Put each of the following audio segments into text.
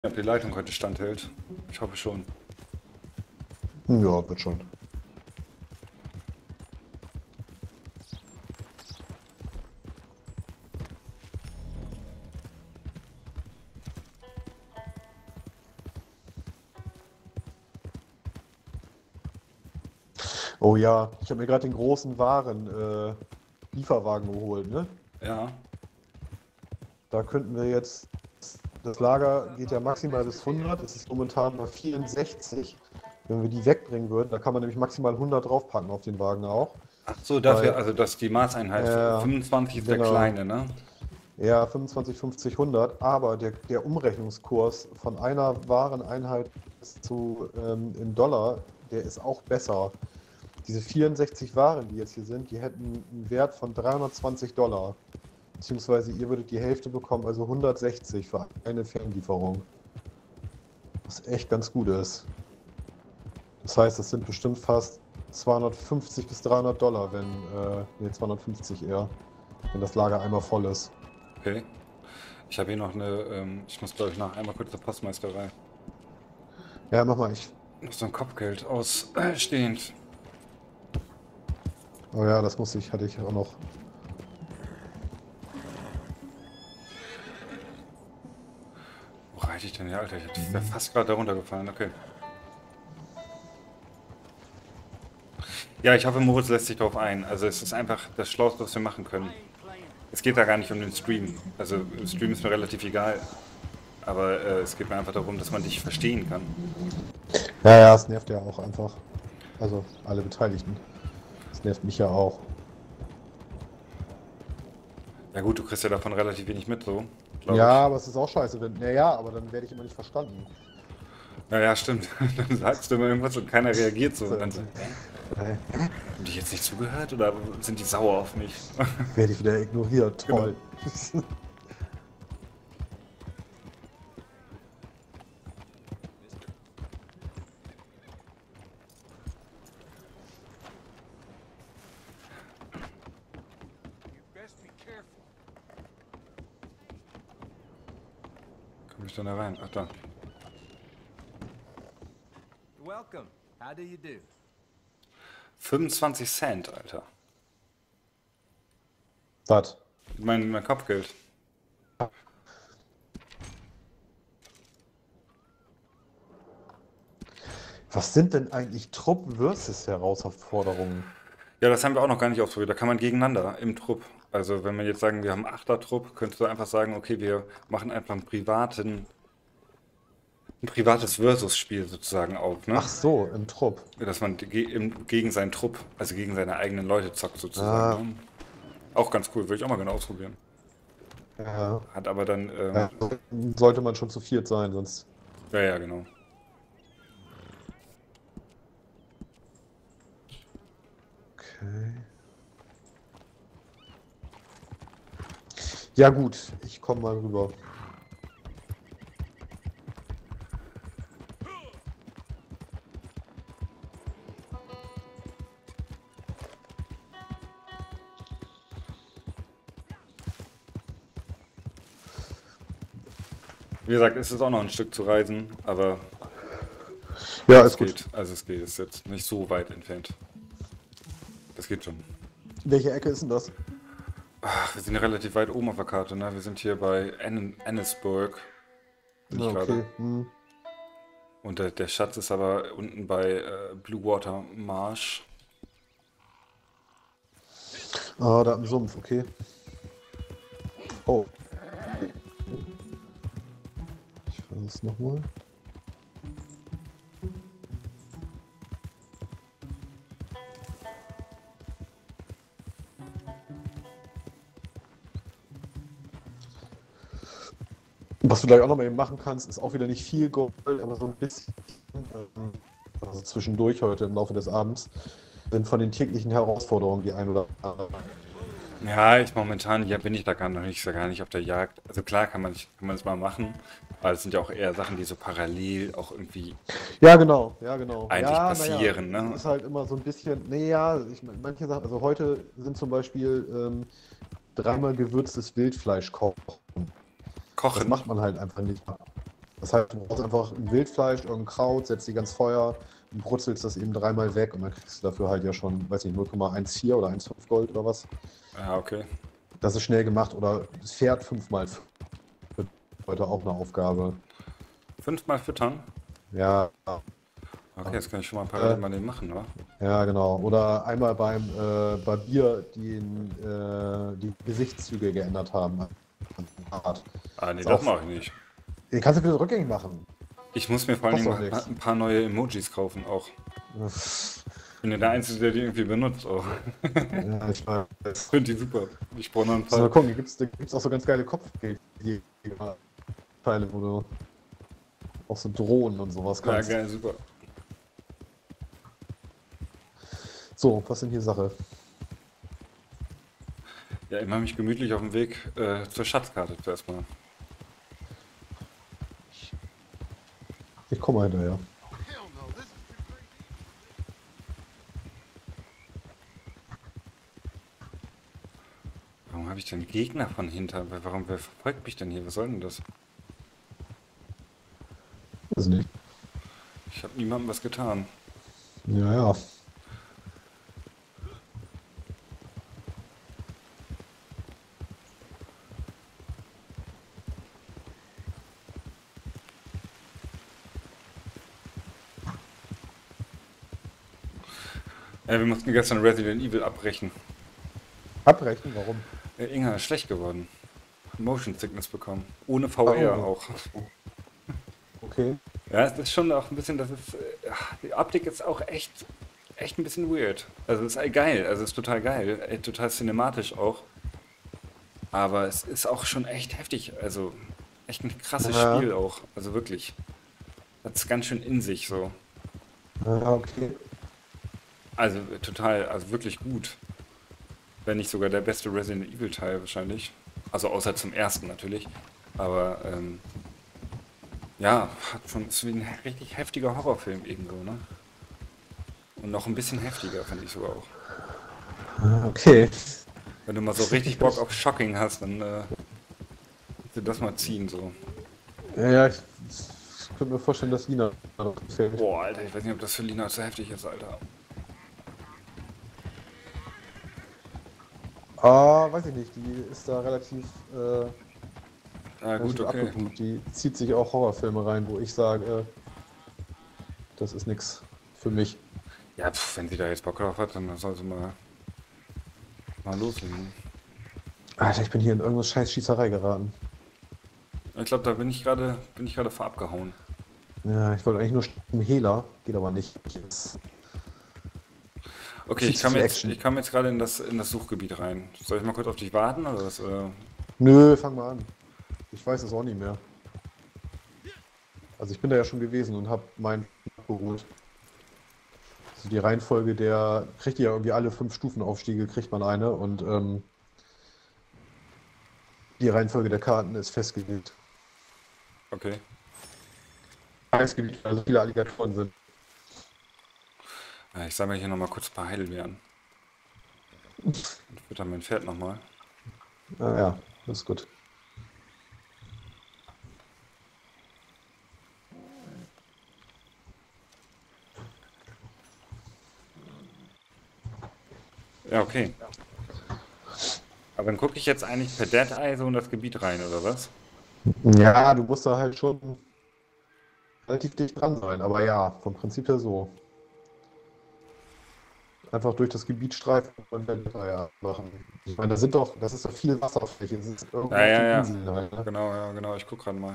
Ob die Leitung heute standhält. Ich hoffe schon. Ja, wird schon. Oh ja, ich habe mir gerade den großen Lieferwagen geholt, ne? Ja. Da könnten wir jetzt, das Lager geht ja maximal bis 100, es ist momentan bei 64. Wenn wir die wegbringen würden, da kann man nämlich maximal 100 draufpacken auf den Wagen auch. Ach so, dafür, Weil, also dass die Maßeinheit äh, 25 ist der genau, kleine, ne? ja, 25, 50, 100, aber der Umrechnungskurs von einer Wareneinheit in Dollar, der ist auch besser. Diese 64 Waren, die jetzt hier sind, die hätten einen Wert von 320 Dollar. Beziehungsweise ihr würdet die Hälfte bekommen, also 160 für eine Fernlieferung. Was echt ganz gut ist. Das heißt, das sind bestimmt fast 250 bis 300 Dollar, ne, 250 eher, wenn das Lager einmal voll ist. Okay. Ich habe hier noch eine, ich muss glaube ich noch einmal kurz zur Postmeisterei. Ja, mach mal, Noch so ein Kopfgeld ausstehend. oh ja, hatte ich auch noch. Wo reite ich denn hier, Alter? Ich wäre fast gerade da runtergefallen, okay. Ja, ich hoffe, Moritz lässt sich darauf ein. Also es ist einfach das Schlauste, was wir machen können. Es geht da gar nicht um den Stream. Also im Stream ist mir relativ egal. Aber es geht mir einfach darum, dass man dich verstehen kann. Ja, ja, es nervt ja auch einfach. Also alle Beteiligten. Es nervt mich ja auch. Ja gut, du kriegst ja davon relativ wenig mit, so, glaube ich. Ja, aber es ist auch scheiße, wenn. Naja, aber dann werde ich immer nicht verstanden. Naja, stimmt. Dann sagst du immer irgendwas und keiner reagiert so. Und dann so, hä? Äh, Haben die jetzt nicht zugehört oder sind die sauer auf mich? Werde ich wieder ignoriert. Genau. Toll. Komm ich dann da rein? Ach da. Welcome. How do you do? 25 Cent, Alter. Was? Mein Kopfgeld. Was sind denn eigentlich Trupp versus Herausforderungen? Ja, das haben wir auch noch gar nicht ausprobiert. Da kann man gegeneinander im Trupp. Also wenn wir jetzt sagen, wir haben einen Achter-Trupp, könntest du einfach sagen, okay, wir machen einfach ein privates Versus-Spiel sozusagen auf, ne? Ach so, im Trupp. Dass man gegen seinen Trupp, also gegen seine eigenen Leute zockt sozusagen, Ah, ne? Auch ganz cool, würde ich auch mal gerne ausprobieren. ja. Hat aber dann, Ja, sollte man schon zu viert sein, sonst. ja, ja, genau. Okay. Ja gut, ich komme mal rüber. Wie gesagt, es ist auch noch ein Stück zu reisen, aber Ja, es ist gut. geht. Also es geht, es ist jetzt nicht so weit entfernt. Das geht schon. Welche Ecke ist denn das? Ach, wir sind ja relativ weit oben auf der Karte, ne? Wir sind hier bei Annesburg, bin Na, ich gerade. okay. Hm. Und der Schatz ist aber unten bei Blue Water Marsh. Ah, da im Sumpf, okay. Oh, ich fasse es nochmal. Was du gleich auch noch mal eben machen kannst, ist auch wieder nicht viel Gold, aber so ein bisschen, also zwischendurch heute im Laufe des Abends, sind von den täglichen Herausforderungen die ein oder andere. Ja, momentan ja, bin ich da noch nicht, so gar nicht auf der Jagd. Also klar kann man es mal machen, aber es sind ja auch eher Sachen, die so parallel auch irgendwie Ja, genau, ja, genau. eigentlich Ja, naja, passieren, es ne? ist halt immer so ein bisschen, naja, ich meine, manche Sachen, also heute sind zum Beispiel dreimal gewürztes Wildfleisch kochen. Das Kochen. macht man halt einfach nicht. Das heißt, du brauchst einfach ein Wildfleisch, irgendein Kraut, setzt die ganz Feuer und brutzelst das eben dreimal weg und dann kriegst du dafür halt ja schon, weiß nicht, 0,14 oder 1,5 Gold oder was. Ja, okay. Das ist schnell gemacht oder das Pferd 5-mal für heute auch eine Aufgabe. 5-mal füttern? Ja, Okay, jetzt kann ich schon mal parallel mal den machen, oder? ja, genau. Oder einmal beim Barbier die Gesichtszüge geändert haben. Art. Ah, nee, Ist das auch- mache ich nicht. Den kannst du bitte rückgängig machen. Ich muss mir vor allen Kostet Dingen doch mal nix. ein paar neue Emojis kaufen auch. Ich bin ja der Einzige, der die irgendwie benutzt auch. Ja, ich weiß. Ich finde die super. Ich brauche noch ein So, mal paar. gucken, da gibt's auch so ganz geile Kopfteile, wo du auch so Drohnen und sowas Ja, kannst. geil, super. So, was ist denn hier Sache? Ja, ich mache mich gemütlich auf dem Weg zur Schatzkarte zuerst mal. Ich komme mal hinterher. Warum habe ich denn Gegner von hinter? Wer verfolgt mich denn hier? Was soll denn das? Weiß nicht. Ich habe niemandem was getan. Ja, ja. Wir mussten gestern Resident Evil abbrechen. Abbrechen, warum? Inga ist schlecht geworden. Motion Sickness bekommen. Ohne VR Oh. auch. Okay. Ja, es ist schon auch ein bisschen, die Optik ist auch echt ein bisschen weird. Also es ist geil, also es ist total geil, total cinematisch auch. Aber es ist auch schon echt heftig, also echt ein krasses Ja. Spiel auch, also wirklich. Das ist ganz schön in sich so. Ja, okay. Also total, also wirklich gut. Wenn nicht sogar der beste Resident Evil Teil wahrscheinlich. Also außer zum ersten natürlich. Aber ja, hat schon, ist wie ein richtig heftiger Horrorfilm irgendwo, ne? Und noch ein bisschen heftiger, finde ich sogar auch. Okay. Wenn du mal so richtig Bock auf Shocking hast, dann willst du das mal ziehen so. Ja, ich könnte mir vorstellen, dass Lina noch gefällt. Boah, Alter, ich weiß nicht, ob das für Lina zu heftig ist, Alter. Weiß ich nicht. Die ist da relativ, Ah, gut, relativ okay. abgebrüht. Die zieht sich auch Horrorfilme rein, wo ich sage, das ist nix für mich. Ja, wenn sie da jetzt Bock drauf hat, dann soll sie mal loslegen. Alter, ich bin hier in irgendeine scheiß Schießerei geraten. Ich glaube, da bin ich gerade vor abgehauen. Ja, ich wollte eigentlich nur einen Hehler, geht aber nicht. Jetzt Okay, Viel zu viel Action. ich kam jetzt gerade in das Suchgebiet rein. Soll ich mal kurz auf dich warten oder was? Nö, fang mal an. Ich weiß es auch nicht mehr. Also ich bin da ja schon gewesen und habe meinen abgeholt. Also die Reihenfolge kriegt ihr ja irgendwie alle 5 Stufenaufstiege, kriegt man eine und die Reihenfolge der Karten ist festgelegt. Okay. Kein Gebiet, also viele Alligatoren sind. Ich sammle hier nochmal kurz ein paar Heidelbeeren. Und fütter mein Pferd nochmal. Ja, das ist gut. Ja, okay. Aber dann gucke ich jetzt eigentlich per Dead Eye so in das Gebiet rein, oder was? Ja, du musst da halt schon relativ dicht dran sein, aber ja, vom Prinzip her so. Einfach durch das Gebiet streifen und dann ja, machen. Ich meine, das ist doch viel Wasserfläche, das ist irgendwo Ja, auf ja, den ja. Inseln halt, ne? Genau, ja, genau. Ich gucke gerade mal.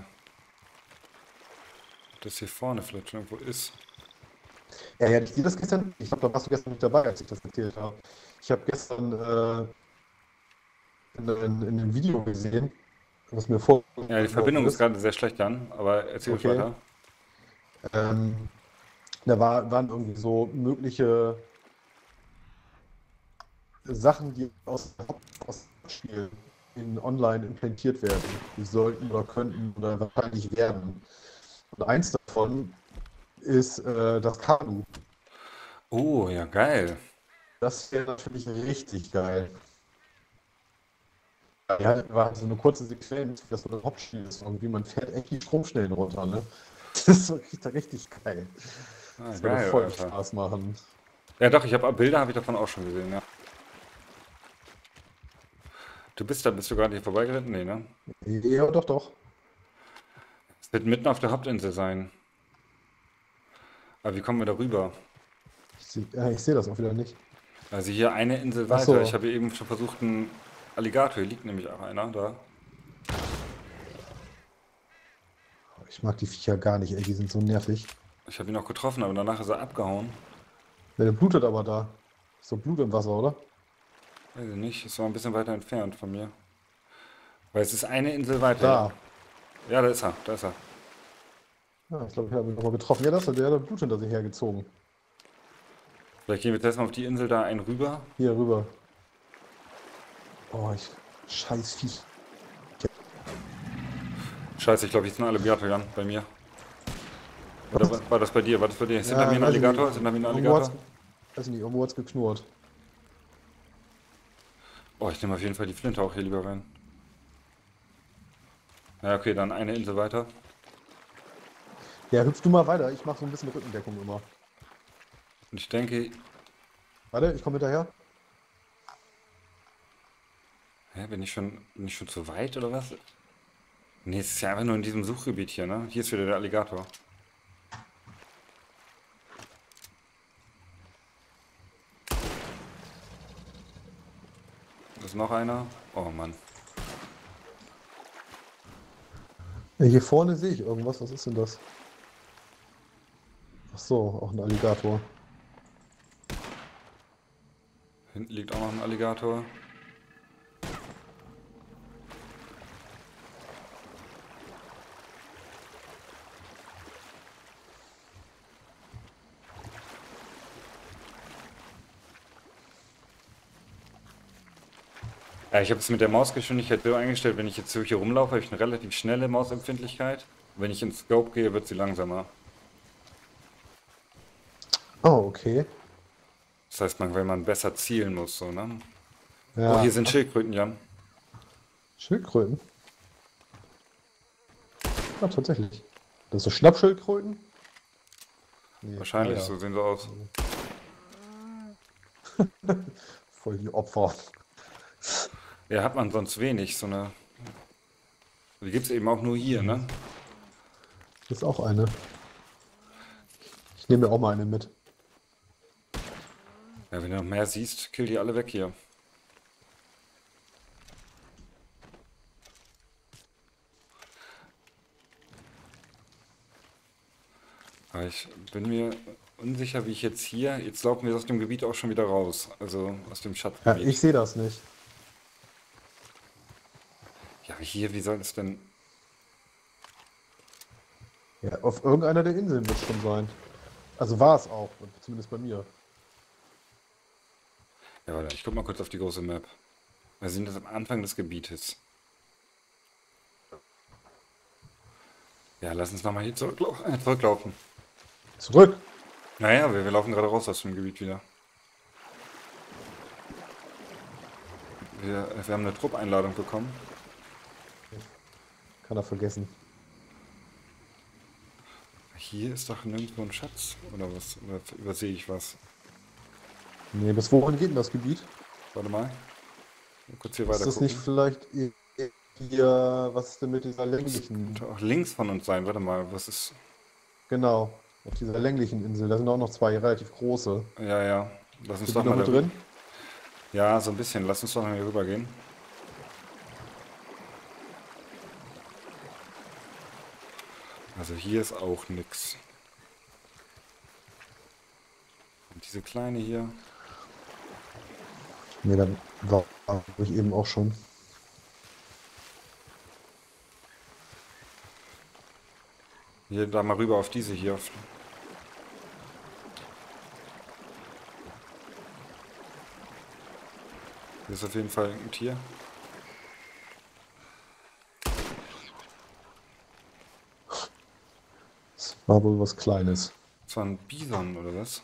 Ob das hier vorne vielleicht schon irgendwo ist. Ja, ja, ich sehe das gestern, ich glaube, da warst du gestern nicht dabei, als ich das erzählt habe. Ich habe gestern in einem Video gesehen, was mir vor. Ja, die Verbindung ist gerade sehr schlecht, Jan, aber erzähl Okay. weiter. Waren irgendwie so mögliche Sachen, die aus dem Spiel in online implementiert werden. Die sollten oder könnten oder wahrscheinlich werden. Und eins davon ist das Kanu. Oh, ja, geil. Das wäre natürlich richtig geil. Ja, war so eine kurze Sequenz, wie das so ein Hauptspiel ist. Irgendwie, man fährt echt die Stromschnellen runter, ne? Das ist so richtig geil. Ah, Das würde geil, voll Alter. Spaß machen. Ja doch, Bilder habe ich davon auch schon gesehen, ja. Bist du gerade hier vorbeigeritten? Nee, ne? Ja, doch, doch. Es wird mitten auf der Hauptinsel sein. Aber wie kommen wir da rüber? Ich seh das auch wieder nicht. Also hier eine Insel Ach weiter. Ich so. habe eben schon versucht, einen Alligator. Hier liegt nämlich auch einer da. Ich mag die Viecher gar nicht, ey, die sind so nervig. Ich habe ihn auch getroffen, aber danach ist er abgehauen. Ja, der blutet aber da. Ist so Blut im Wasser, oder? Weiß ich nicht, ist war ein bisschen weiter entfernt von mir. Weil es ist eine Insel weiter. Da. Ja, da ist er, da ist er. Ja, ich glaube, ich habe ihn nochmal getroffen. Ja, das ist der hat Blut hinter sich hergezogen. Vielleicht gehen wir jetzt erstmal auf die Insel da einen rüber. Hier rüber. Oh, scheiß Viech. Scheiße, ich glaube, jetzt sind alle Alligator, Jan, bei mir. Oder war das bei dir? War das bei dir? Ist hinter mir ein weiß ich Alligator? nicht. Ist hinter mir ein Irgendwo hat's, Alligator? weiß ich nicht, irgendwo hat's geknurrt. Oh, ich nehme auf jeden Fall die Flinte auch hier lieber rein. Ja, okay, dann eine Insel weiter. Ja, hüpf du mal weiter. Ich mache so ein bisschen Rückendeckung immer. Und ich denke, Warte, ich komme hinterher. hä, bin ich schon zu weit oder was? Nee, es ist ja einfach nur in diesem Suchgebiet hier, ne? Hier ist wieder der Alligator. Da ist noch einer. Oh Mann. Ja, hier vorne sehe ich irgendwas. Was ist denn das? Ach so, auch ein Alligator. Hinten liegt auch noch ein Alligator. Ja, ich habe es mit der Mausgeschwindigkeit so eingestellt, wenn ich jetzt so hier rumlaufe, habe ich eine relativ schnelle Mausempfindlichkeit. Wenn ich ins Scope gehe, wird sie langsamer. Oh, okay. Das heißt, wenn man besser zielen muss, so, ne? Oh, Ja, hier sind Schildkröten, Jan. Schildkröten. Ja, tatsächlich. Das sind so Schnappschildkröten? Nee, Wahrscheinlich, ja. so sehen sie aus. Voll die Opfer. Ja, hat man sonst wenig, so eine. Die gibt es eben auch nur hier, ne? Das ist auch eine. Ich nehme mir auch mal eine mit. Ja, wenn du noch mehr siehst, kill die alle weg hier. Aber ich bin mir unsicher, wie ich jetzt hier. Jetzt laufen wir aus dem Gebiet auch schon wieder raus. Also aus dem Ja, Schatzgebiet. ich sehe das nicht. Ja, aber hier, wie soll es denn. Ja, auf irgendeiner der Inseln wird es schon sein. Also war es auch, zumindest bei mir. Ja, warte, ich guck mal kurz auf die große Map. Wir sind jetzt am Anfang des Gebietes. Ja, lass uns nochmal hier zurücklaufen. Zurück! Naja, wir laufen gerade raus aus dem Gebiet wieder. Wir haben eine Truppeinladung bekommen. Kann er vergessen. Hier ist doch nirgendwo ein Schatz, oder was? Oder übersehe ich was? Nee, bis wohin geht denn das Gebiet? Warte mal. Mal kurz hier Ist weiter das gucken. nicht vielleicht hier, was ist denn mit dieser länglichen? Könnte auch links von uns sein. Warte mal, was ist. Genau, auf dieser länglichen Insel. Da sind auch noch zwei relativ große. Ja, ja. Lass uns Sind doch die noch mal mit drin? Ja, so ein bisschen. Lass uns doch mal hier rüber gehen. Also hier ist auch nix. Und diese kleine hier. Nee, dann war ich eben auch schon. Hier, da mal rüber auf diese hier. Hier ist auf jeden Fall ein Tier. Das war wohl was Kleines. Das war ein Bison oder was?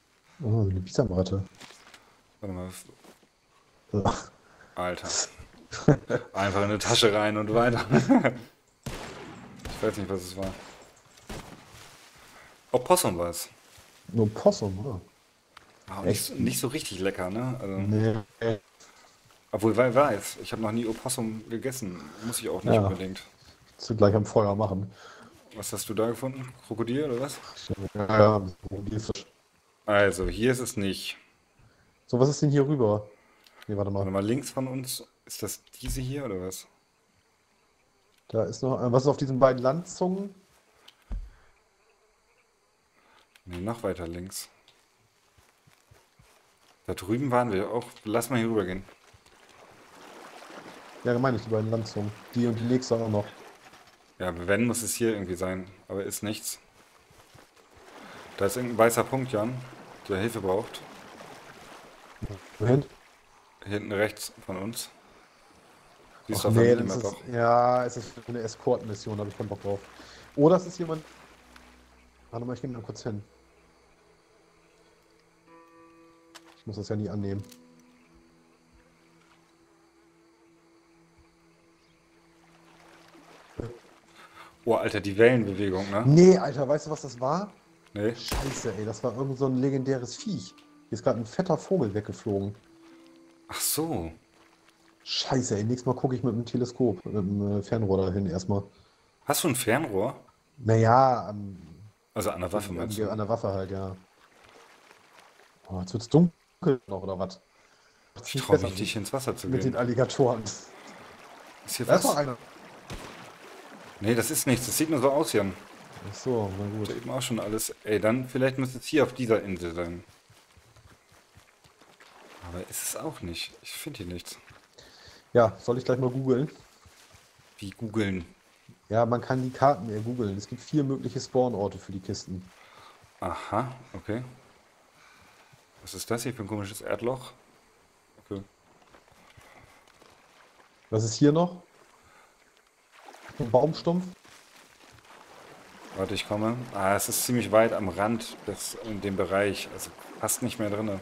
Oh, eine Bisonratte. Warte mal. Ach, Alter. Einfach in eine Tasche rein und weiter. Ich weiß nicht, was es war. Opossum war es. Nur Possum, oder? Aber Echt? nicht so richtig lecker, ne? Also, Nee. obwohl, wer weiß, ich habe noch nie Opossum gegessen. Muss ich auch nicht Ja, unbedingt. zu gleich am Feuer machen. Was hast du da gefunden? Krokodil oder was? Ja, ja, die Fisch. Also, hier ist es nicht. So, was ist denn hier rüber? Nee, warte mal. Warte mal, links von uns, ist das diese hier oder was? Da ist noch, was ist auf diesen beiden Landzungen? Nee, noch weiter links. Da drüben waren wir auch. Lass mal hier rüber gehen. Ja, meine ich, die beiden Landzungen. Die und die nächste auch noch. Ja, wenn, muss es hier irgendwie sein. Aber ist nichts. Da ist irgendein weißer Punkt, Jan, der Hilfe braucht. Wohin? Hier hinten rechts von uns. Siehst Ach du auf der nee, das Minimap ist, auch. ja, es ist eine Escort-Mission, da habe ich keinen Bock drauf. Oder es ist jemand. Warte mal, ich gehe mal kurz hin. Ich muss das ja nie annehmen. Oh, Alter, die Wellenbewegung, ne? Nee, Alter, weißt du, was das war? Nee. Scheiße, ey, das war irgend so ein legendäres Viech. Hier ist gerade ein fetter Vogel weggeflogen. Ach so. Scheiße, ey, nächstes Mal gucke ich mit dem Teleskop, mit dem Fernrohr dahin erstmal. Hast du ein Fernrohr? Naja, Also an der Waffe meinst du? an der Waffe halt, ja. Oh, jetzt wird's dunkel noch, oder was? Macht's Ich nicht traue besser mich nicht ins Wasser zu mit den gehen. Alligatoren. Ist hier Da ist noch was? einer. Nee, das ist nichts. Das sieht nur so aus, Jan. Ach so, na Da gut. eben auch schon alles. Ey, dann vielleicht müsste es hier auf dieser Insel sein. Aber ist es auch nicht. Ich finde hier nichts. Ja, soll ich gleich mal googeln? Wie googeln? Ja, man kann die Karten eher googeln. Es gibt 4 mögliche Spawnorte für die Kisten. Aha, okay. Was ist das hier für ein komisches Erdloch? Okay. Was ist hier noch? Ein Baumstumpf? Warte, ich komme. Ah, es ist ziemlich weit am Rand in dem Bereich. Also fast nicht mehr drin.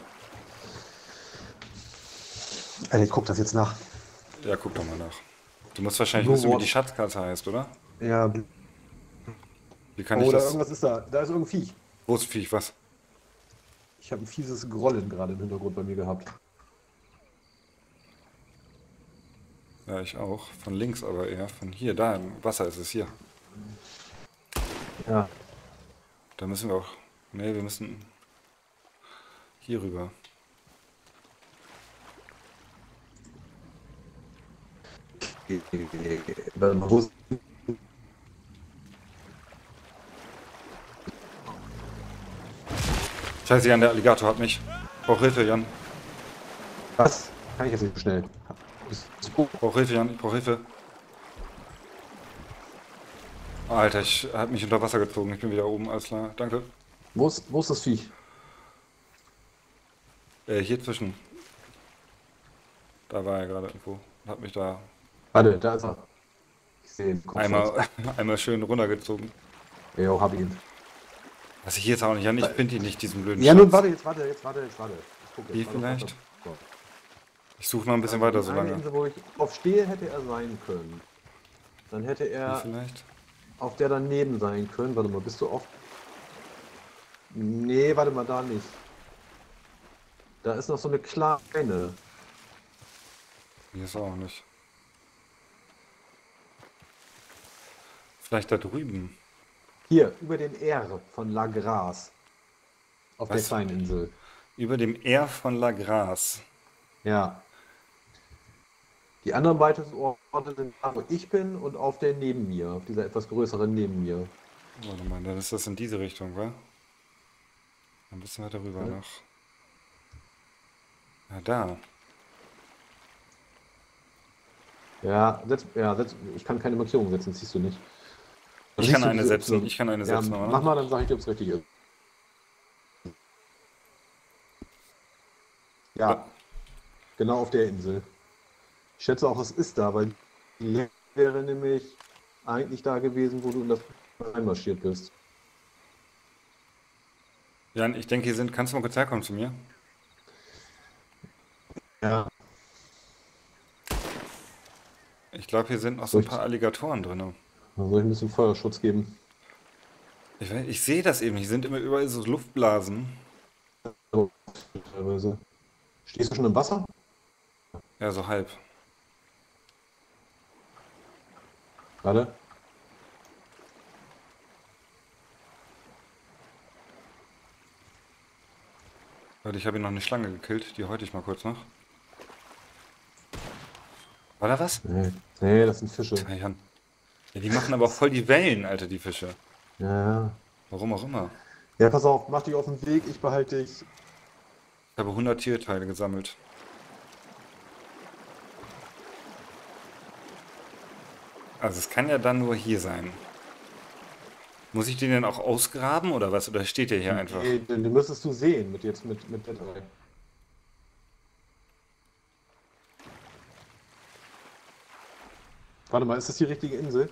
Alter, ich guck das jetzt nach. Ja, guck doch mal nach. Du musst wahrscheinlich Blue wissen, wie die Water. Schatzkarte heißt, oder? Ja, Wie kann ich oh, da das? irgendwas ist da. Da ist irgendein Viech. Wo ist Viech? Was? Ich habe ein fieses Grollen gerade im Hintergrund bei mir gehabt. Ja, ich auch. Von links aber eher. Von hier, da im Wasser ist es hier. Ja. Da müssen wir auch. Nee, wir müssen hier rüber. Warte mal, wo ist- Scheiße, Jan, der Alligator hat mich. Brauch Hilfe, Jan. Was? Kann ich jetzt nicht so schnell. Brauch Hilfe, Jan. Ich brauch Hilfe. Alter, ich hab mich unter Wasser gezogen. Ich bin wieder oben. Alles klar. Danke. Wo ist das Viech? Hier zwischen. Da war er gerade irgendwo. Hat mich da Warte, da ist er. Ich sehe ihn. Kopf jetzt. einmal schön runtergezogen. Jo, hab ihn. Was ich jetzt auch nicht, Jan. Ich finde ihn nicht, diesen blöden Ja, nun Schatz. warte, jetzt warte. Ich guck jetzt. Hier Warte, vielleicht? warte. So. Ich suche noch ein bisschen Also weiter die so eine lange. Insel, wo ich drauf stehe, hätte er sein können. Dann hätte Hier er vielleicht? auf der daneben sein können. Warte mal, bist du auf... Nee, warte mal, da nicht. Da ist noch so eine kleine. Hier ist er auch nicht. Vielleicht da drüben. Hier, über dem R von La Grace. Auf der Was? kleinen Insel. Über dem R von La Grace. Ja. Die anderen beiden Orte sind da, wo ich bin und auf der neben mir. Auf dieser etwas größeren neben mir. Warte mal, dann ist das in diese Richtung, wa? Ein bisschen weiter rüber Ja. noch. Ja, da. Ich kann keine Markierung setzen, das siehst du nicht. Dann Ich siehst kann du eine diese setzen. Y. Ich kann eine Ja, setzen, aber mach ne? mal, dann sage ich dir, ob es richtig ist. Ja, genau auf der Insel. Ich schätze auch, es ist da, weil die wäre nämlich eigentlich da gewesen, wo du in das einmarschiert bist. Jan, ich denke, hier sind. Kannst du mal kurz herkommen zu mir? Ja. Ich glaube, hier sind noch so Soll ein paar Alligatoren drin. ich ein bisschen Feuerschutz geben? Ich sehe das eben. Hier sind immer überall so Luftblasen. Oh, teilweise. Stehst du schon im Wasser? Ja, so halb. Warte. Warte, ich habe hier noch eine Schlange gekillt. Die häute ich mal kurz noch. War da was? Nee, nee, das sind Fische. Ja, Jan. Ja, die machen aber auch voll die Wellen, Alter, die Fische. Ja, ja. Warum auch immer. Ja, pass auf, mach dich auf den Weg, ich behalte dich. Ich habe 100 Tierteile gesammelt. Also es kann ja dann nur hier sein. Muss ich den denn auch ausgraben oder was? Oder steht der hier einfach? Nee, den müsstest du sehen mit Dead Eye. Warte mal, ist das die richtige Insel?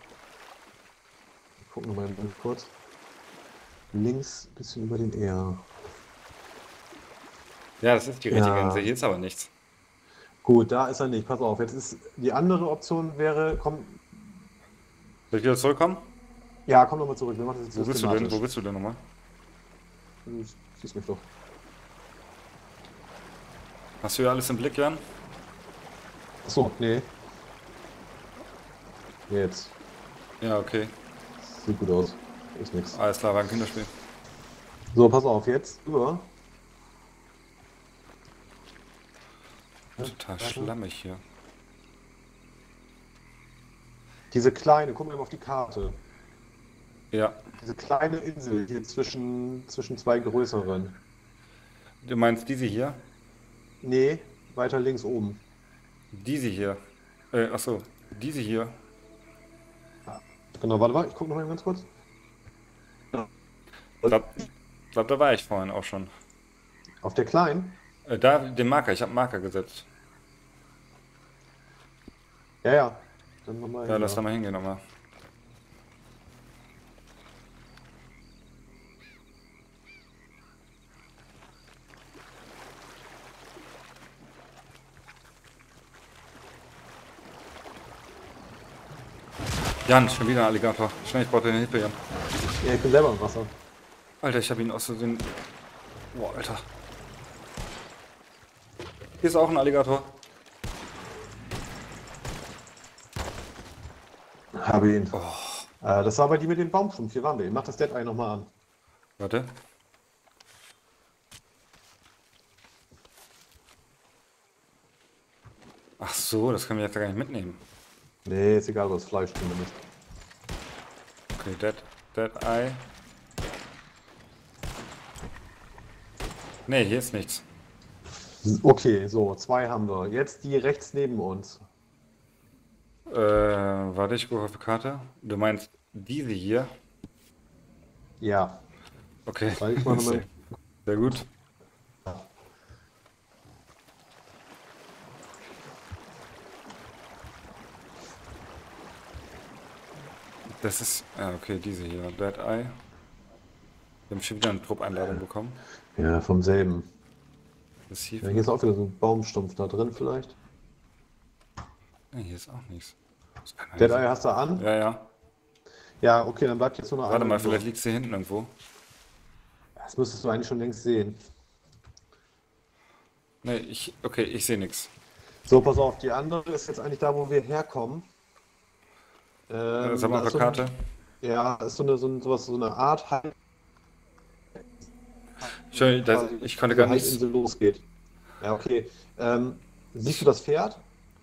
Gucken wir mal kurz. Links, ein bisschen über den R. Ja, das ist die richtige Ja. Insel. Hier ist aber nichts. Gut, da ist er nicht. Pass auf, jetzt ist die andere Option wäre, komm, Soll ich wieder zurückkommen? ja, komm nochmal zurück. Wir machen das jetzt Wo bist du denn? Wo systematisch. bist du denn nochmal? Du siehst mich doch. Hast du ja alles im Blick, Jan? Achso, nee. Jetzt. Ja, okay. Sieht gut aus. Ist nix. Alles klar, war ein Kinderspiel. So, pass auf, jetzt über. Total schlammig hier. Diese kleine, guck mal auf die Karte. Ja. Diese kleine Insel hier zwischen zwei größeren. Du meinst diese hier? Nee, weiter links oben. Diese hier. Achso, diese hier. Genau, warte mal, ich gucke noch mal ganz kurz. Ich glaub, da war ich vorhin auch schon. Auf der kleinen? Da, den Marker. Ich habe einen Marker gesetzt. Ja, ja. Dann nochmal. Ja, lass da mal hingehen nochmal. Jan, schon wieder ein Alligator. Schnell, ich brauche deine Hilfe, Jan. Ja, ich bin selber im Wasser. Alter, ich habe ihn aus Versehen... Boah, Alter. Hier ist auch ein Alligator. Habe ihn. Das war bei die mit dem Baumstumpf. Hier waren wir. Mach das Dead Eye nochmal an. Warte. Ach so, das können wir jetzt gar nicht mitnehmen. Nee, ist egal, was Fleisch zumindest. Okay, Dead Eye. Nee, hier ist nichts. Okay, so, zwei haben wir. Jetzt die rechts neben uns. Warte, ich gucke auf die Karte. Du meinst diese hier? Ja. Okay. Weil ich mal Sehr, nochmal. sehr gut. Das ist. Ah, okay, diese hier. Dead Eye. Wir haben schon wieder eine Truppeinladung bekommen. Ja, vom selben. Das ist hier. Ja, hier ist auch wieder so ein Baumstumpf da drin vielleicht. Nee, hier ist auch nichts. Das kann Dead nicht Eye hast du an? sein. Ja, ja. Ja, okay, dann bleibt jetzt nur noch Warte eine mal, übrig. vielleicht liegt es hier hinten irgendwo. Das müsstest du eigentlich schon längst sehen. Nee, okay, ich sehe nichts. So, pass auf, die andere ist jetzt eigentlich da, wo wir herkommen. Sag mal da auf ist der Karte. Ja, ist so eine Art Entschuldigung, ich konnte gar nichts. Halbinsel losgeht. Ja, okay. Siehst du das Pferd?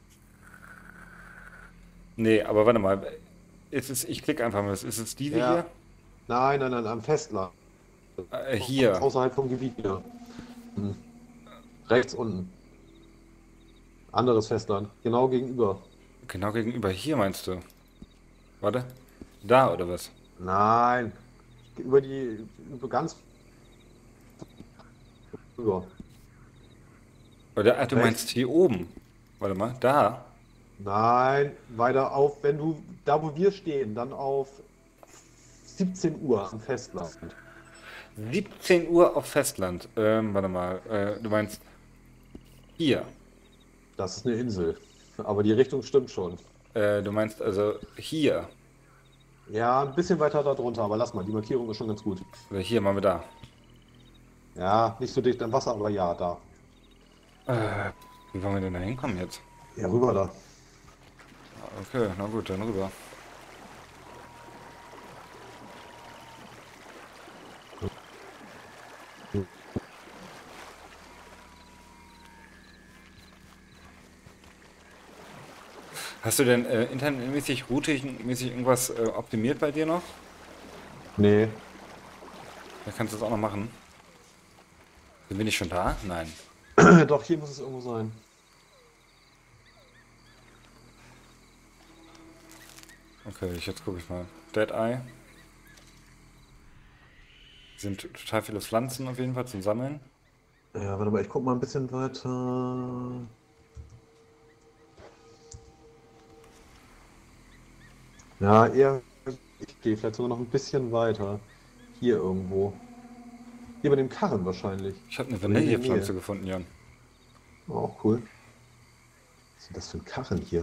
Nee, aber warte mal. Ich klicke einfach mal. Ist es diese Ja. Nein, nein, nein, am Festland. hier? Hier. Außerhalb vom Gebiet wieder. Hm. Rechts unten. Anderes Festland. Genau gegenüber. Genau gegenüber. Hier meinst du? Warte. Da oder was? Nein. Über ganz. Über. Oder, du Rechts. meinst hier oben. Warte mal. Da. Nein, weiter auf, wenn du, da wo wir stehen, dann auf 17 Uhr am Festland. 17 Uhr auf Festland. Warte mal. Du meinst hier. Das ist eine Insel. Aber die Richtung stimmt schon. Du meinst also hier. Ja, ein bisschen weiter da drunter, aber lass mal, die Markierung ist schon ganz gut. Oder hier, machen wir da. Ja, nicht so dicht am Wasser, aber ja, da. Äh, Wie wollen wir denn da hinkommen jetzt? Ja, rüber da. Okay, na gut, dann rüber. Hast du denn internetmäßig, routingmäßig irgendwas optimiert bei dir noch? Nee, Dann kannst du das auch noch machen. Sind wir nicht schon da? Nein. doch, hier muss es irgendwo sein. Okay, jetzt gucke ich mal. Dead Eye. Sind total viele Pflanzen auf jeden Fall zum Sammeln. Ja, warte mal, ich guck mal ein bisschen weiter. Ja, eher, ich gehe vielleicht sogar noch ein bisschen weiter. Hier irgendwo. Hier bei dem Karren wahrscheinlich. Ich habe eine Oder hier in der Vanillepflanze Nähe. gefunden, Jan. Auch cool. Was ist denn das für ein Karren hier?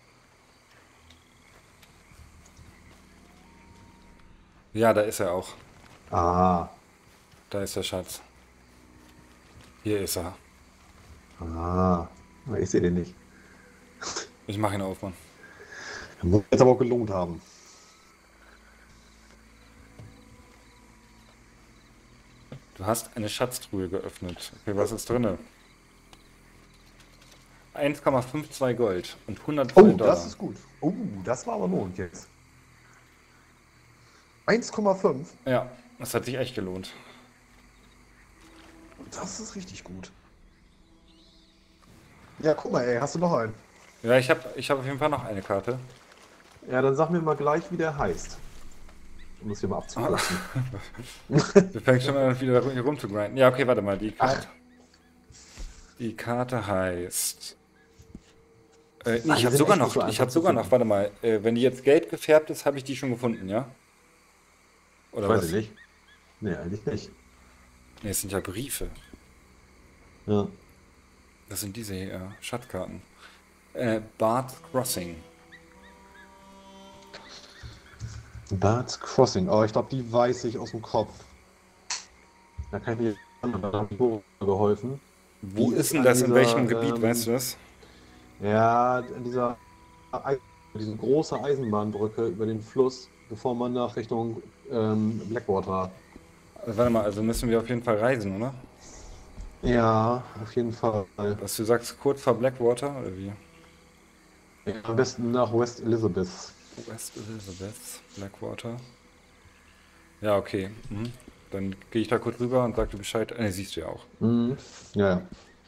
Ja, da ist er auch. Ah, Da ist der Schatz. Hier ist er. ah. Ich sehe den nicht. Ich mache ihn auf, Mann. Muss jetzt aber auch gelohnt haben. Du hast eine Schatztruhe geöffnet. Okay, was ist drinne? 1,52 Gold und 102 Oh, Dollar. das ist gut. Oh, das war aber lohnt jetzt. 1,5. Ja, das hat sich echt gelohnt. Das ist richtig gut. Ja, guck mal, ey, hast du noch einen? Ja, ich hab auf jeden Fall noch eine Karte. Ja, dann sag mir mal gleich, wie der heißt. Um das hier mal abzukürzen. Wir fangen schon mal wieder hier rum zu grinden. Ja, okay, warte mal. Die Karte heißt. Nee, die ich habe sind sogar echt nicht noch, so ich einfach habe zu sogar noch, finden. warte mal. Wenn die jetzt gelb gefärbt ist, habe ich die schon gefunden, ja? Oder Weiß ich was? nicht. Nee, eigentlich nicht. Nee, es sind ja Briefe. Ja. Das sind diese hier, Schatzkarten. Bart Crossing. Bart's Crossing. Oh, ich glaube, die weiß ich aus dem Kopf. Da kann ich mir da hat die Bohrer geholfen. Wo Die ist ist denn an das? In welchem dieser, Gebiet, weißt du das? ja, an dieser, diese große Eisenbahnbrücke über den Fluss, bevor man nach Richtung Blackwater. Warte mal, also müssen wir auf jeden Fall reisen, oder? Ja, auf jeden Fall. Was du sagst, kurz vor Blackwater, oder wie? Ja, am besten nach West Elizabeth. West Elizabeth, Blackwater. Ja, okay. Mhm. Dann gehe ich da kurz rüber und sag dir Bescheid. Ne, siehst du ja auch. Mhm. Ja, ja.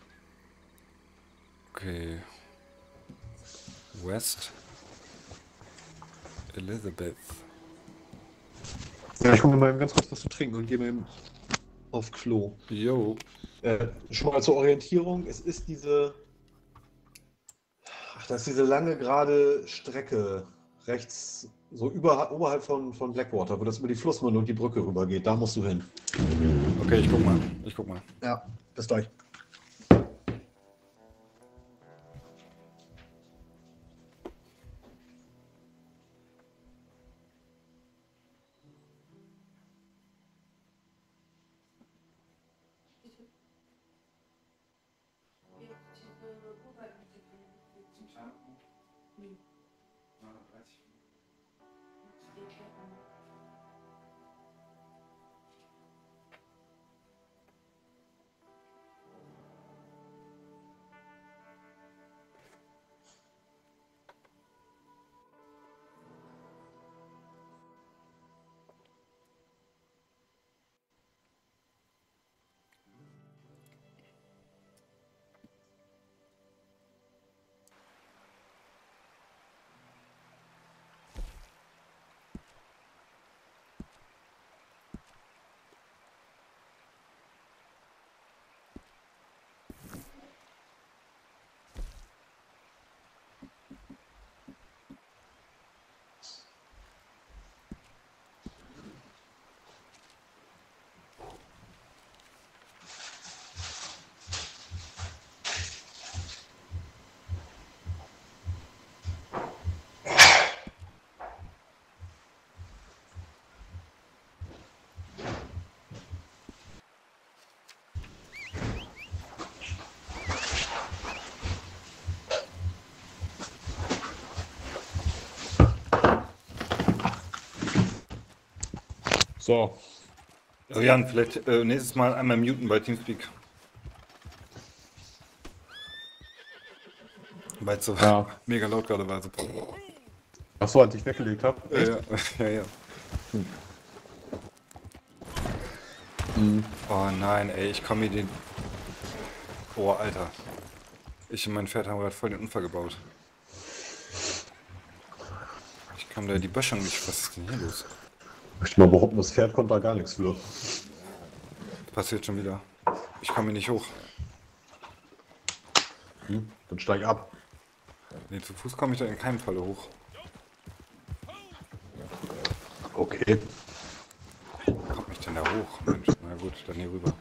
Okay. West Elizabeth. Ja, ich hole mir mal eben ganz kurz was zu trinken und gehe mal eben auf Klo. Jo. Schon mal zur Orientierung, es ist diese, ach, das ist diese lange gerade Strecke rechts, so oberhalb von Blackwater, wo das über die Flussmündung und die Brücke rübergeht. Da musst du hin. Okay, ich guck mal. Ich guck mal. Ja, bis gleich. So. Also Jan, vielleicht nächstes Mal einmal muten bei Teamspeak. Weil es so Ja. mega laut gerade war. So. Achso, als ich weggelegt habe. Ja, ja, ja, ja. Oh nein, ey, ich komme mir den... Oh, Alter. Ich und mein Pferd haben gerade voll den Unfall gebaut. Ich kann da die Böschung nicht... Was ist denn hier los? Ich möchte mal behaupten, das Pferd konnte da gar nichts für. Passiert schon wieder. Ich komme hier nicht hoch. Dann steig ab. Nee, zu Fuß komme ich da in keinem Falle hoch. Okay. Kommt mich denn da hoch? Mensch, na gut, dann hier rüber.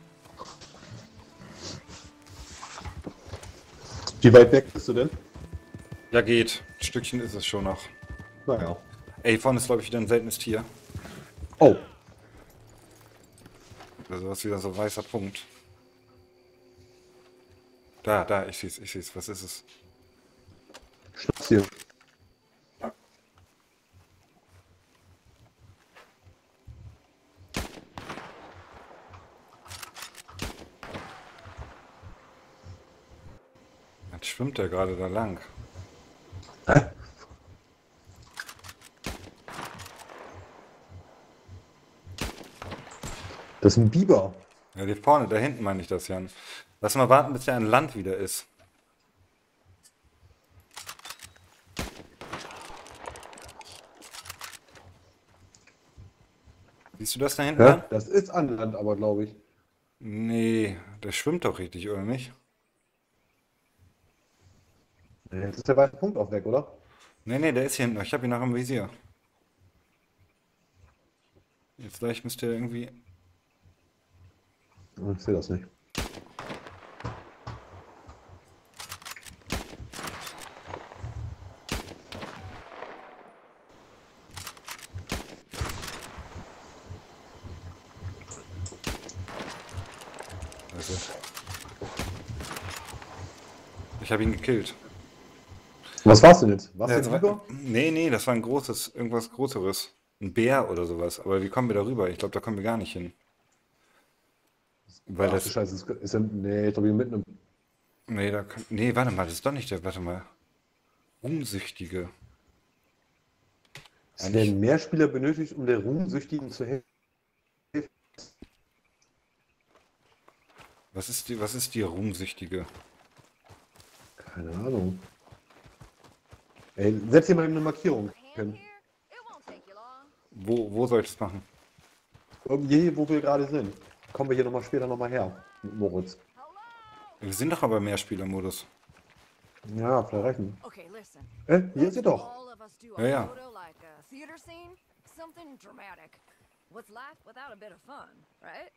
Wie weit weg bist du denn? Ja, geht. Ein Stückchen ist es schon noch. Naja. Ey, vorne ist, glaube ich, wieder ein seltenes Tier. Oh. Also was wieder so ein weißer Punkt. Da, ich seh's, ich seh's. Was ist es? Schnaps hier. Jetzt schwimmt der gerade da lang. Das ist ein Biber. Ja, die vorne, da hinten meine ich das, Jan. Lass mal warten, bis der an Land wieder ist. Siehst du das da hinten, Ja, Jan? das ist an Land, aber glaube ich. Nee, der schwimmt doch richtig, oder nicht? Jetzt ist der weiße Punkt auch weg, oder? Nee, nee, der ist hier hinten noch. Ich habe ihn noch im Visier. Jetzt gleich müsste er irgendwie... Ich sehe das nicht. Also, ich habe ihn gekillt. Was war's denn jetzt? War's Ja, denn Biber? nee, nee, das war ein großes, irgendwas Größeres. Ein Bär oder sowas. Aber wie kommen wir da rüber? Ich glaube, da kommen wir gar nicht hin. Weil Ach du das... Scheiße, ist ja, nee, ich glaube, hier mitten im... Nee, nee, warte mal, das ist doch nicht der... Warte mal. Ruhmsüchtige. Es Eigentlich... werden mehr Spieler benötigt, um der Ruhmsüchtigen zu helfen. Was ist die Ruhmsüchtige? Keine Ahnung. Ey, setz dir mal eine Markierung. Ken. Wo soll ich das machen? Irgendwie, wo wir gerade sind. Kommen wir hier nochmal später nochmal her. Mit Moritz. Wir sind doch aber Mehrspieler-Modus. Ja, vielleicht reichen. Okay, listen. Hier ist sie doch. All of us do Ja, a ja. photo like a theater scene, something dramatic. What's life without a bit of fun, right?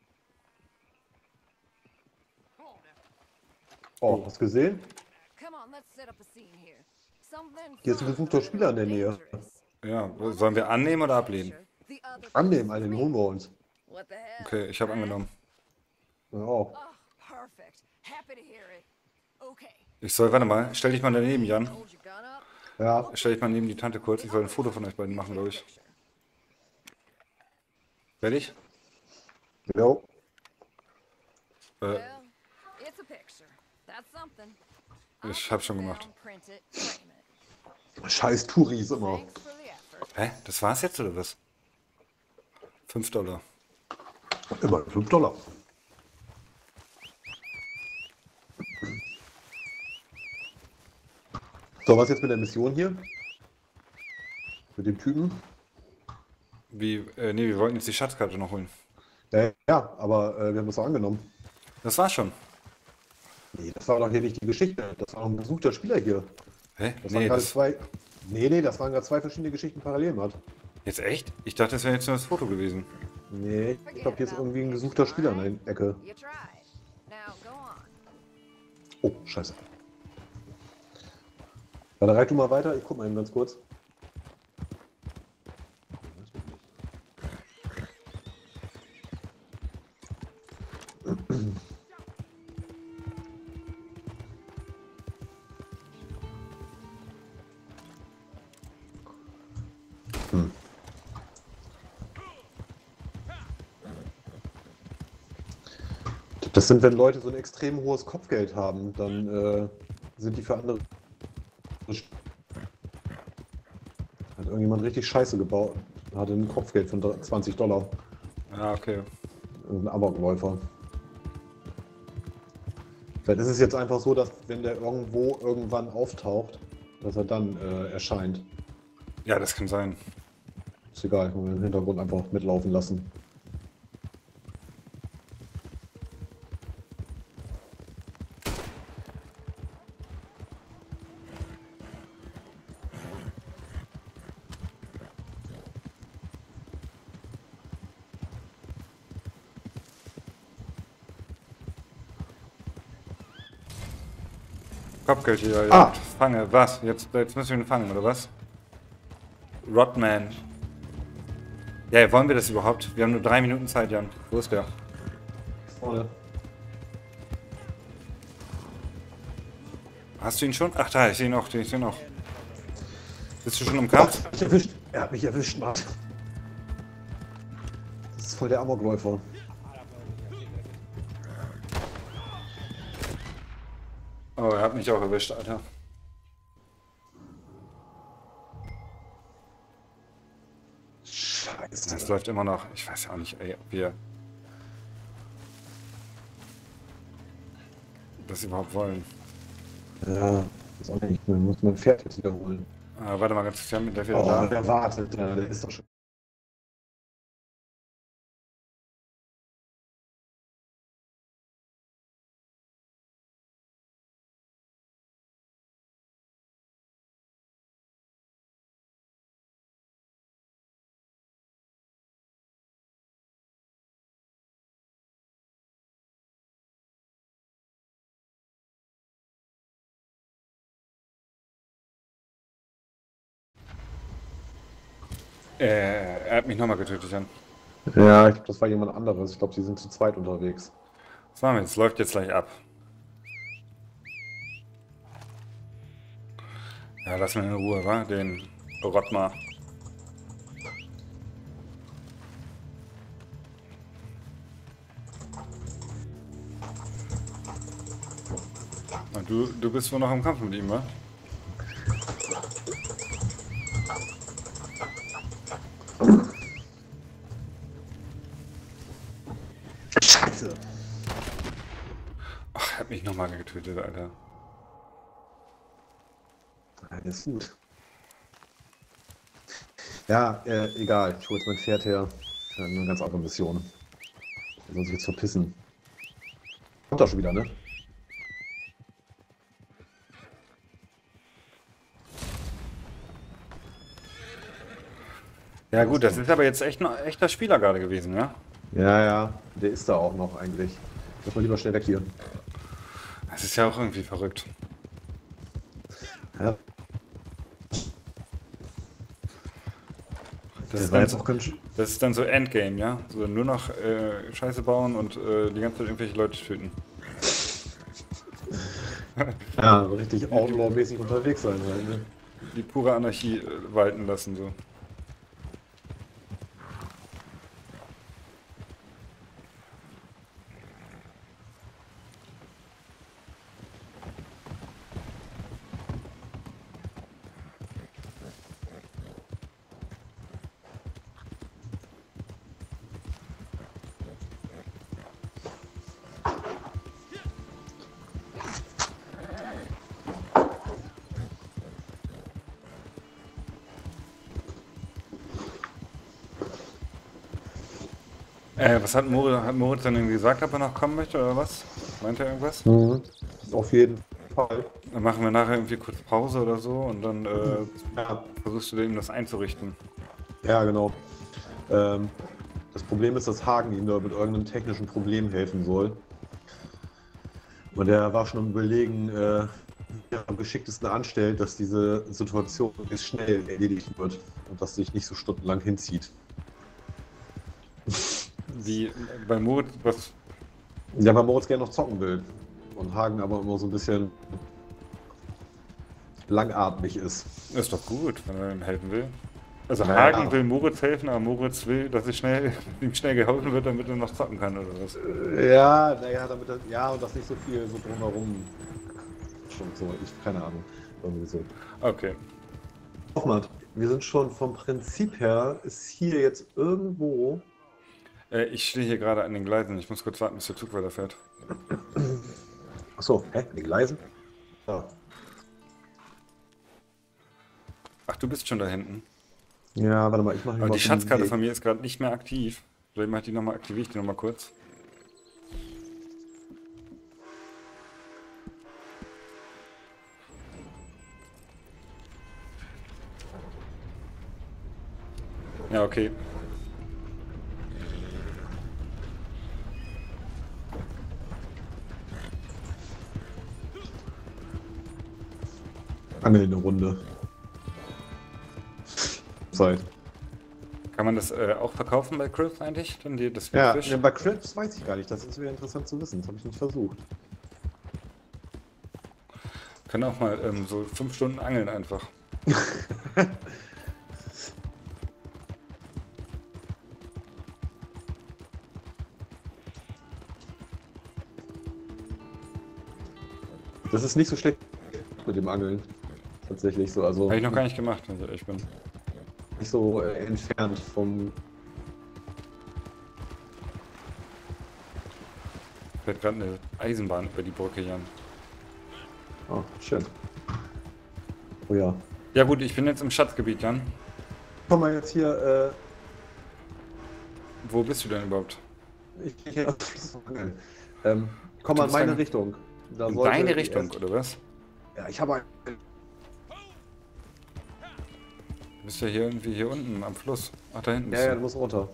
Oh, hast du gesehen? Come on, let's set up a scene here. Something Hier ist ein fun, gesuchter Spieler in der Nähe. dangerous. Ja, sollen wir annehmen oder ablehnen? The other Annehmen, person's Alter, den me. holen wir uns. What the hell? Okay, ich habe angenommen. Ja, auch. Oh, perfect. Happy to hear it. Okay. Ich soll, warte mal, stell dich mal daneben, Jan. Hold your gun up. Ja, Stell dich mal neben die Tante kurz. Ich soll ein Foto von euch beiden machen, glaube ich. Fertig? jo. Well, it's a picture. That's something. Ich hab's schon gemacht. Print it, frame it. Scheiß Touris immer. Thanks for the effort. Hä? Das war's jetzt oder was? $5. Immer $5. So, was jetzt mit der Mission hier? Mit dem Typen? Nee, wir wollten jetzt die Schatzkarte noch holen. Ja, aber wir haben das auch angenommen. Das war's schon. Nee, das war doch hier nicht die Geschichte. Das war doch ein gesuchter Spieler hier. Hä? Das Nee, waren gerade das... zwei. Nee, das waren gerade zwei verschiedene Geschichten parallel, Matt. Jetzt echt? Ich dachte, das wäre jetzt nur das Foto gewesen. Nee, ich glaube, hier ist irgendwie ein gesuchter Spieler in der Ecke. You tried. Now go on. Oh, scheiße. Ja, dann reit du mal weiter, ich guck mal eben ganz kurz. Das sind, wenn Leute so ein extrem hohes Kopfgeld haben, dann sind die für andere. Hat irgendjemand richtig Scheiße gebaut, hatte ein Kopfgeld von $20. Ja, okay. Ein Amokläufer. Vielleicht ist es jetzt einfach so, dass wenn der irgendwo irgendwann auftaucht, dass er dann erscheint. Ja, das kann sein. Ist egal, können wir im Hintergrund einfach mitlaufen lassen. Kopfgeld hier, Ah. Fange, was? Jetzt müssen wir ihn fangen, oder was? Rodman. Ja, wollen wir das überhaupt? Wir haben nur 3 Minuten Zeit, Jan. Wo ist der? Vorne. Hast du ihn schon? Ach da, ich sehe ihn auch, ich sehe ihn auch. Bist du schon im Kampf? Mich erwischt. Er hat mich erwischt, Mann. Das ist voll der Amokläufer. Oh, er hat mich auch erwischt, Alter. Scheiße. Es läuft immer noch. Ich weiß ja auch nicht, ey, ob wir das überhaupt wollen. Ja, ist auch nicht. Man muss mein Pferd jetzt wiederholen. Warte mal ganz kurz, der wieder Oh, da. der wartet. Ja, der ist doch schon. Er hat mich nochmal getötet, Jan. Ja, ich glaube, das war jemand anderes. Ich glaube, sie sind zu zweit unterwegs. Was machen wir jetzt? Läuft jetzt gleich ab. Ja, lass mal in Ruhe, wa? Den Rodmar. Du bist wohl noch im Kampf mit ihm, wa? Scheiße. Ach, er hat mich nochmal getötet, Alter. Ja, der ist gut. Ja, egal. Ich hole jetzt mein Pferd her. Für eine ganz andere Mission. Der soll sich jetzt verpissen. Kommt doch schon wieder, ne? Ja gut, das ist aber jetzt echt ein echter Spieler gerade gewesen, ja? Ja, ja. Der ist da auch noch eigentlich. Lass mal lieber schnell weg hier. Das ist ja auch irgendwie verrückt. Ja. Das ist, war dann, jetzt auch ganz das ist dann so Endgame, ja? So nur noch Scheiße bauen und die ganze Zeit irgendwelche Leute töten. ja, richtig Outlaw-mäßig unterwegs sein. Ne? Die pure Anarchie walten lassen, so. Was hat Moritz dann irgendwie gesagt, ob er noch kommen möchte oder was? Meint er irgendwas? Mhm. Auf jeden Fall. Dann machen wir nachher irgendwie kurz Pause oder so und dann Ja, versuchst du ihm das einzurichten. ja genau. Das Problem ist, dass Hagen ihm da mit irgendeinem technischen Problem helfen soll. Und er war schon am Überlegen, wie er am geschicktesten anstellt, dass diese Situation möglichst schnell erledigt wird und dass sich nicht so stundenlang hinzieht. Wie bei Moritz, was? Ja, weil Moritz gerne noch zocken will. Und Hagen aber immer so ein bisschen langatmig ist. Ist doch gut, wenn er ihm helfen will. Also Naja. Hagen will Moritz helfen, aber Moritz will, dass ihm schnell geholfen wird, damit er noch zocken kann oder was. Ja, naja, ja, und das nicht so viel so drumherum. Schon so, keine Ahnung. Irgendwie so. Okay. Hoffmann, wir sind schon vom Prinzip her, ist hier jetzt irgendwo. Ich stehe hier gerade an den Gleisen. Ich muss kurz warten, bis der Zug weiterfährt. Achso, die Gleisen? Ja. Ach, du bist schon da hinten. Ja, warte mal, ich mache Aber die Schatzkarte von mir ist gerade nicht mehr aktiv. Vielleicht mache ich die nochmal, aktiviere ich die nochmal kurz. Ja, okay. Angel eine Runde. Zeit. Kann man das auch verkaufen bei Chris eigentlich? Dann das Ja, Fisch? bei Crips weiß ich gar nicht. Das ist wieder interessant zu wissen. Das habe ich nicht versucht. Können auch mal so 5 Stunden angeln einfach. Das ist nicht so schlecht mit dem Angeln. Tatsächlich so. Also Habe ich noch gar nicht gemacht, wenn ich ehrlich bin. nicht so entfernt vom. Fährt gerade eine Eisenbahn über die Brücke, Jan. Oh, schön. Oh ja. Ja gut, ich bin jetzt im Schatzgebiet, Jan. Komm mal jetzt hier. Wo bist du denn überhaupt? Ich komm mal in meine Richtung. Da In sollte deine Richtung, erst- oder was? Ja, ich habe Du bist ja hier irgendwie hier unten am Fluss. Ach, da hinten bist Ja, du. du musst runter.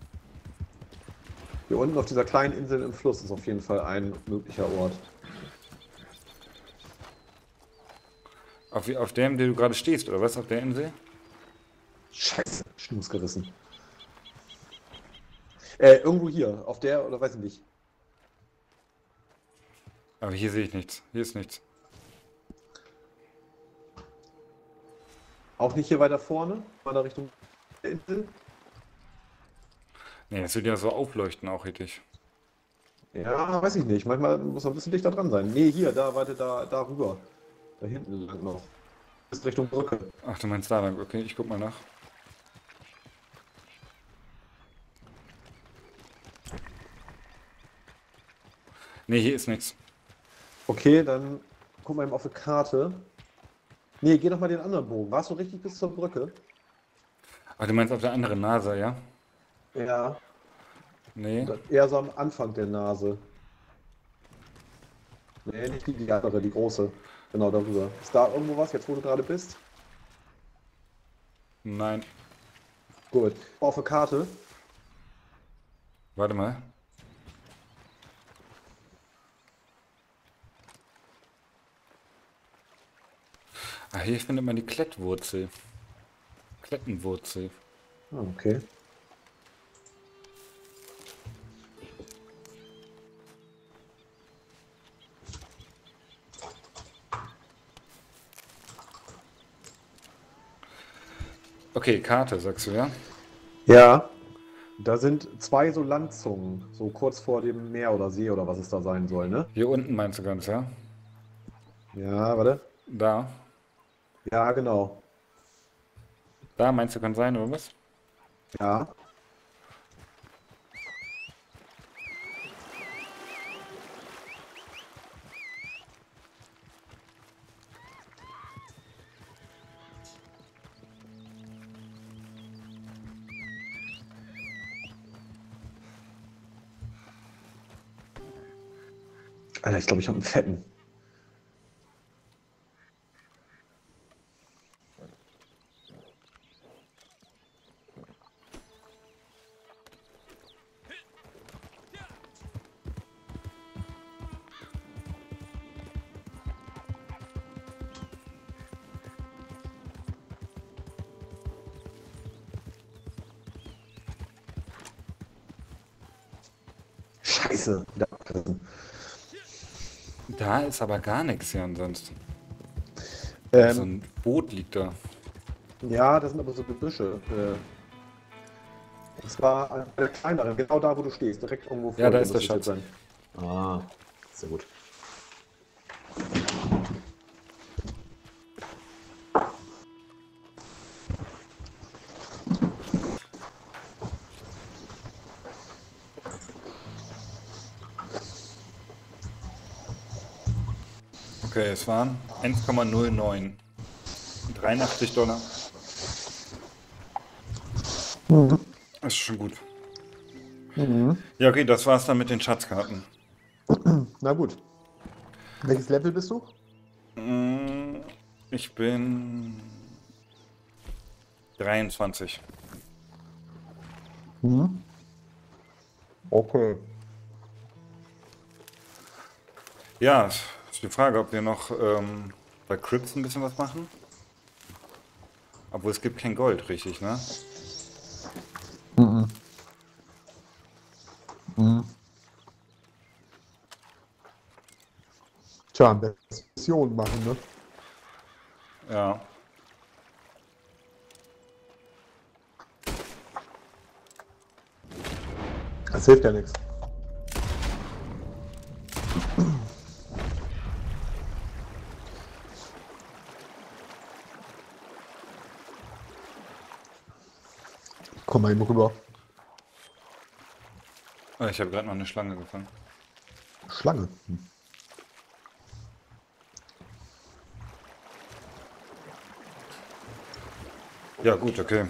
Hier unten auf dieser kleinen Insel im Fluss ist auf jeden Fall ein möglicher Ort. Auf der, in der du gerade stehst, oder was? Auf der Insel? Scheiße, Schnus gerissen. Irgendwo hier, auf der oder weiß ich nicht. Aber hier sehe ich nichts. Hier ist nichts. Auch nicht hier weiter vorne, weiter Richtung der Insel. Nee, das wird ja so aufleuchten auch richtig. Ja, weiß ich nicht. Manchmal muss man ein bisschen dichter dran sein. Nee, hier, da, weiter da rüber. Da hinten lang noch. Bis Richtung Brücke. Ach, du meinst da lang. Okay, ich guck mal nach. Nee, hier ist nichts. Okay, dann guck mal eben auf die Karte. Nee, geh doch mal den anderen Bogen. Warst du richtig bis zur Brücke? Ach, du meinst auf der anderen Nase, ja? Ja. Nee. Eher so am Anfang der Nase. Nee, nicht die andere, die große. Genau, darüber. Ist da irgendwo was, jetzt wo du gerade bist? Nein. Gut. Auf der Karte. Warte mal. Ah, hier findet man die Klettwurzel. Klettenwurzel. Ah, okay. Okay, Karte, sagst du, ja? Ja. Da sind zwei so Landzungen, so kurz vor dem Meer oder See oder was es da sein soll, ne? Hier unten meinst du ganz, ja? Ja, warte. Da. Ja, genau. Da meinst du kann sein, oder was? Ja. Alter, ich glaube, ich habe einen fetten. Scheiße. wieder abgerissen. Da ist aber gar nichts hier ansonsten. So Ähm, ein Boot liegt da. Ja, das sind aber so Gebüsche. Und zwar an der kleineren, genau da, wo du stehst, direkt irgendwo vor Ja, da dir ist der muss es jetzt Schatz. sein. Ah, sehr gut. Okay, es waren 1,09. $83. Das ist schon gut. Ja, okay, das war's dann mit den Schatzkarten. Na gut. Welches Level bist du? Mm, Ich bin 23. Okay. Ja, ist die Frage, ob wir noch bei Crips ein bisschen was machen. Obwohl es gibt kein Gold, richtig, ne? Tja, am besten Mission machen, ne? Ja. Das hilft ja nichts. Komm mal eben rüber. Oh, ich habe gerade noch eine Schlange gefangen. Schlange. Ja, gut, okay.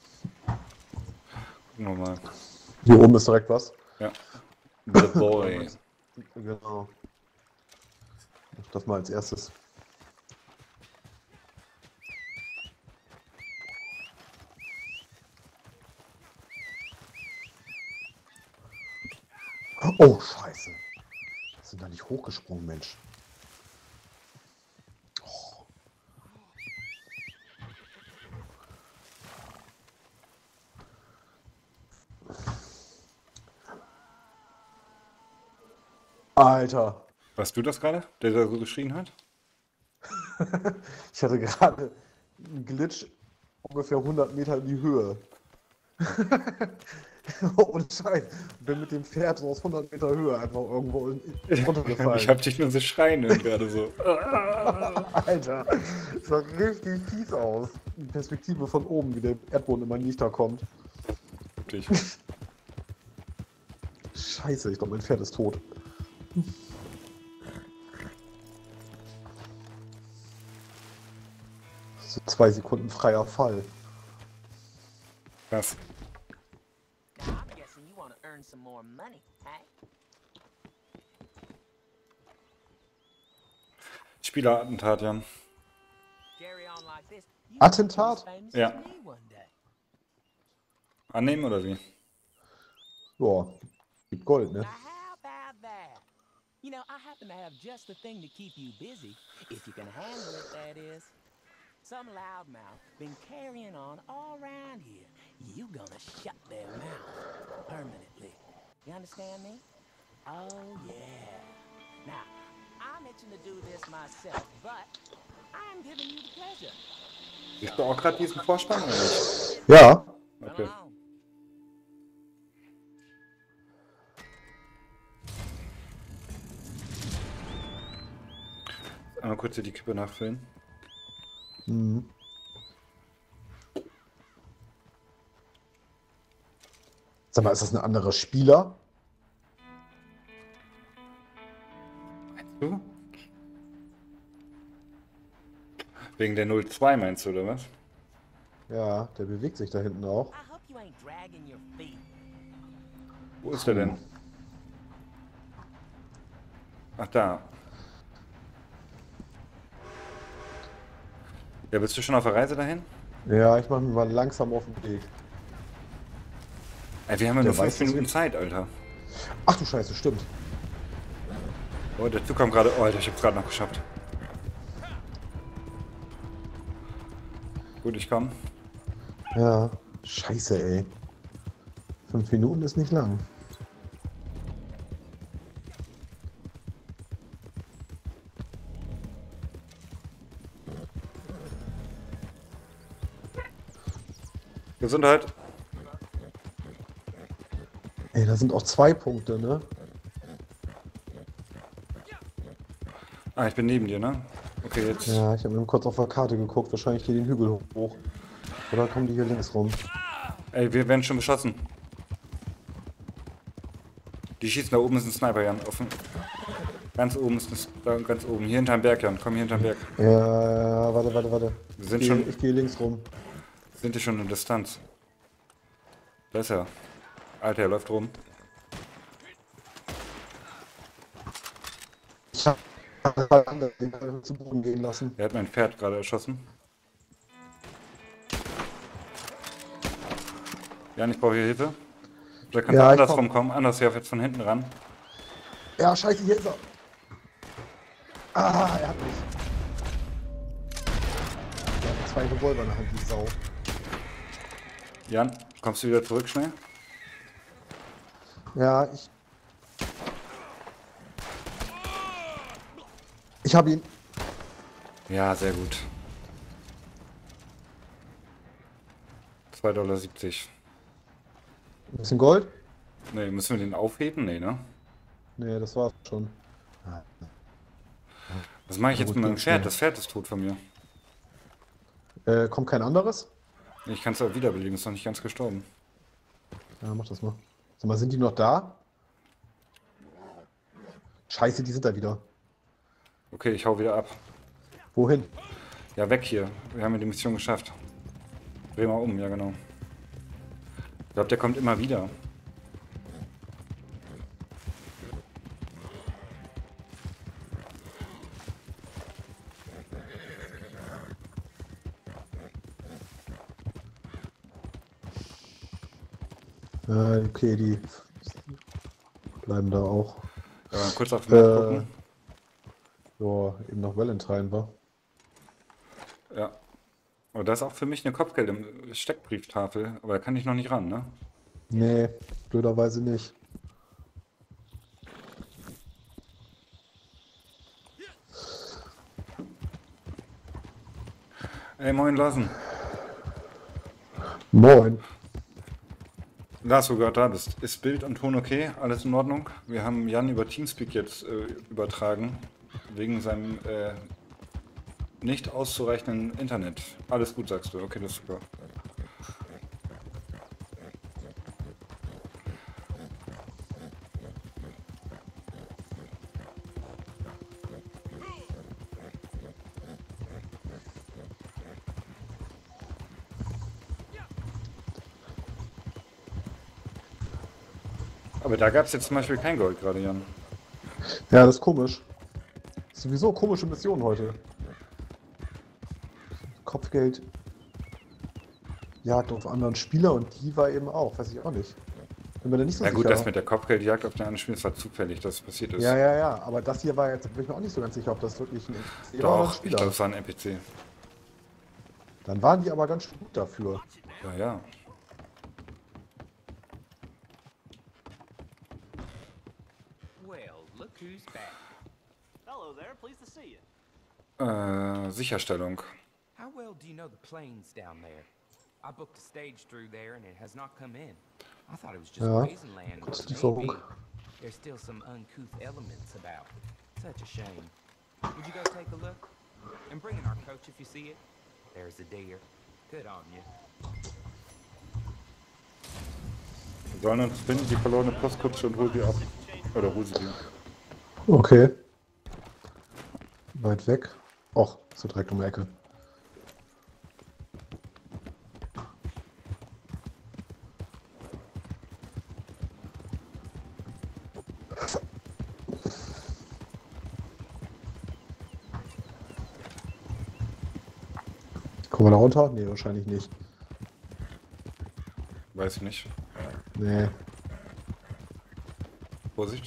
Gucken wir mal. Hier oben ist direkt was. Ja. The Boy. Genau. Mach das mal als erstes. Oh, scheiße. Sind da nicht hochgesprungen, Mensch. Alter. Warst du das gerade, der da so geschrien hat? Ich hatte gerade einen Glitch ungefähr 100 Meter in die Höhe. Ohne Scheiß. Bin mit dem Pferd so aus 100 Meter Höhe einfach irgendwo runtergefallen. Ich habe dich nur so schreien hören gerade so. Alter, das sah richtig fies aus. Die Perspektive von oben, wie der Erdboden immer nicht da kommt. Dich. Scheiße, ich glaube, mein Pferd ist tot. So 2 Sekunden freier Fall. Krass. Now I'm guessing you want to earn some more money, hey? Spielerattentat, ja. Carry on like this. You Attentat? might be as famous Ja. as me one day. Annehmen oder wie? Ja, gibt Gold, ne? Now how about that? You know, I happen to have just the thing to keep you busy, if you can handle it, that is. Some loudmouth been carrying on all around here. You gonna shut their mouth permanently. You understand me? Oh yeah. Now, I'm itching to do this myself, but I'm giving you the pleasure. Siehst du auch gerade diesen Vorspann oder nicht? Ja. Come Okay. along. Einmal kurz hier die Kippe nachfüllen. Mhm. Sag mal, ist das ein anderer Spieler? Du? Wegen der 02 meinst du, oder was? Ja, der bewegt sich da hinten auch. I hope you ain't dragging your feet. Wo ist der denn? Ach, da. Ja, bist du schon auf der Reise dahin? Ja, ich mache mich mal langsam auf den Weg. Ey, wir haben ja Der nur 5 weiß das Minuten nicht. Zeit, Alter. Ach du Scheiße, stimmt. Oh, der Zug kommt gerade. Oh, Alter, ich hab's gerade noch geschafft. Gut, ich komm. Ja, scheiße, ey. 5 Minuten ist nicht lang. Gesundheit. Ey, da sind auch 2 Punkte, ne? Ah, ich bin neben dir, ne? Okay, jetzt. Ja, ich habe eben kurz auf der Karte geguckt. Wahrscheinlich hier den Hügel hoch. Oder kommen die hier links rum? Ey, wir werden schon beschossen. Die schießen, da oben ist ein Sniper, Jan. Offen. Ganz oben ist da ganz oben. Hier hinterm Berg, Jan. Komm hier hinterm Berg. Ja, warte. Wir sind schon. Ich gehe links rum. Sind die schon in Distanz? Da ist er. Alter, er läuft rum. Ich habe den zu Boden gehen lassen. Er hat mein Pferd gerade erschossen. Jan, ich brauche hier Hilfe. Da kannst Ja, du ich andersrum kommen. Anders jetzt von hinten ran. Ja, scheiße, hier ist er. Ah, er hat mich. Er hat 2 Revolver in der Hand, die Sau. Jan, kommst du wieder zurück schnell? Ja, ich habe ihn. Ja, sehr gut. 2,70 $. Ein bisschen Gold? Ne, müssen wir den aufheben? Nee, ne? Nee, das war's schon. Was mache ich jetzt gut, mit meinem geht's Pferd? schnell. Das Pferd ist tot von mir. Kommt kein anderes? Ich kann es auch wiederbeleben, ist noch nicht ganz gestorben. Ja, mach das mal. Sag mal, sind die noch da? Scheiße, die sind da wieder. Okay, ich hau wieder ab. Wohin? Ja, weg hier. Wir haben ja die Mission geschafft. Dreh mal um, ja genau. Ich glaube, der kommt immer wieder. Okay, die bleiben da auch. Ja, mal kurz auf die Map gucken. Ja, eben noch Valentine war. Ja. Aber da ist auch für mich eine Kopfgeld im Steckbrieftafel, aber da kann ich noch nicht ran, ne? Nee, blöderweise nicht. Ey, moin Larsen. Moin. Lars, wo du gerade da bist. Ist Bild und Ton okay? Alles in Ordnung? Wir haben Jan über Teamspeak jetzt übertragen, wegen seinem nicht auszureichenden Internet. Alles gut, sagst du. Okay, das ist super. Aber da gab es jetzt zum Beispiel kein Gold gerade, Jan. Ja, das ist komisch. Sowieso komische Mission heute. Kopfgeld. Jagd auf anderen Spieler und die war eben auch, weiß ich auch nicht. Bin mir da nicht so Na gut, sicher. das mit der Kopfgeldjagd auf den anderen Spiel, das war zufällig, dass es passiert ist. Ja, aber das hier war jetzt, bin ich mir auch nicht so ganz sicher, ob das wirklich ein NPC war oder ein Doch, ich Spieler. glaube, es war ein NPC. Dann waren die aber ganz schön gut dafür. Ja, ja. Well, look who's back. Hello there, pleased to see you. Sicherstellung. How well do you know the plains down there? I booked a stage through there and it has not come in. I thought it was just Ja, grazing land, kurz but die maybe Lieferung. there's still some uncouth elements about. Such a shame. Would you go take a look? And bring in our coach if you see it. There's the deer. Good on you. Wir sollen uns finden, die verlorene Postkutsche und hol sie ab. Oder hol sie dir. Okay. Weit weg. Och, so direkt um die Ecke. Kommen wir da runter? Nee, wahrscheinlich nicht. Weiß ich nicht. Nee. Vorsicht.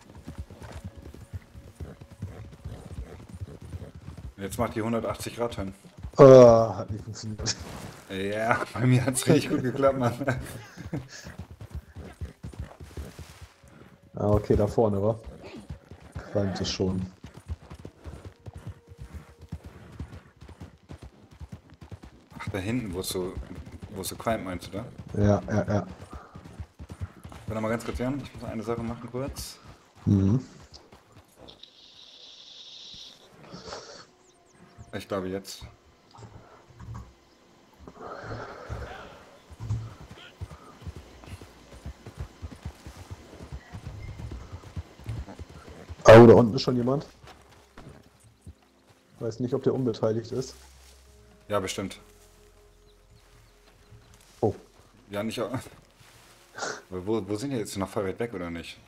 Jetzt macht die 180 Grad hin. Hat nicht funktioniert. Ja, bei mir hat es richtig gut geklappt, Mann. Ah, okay, da vorne, wa? Qualmt es schon. Ach, da hinten, wo es so Wo ist der Quiet meinst du da? Ja. Warte mal ganz kurz, Jan. Ich muss eine Sache machen kurz. Mhm. Ich glaube jetzt. Oh, da unten ist schon jemand. Weiß nicht, ob der unbeteiligt ist. Ja, bestimmt. Oh. Ja, nicht. Wo sind die jetzt? Noch voll weit weg oder nicht?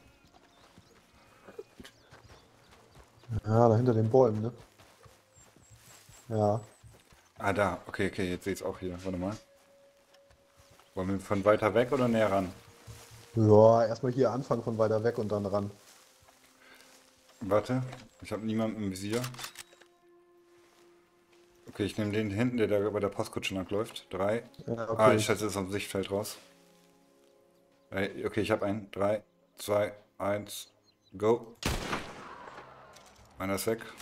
Ja, da hinter den Bäumen, ne? Ja. Ah, da. Okay, jetzt sehe ich es auch hier. Warte mal. Wollen wir von weiter weg oder näher ran? Ja, erstmal hier anfangen von weiter weg und dann ran. Warte, ich habe niemanden im Visier. Okay, ich nehme den hinten, der da bei der Postkutsche lang läuft. 3. Ja, Ah, okay. ich schätze, es ist aus dem Sichtfeld raus. Okay, ich habe einen. 3, 2, 1, go. Einer ist weg.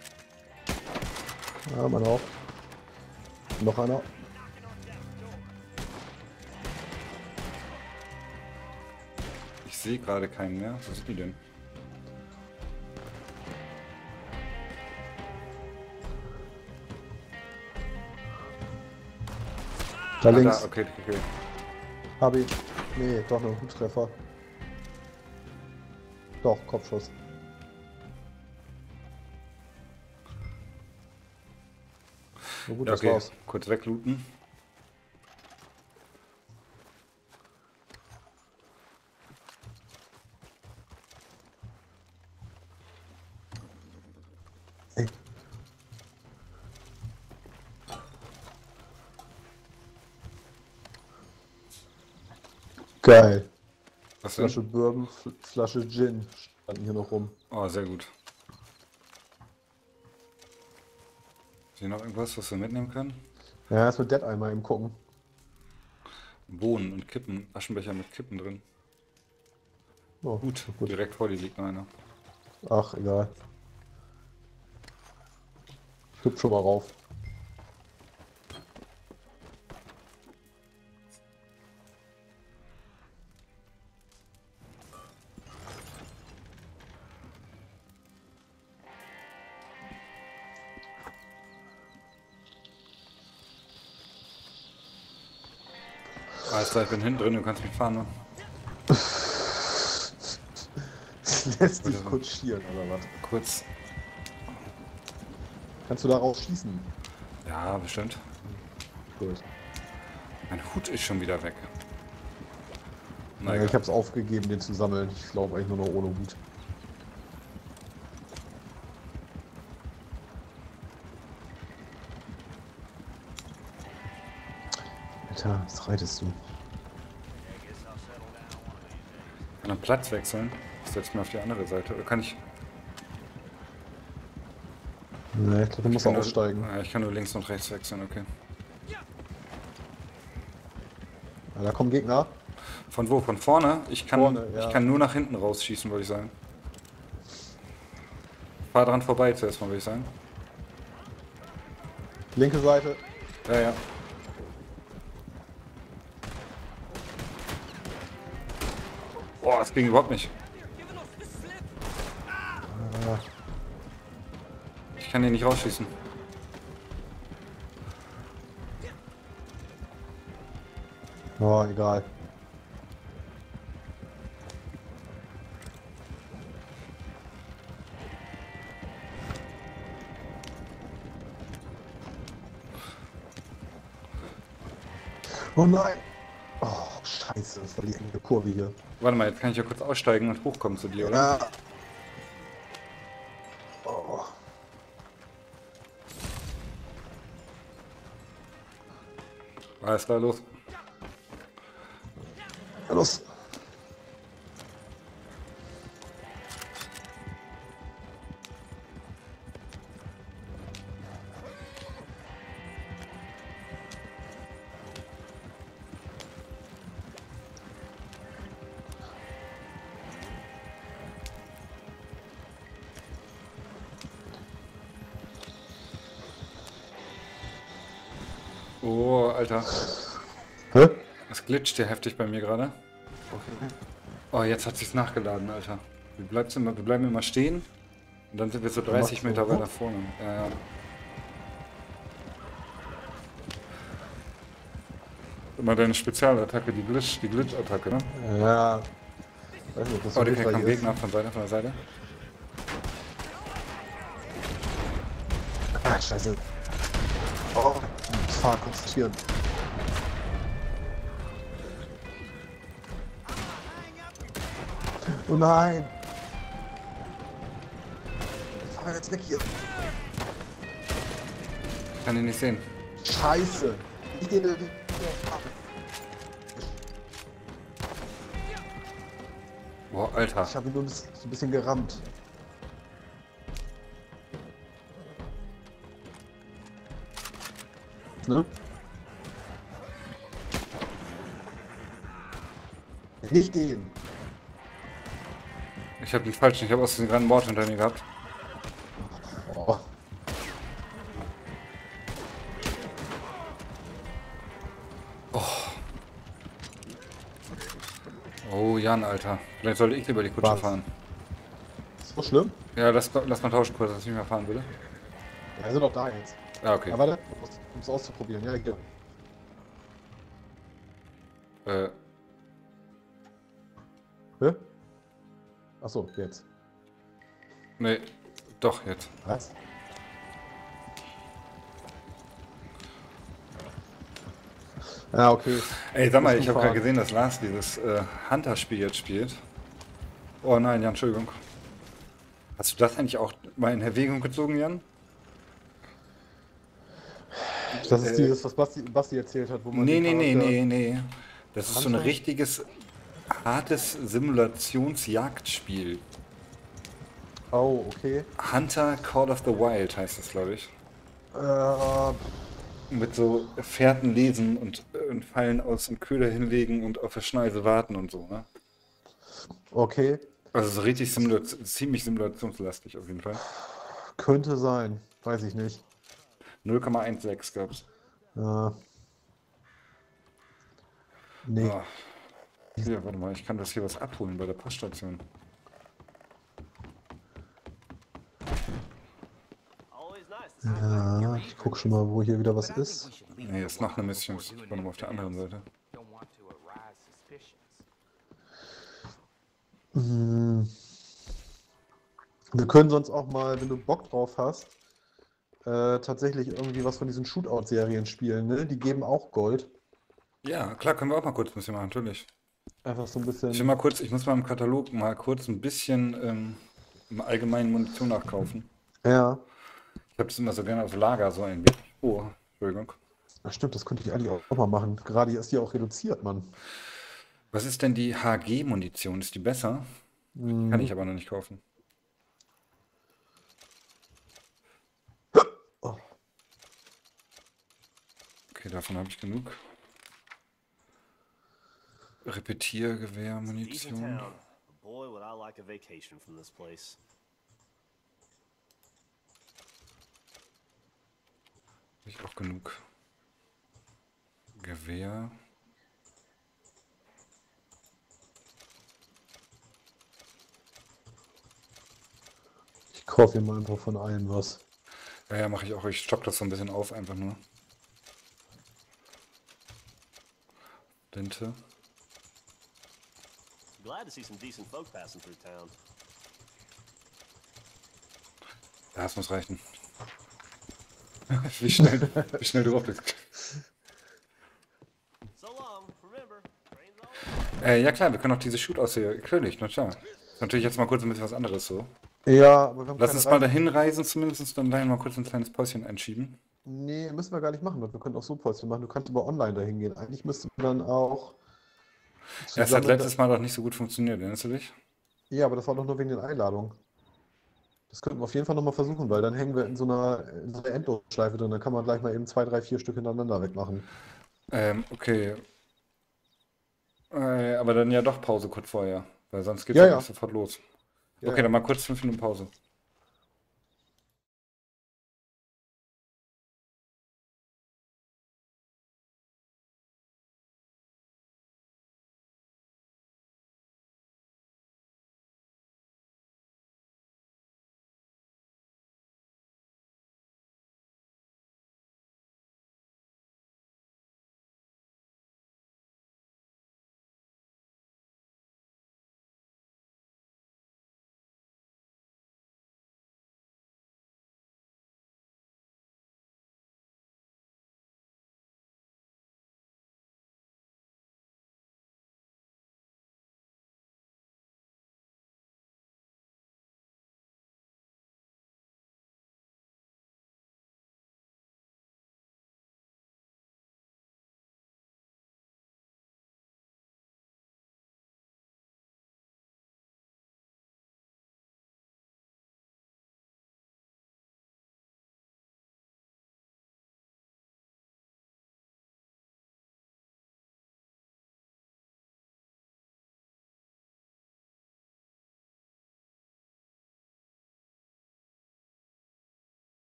Ja, man auch. Noch einer. Ich sehe gerade keinen mehr. Wo sind die denn? Da Ah, links. da, okay. Hab ich. Nee, doch noch ein Treffer. Doch, Kopfschuss. Na gut, Ja, das okay, war's. kurz weglooten. Ey. Geil. Was denn? Flasche Bourbon, Flasche Gin standen hier noch rum. Oh, sehr gut. Ist hier noch irgendwas, was wir mitnehmen können? Ja, erst mit Dead einmal eben gucken. Bohnen und Kippen. Aschenbecher mit Kippen drin. Oh, Gut, gut. direkt vor dir liegt noch einer. Ach, egal. Ich hüpf schon mal rauf. Alles klar, ich bin hinten drin, du kannst mich fahren, ne? Lässt dich kutschieren, oder was? Kurz. Kannst du darauf schießen? Ja, bestimmt. Gut. Mein Hut ist schon wieder weg. Na Ja, egal. ich hab's aufgegeben, den zu sammeln. Ich glaube eigentlich nur noch ohne Hut. Alter, was reitest du? Kann einen Platz wechseln? Ich setze mich auf die andere Seite. Oder kann ich? Ne, ich glaube, du musst kann aussteigen. Ja, ich kann nur links und rechts wechseln, okay. Ja, da kommen Gegner. Von wo? Von vorne? Ich kann nur nach hinten rausschießen, würde ich sagen. Fahr dran vorbei zuerst mal, würde ich sagen. Linke Seite. Ja. Boah, das ging überhaupt nicht. Ich kann den nicht rausschießen. Oh, egal. Oh nein! Oh, scheiße, das war die enge Kurve hier. Warte mal, jetzt kann ich ja kurz aussteigen und hochkommen zu dir, oder? Ja. Oh. Alles klar, los. Ja, los! Oh, Alter. glitscht hier heftig bei mir gerade. Okay. Oh, jetzt hat sich's nachgeladen, Alter. Wir bleiben immer stehen. Und dann sind wir so 30 macht so Meter weiter vorne. Ja, ja. Immer deine Spezialattacke, die Glitch-Attacke, ne? Ja. Weiß nicht, ob das so Oh, der hilfreich kommt ist. Gegner von der Seite. Ah, scheiße. Oh, fahr, konzentrieren. Oh nein! Fahr jetzt weg hier. Ich kann ihn nicht sehen. Scheiße! Ich den. Boah, Alter. Ich habe ihn nur so ein bisschen gerammt. Ne? Nicht den. Ich habe den falschen, ich habe aus dem gerade Mord hinter mir gehabt. Oh. Oh, Jan, Alter. Vielleicht sollte ich lieber die Kutsche Was? fahren. So schlimm? Ja, lass mal tauschen kurz, dass ich nicht mehr fahren würde. Ja, wir sind doch da jetzt. Ja, okay. Ja, warte, um es auszuprobieren. Ja, hier. Äh, Hä? Achso, jetzt. nee, doch, jetzt. Was? Ja, okay. Ey, sag mal, Musst ich du habe gerade fahren. gesehen, dass Lars dieses Hunter-Spiel jetzt spielt. Oh nein, Jan, Entschuldigung. Hast du das eigentlich auch mal in Erwägung gezogen, Jan? Das ist dieses, was Basti erzählt hat, wo man Nee, den nee, nee, Charakter- nee, nee. Das ist so ein Hunter? richtiges, hartes Simulationsjagdspiel. Oh, okay. Hunter Call of the Wild heißt es, glaube ich. Äh, Mit so Fährten lesen und Fallen aus dem Köder hinlegen und auf der Schneise warten und so, ne? okay. Also so richtig ziemlich simulationslastig auf jeden Fall. Könnte sein. Weiß ich nicht. 0,16 gab's. Äh, nee. Ah. Hier, warte mal, ich kann das hier was abholen bei der Poststation. Always nice to see Ja, ich guck schon mal, wo hier wieder was But I think ist. we should leave Nee, that ist noch eine alone Mission. before Ich doing war nochmal auf der anderen anything Seite. else. Don't want to arouse suspicions. Hm. Wir können sonst auch mal, wenn du Bock drauf hast, tatsächlich irgendwie was von diesen Shootout-Serien spielen, ne? Die geben auch Gold. Ja, klar, können wir auch mal kurz ein bisschen machen, natürlich. Einfach so ein Ich will bisschen. mal kurz, ich muss mal im Katalog mal kurz ein bisschen im allgemeinen Munition nachkaufen. Ja, Ich habe das immer so gerne auf Lager, so ein wenig. Oh, Entschuldigung. das stimmt, das könnte ich eigentlich auch mal machen. Gerade hier ist die auch reduziert, Mann. Was ist denn die HG-Munition? Ist die besser? Kann ich aber noch nicht kaufen. Oh, Okay, davon habe ich genug. Repetiergewehr, decent Munition. town. Boy, would I like a vacation from this place. Habe ich auch genug. Gewehr. ich kaufe hier mal einfach von allem was. Ja, ja, mache ich auch. Ich stock das so ein bisschen auf, einfach nur. Dinte. Glad to see some decent folk passing through town. Ja, es muss reichen. Wie schnell du drauf bist. So long, remember, trains all. Ja klar, wir können auch diese Shootouts hier. Natürlich, na klar. Ist natürlich jetzt mal kurz ein bisschen was anderes so. Ja, aber wir haben Lass keine uns mal dahin reisen zumindest, dann dahin mal kurz ein kleines Päuschen einschieben. Nee, müssen wir gar nicht machen, weil wir können auch so Päuschen machen. Du kannst aber online dahin gehen. Eigentlich müsste man dann auch. Ja, es hat zusammen letztes Mal doch nicht so gut funktioniert, erinnerst du dich? Ja, aber das war doch nur wegen den Einladungen. Das könnten wir auf jeden Fall nochmal versuchen, weil dann hängen wir in so einer Endlosschleife drin. Dann kann man gleich mal eben 2, 3, 4 Stück hintereinander wegmachen. Okay. Aber dann ja doch Pause kurz vorher, weil sonst geht's Ja, ja ja. nicht sofort los. Ja, Okay, ja. dann mal kurz 5 Minuten Pause.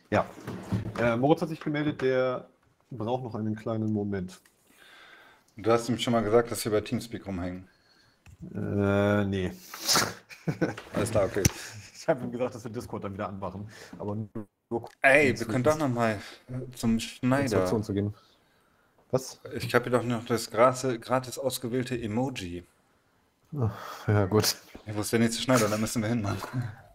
Ja. Moritz hat sich gemeldet, der braucht noch einen kleinen Moment. Du hast ihm schon mal gesagt, dass wir bei Teamspeak rumhängen. Nee. Alles klar, okay. Ich habe ihm gesagt, dass wir Discord dann wieder anmachen. Aber nur Ey, wir können doch noch mal zum Schneider. Installation zu gehen. Was? Ich habe hier doch noch das gratis ausgewählte Emoji. Ja, gut. Wo ist der nächste Schneider? Da müssen wir hin, Mann.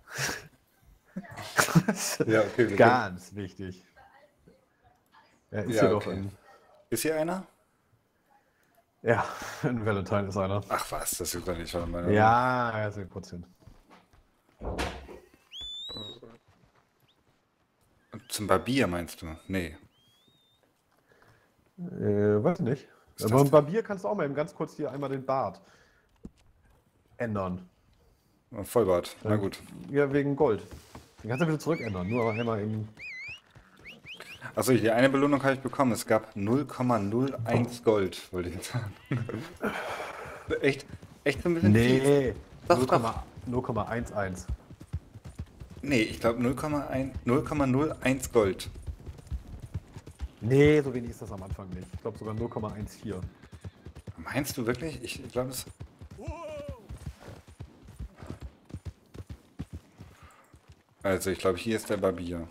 Ja, okay. wir Ganz wichtig. Ja, ist Ja, hier doch okay. ein. Ist hier einer? Ja, ein Valentine ist einer. Ach was, das ist doch nicht von meiner. Ja, er ist ein kurz hin. Zum Barbier meinst du? Nee. Weiß nicht. Ist Aber das- beim Barbier kannst du auch mal eben ganz kurz hier einmal den Bart ändern. Vollbart. Na gut. Ja, wegen Gold. Den kannst du wieder zurückändern. Nur aber einmal eben. Achso, die eine Belohnung habe ich bekommen. Es gab 0,01 Gold, wollte ich jetzt sagen. Echt so ein bisschen viel. Nee. Doch, 0,11. Nee, ich glaube 0,01 Gold. Nee, so wenig ist das am Anfang nicht. Ich glaube sogar 0,14. Meinst du wirklich? Ich glaube es. Also ich glaube, hier ist der Barbier.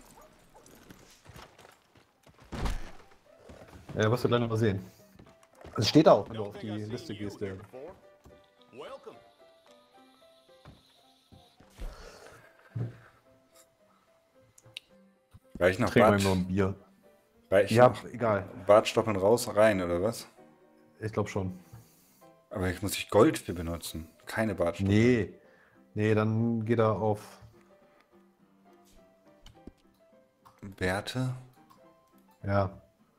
Ja, wirst du gleich noch mal sehen. Es steht auch, wenn du auf die Liste gehst. Der. Welcome. Reich noch Trinken wir Bart, ihm noch ein Bier. reich Ja, noch egal. Bartstoppeln raus, rein, oder was? Ich glaube schon. Aber ich muss ich Gold für benutzen. Keine Bartstoppeln. Nee. Nee, dann geht er auf. Bärte? Ja.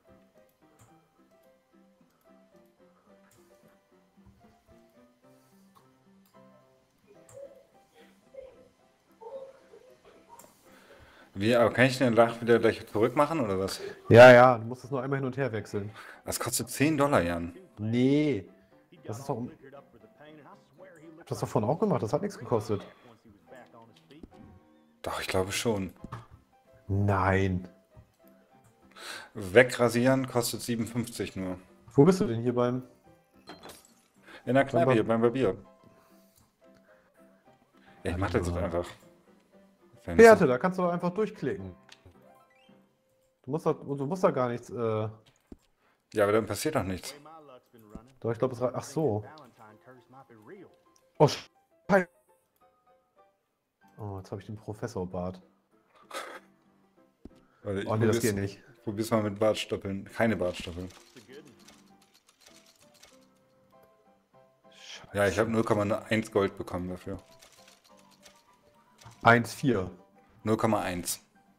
Wie, aber kann ich den Lach wieder gleich zurück machen, oder was? Ja, ja, du musst es nur einmal hin und her wechseln. Das kostet $10, Jan. Nee. Das ist doch. Ich hab das doch vorhin auch gemacht, das hat nichts gekostet. Doch, ich glaube schon. Nein. Wegrasieren kostet 57 nur. Wo bist du denn hier beim. In der Kneipe Beim hier, beim Barbier. Ja, ich mach das jetzt einfach. Wenn es- Werte, da kannst du einfach durchklicken. Du musst da gar nichts. Ja, aber dann passiert doch nichts. Doch, ich glaube, es reicht. Ach so. Oh, Scheiße. Oh, jetzt habe ich den Professorbart. Warte, ich Oh, nee, das probier's- geht nicht. Probier's mal mit Bartstoppeln. Keine Bartstoppeln. Ja, ich habe 0,1 Gold bekommen dafür. 1,4. 0,1.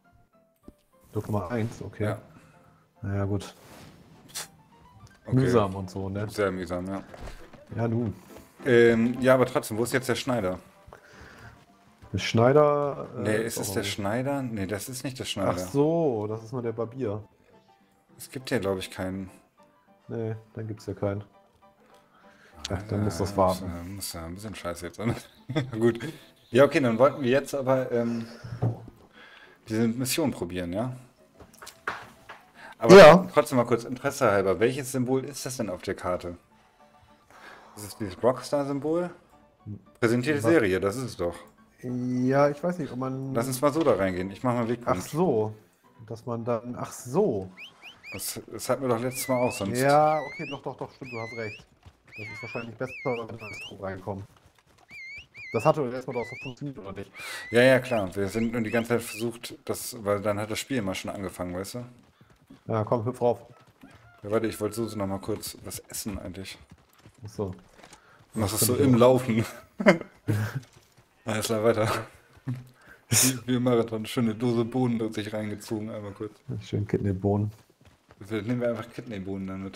0,1, okay. Ja. Naja, gut. Okay. Mühsam und so, ne? Sehr mühsam, ja. Ja, nun. Ja, aber trotzdem, wo ist jetzt der Schneider? Der Schneider. Nee, ist es auch der nicht. Schneider? Nee, das ist nicht der Schneider. Ach so, das ist nur der Barbier. Es gibt hier, glaube ich, keinen. Nee, dann gibt's ja keinen. Ja, dann muss das warten. Muss ja ein bisschen scheiße jetzt sein. Gut. Ja, okay, dann wollten wir jetzt aber diese Mission probieren, ja? Aber Ja. trotzdem mal kurz Interesse halber. Welches Symbol ist das denn auf der Karte? Ist es dieses Rockstar-Symbol? Präsentierte Serie, das ist es doch. Ja, ich weiß nicht, ob man. Lass uns mal so da reingehen. Ich mach mal Ach Wegpunkt. so. Dass man dann. Ach so. Das hatten wir doch letztes Mal auch sonst. Ja, okay, doch, stimmt, du hast recht. Das ist wahrscheinlich besser, wenn wir ins Intro reinkommen. Das hatte erstmal doch so funktioniert, oder nicht? Ja, klar. Wir sind nur die ganze Zeit versucht, weil dann hat das Spiel immer schon angefangen, weißt du? Ja, komm, hüpf rauf. Ja, warte, ich wollte so noch mal kurz was essen eigentlich. Ach so. Machst das so im Laufen. Alles klar, weiter. Wie im Marathon, schöne Dose Bohnen durch sich reingezogen, einmal kurz. Schön Kidneybohnen. Vielleicht nehmen wir einfach Kidneybohnen damit.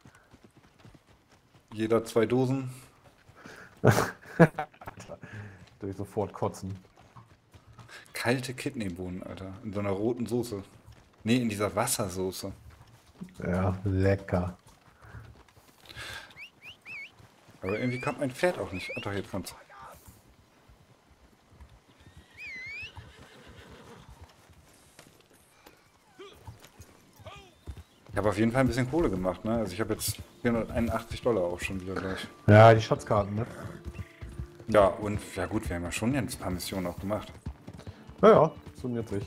Jeder 2 Dosen. Durch sofort kotzen. Kalte Kidneybohnen, Alter. In so einer roten Soße. Nee, in dieser Wassersoße. Ja, lecker. Aber irgendwie kommt mein Pferd auch nicht. Ach doch, jetzt kommt's. Ich habe auf jeden Fall ein bisschen Kohle gemacht, ne? Also ich habe jetzt $481 auch schon wieder gleich. Ja, die Schatzkarten, ne? Ja, und ja gut, wir haben ja schon jetzt ein paar Missionen auch gemacht. Ja, summiert sich.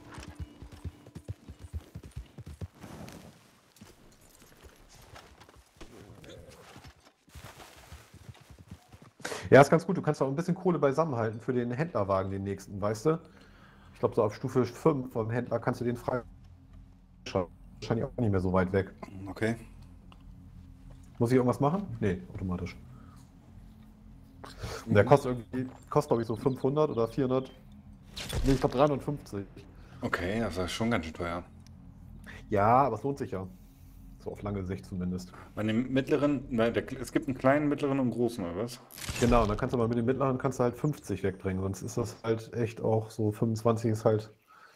Ja, ist ganz gut. Du kannst auch ein bisschen Kohle beisammenhalten für den Händlerwagen, den nächsten, weißt du? Ich glaube, so auf Stufe 5 vom Händler kannst du den freischalten. Wahrscheinlich auch nicht mehr so weit weg. Okay. Muss ich irgendwas machen? Nee, automatisch. Und der kostet glaube ich, so 500 oder 400. Nee, ich glaube 350. Okay, das ist schon ganz schön teuer. Ja, aber es lohnt sich ja. So auf lange Sicht zumindest. Bei dem mittleren, es gibt einen kleinen, mittleren und großen, oder was? Genau, und dann kannst du mal mit dem mittleren kannst du halt 50 wegbringen. Sonst ist das halt echt auch so 25 ist halt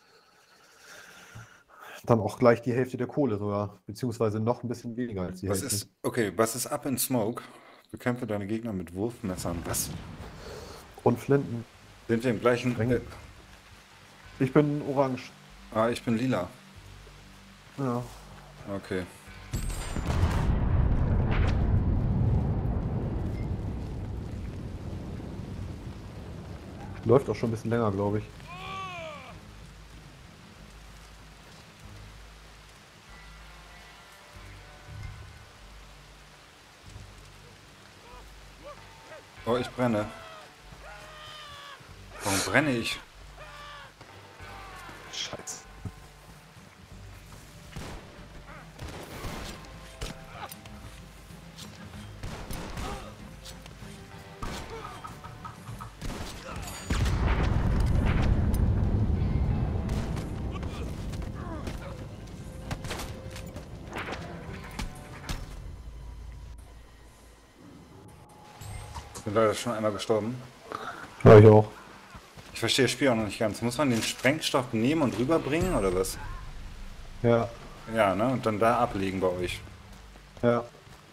dann auch gleich die Hälfte der Kohle sogar. Beziehungsweise noch ein bisschen weniger als die Was Hälfte. ist, okay, was ist Up in Smoke? Bekämpfe deine Gegner mit Wurfmessern. Was? Und Flinten. Sind wir im gleichen... Streng. Ich bin orange. ich bin lila. Ja. Okay. Läuft auch schon ein bisschen länger, glaube ich. Oh, ich brenne. Warum brenne ich? Scheiße. Bin leider schon einmal gestorben. Ja, ich auch. Ich verstehe das Spiel auch noch nicht ganz. Muss man den Sprengstoff nehmen und rüberbringen, oder was? Ja, Ja, ne? Und dann da ablegen bei euch. ja.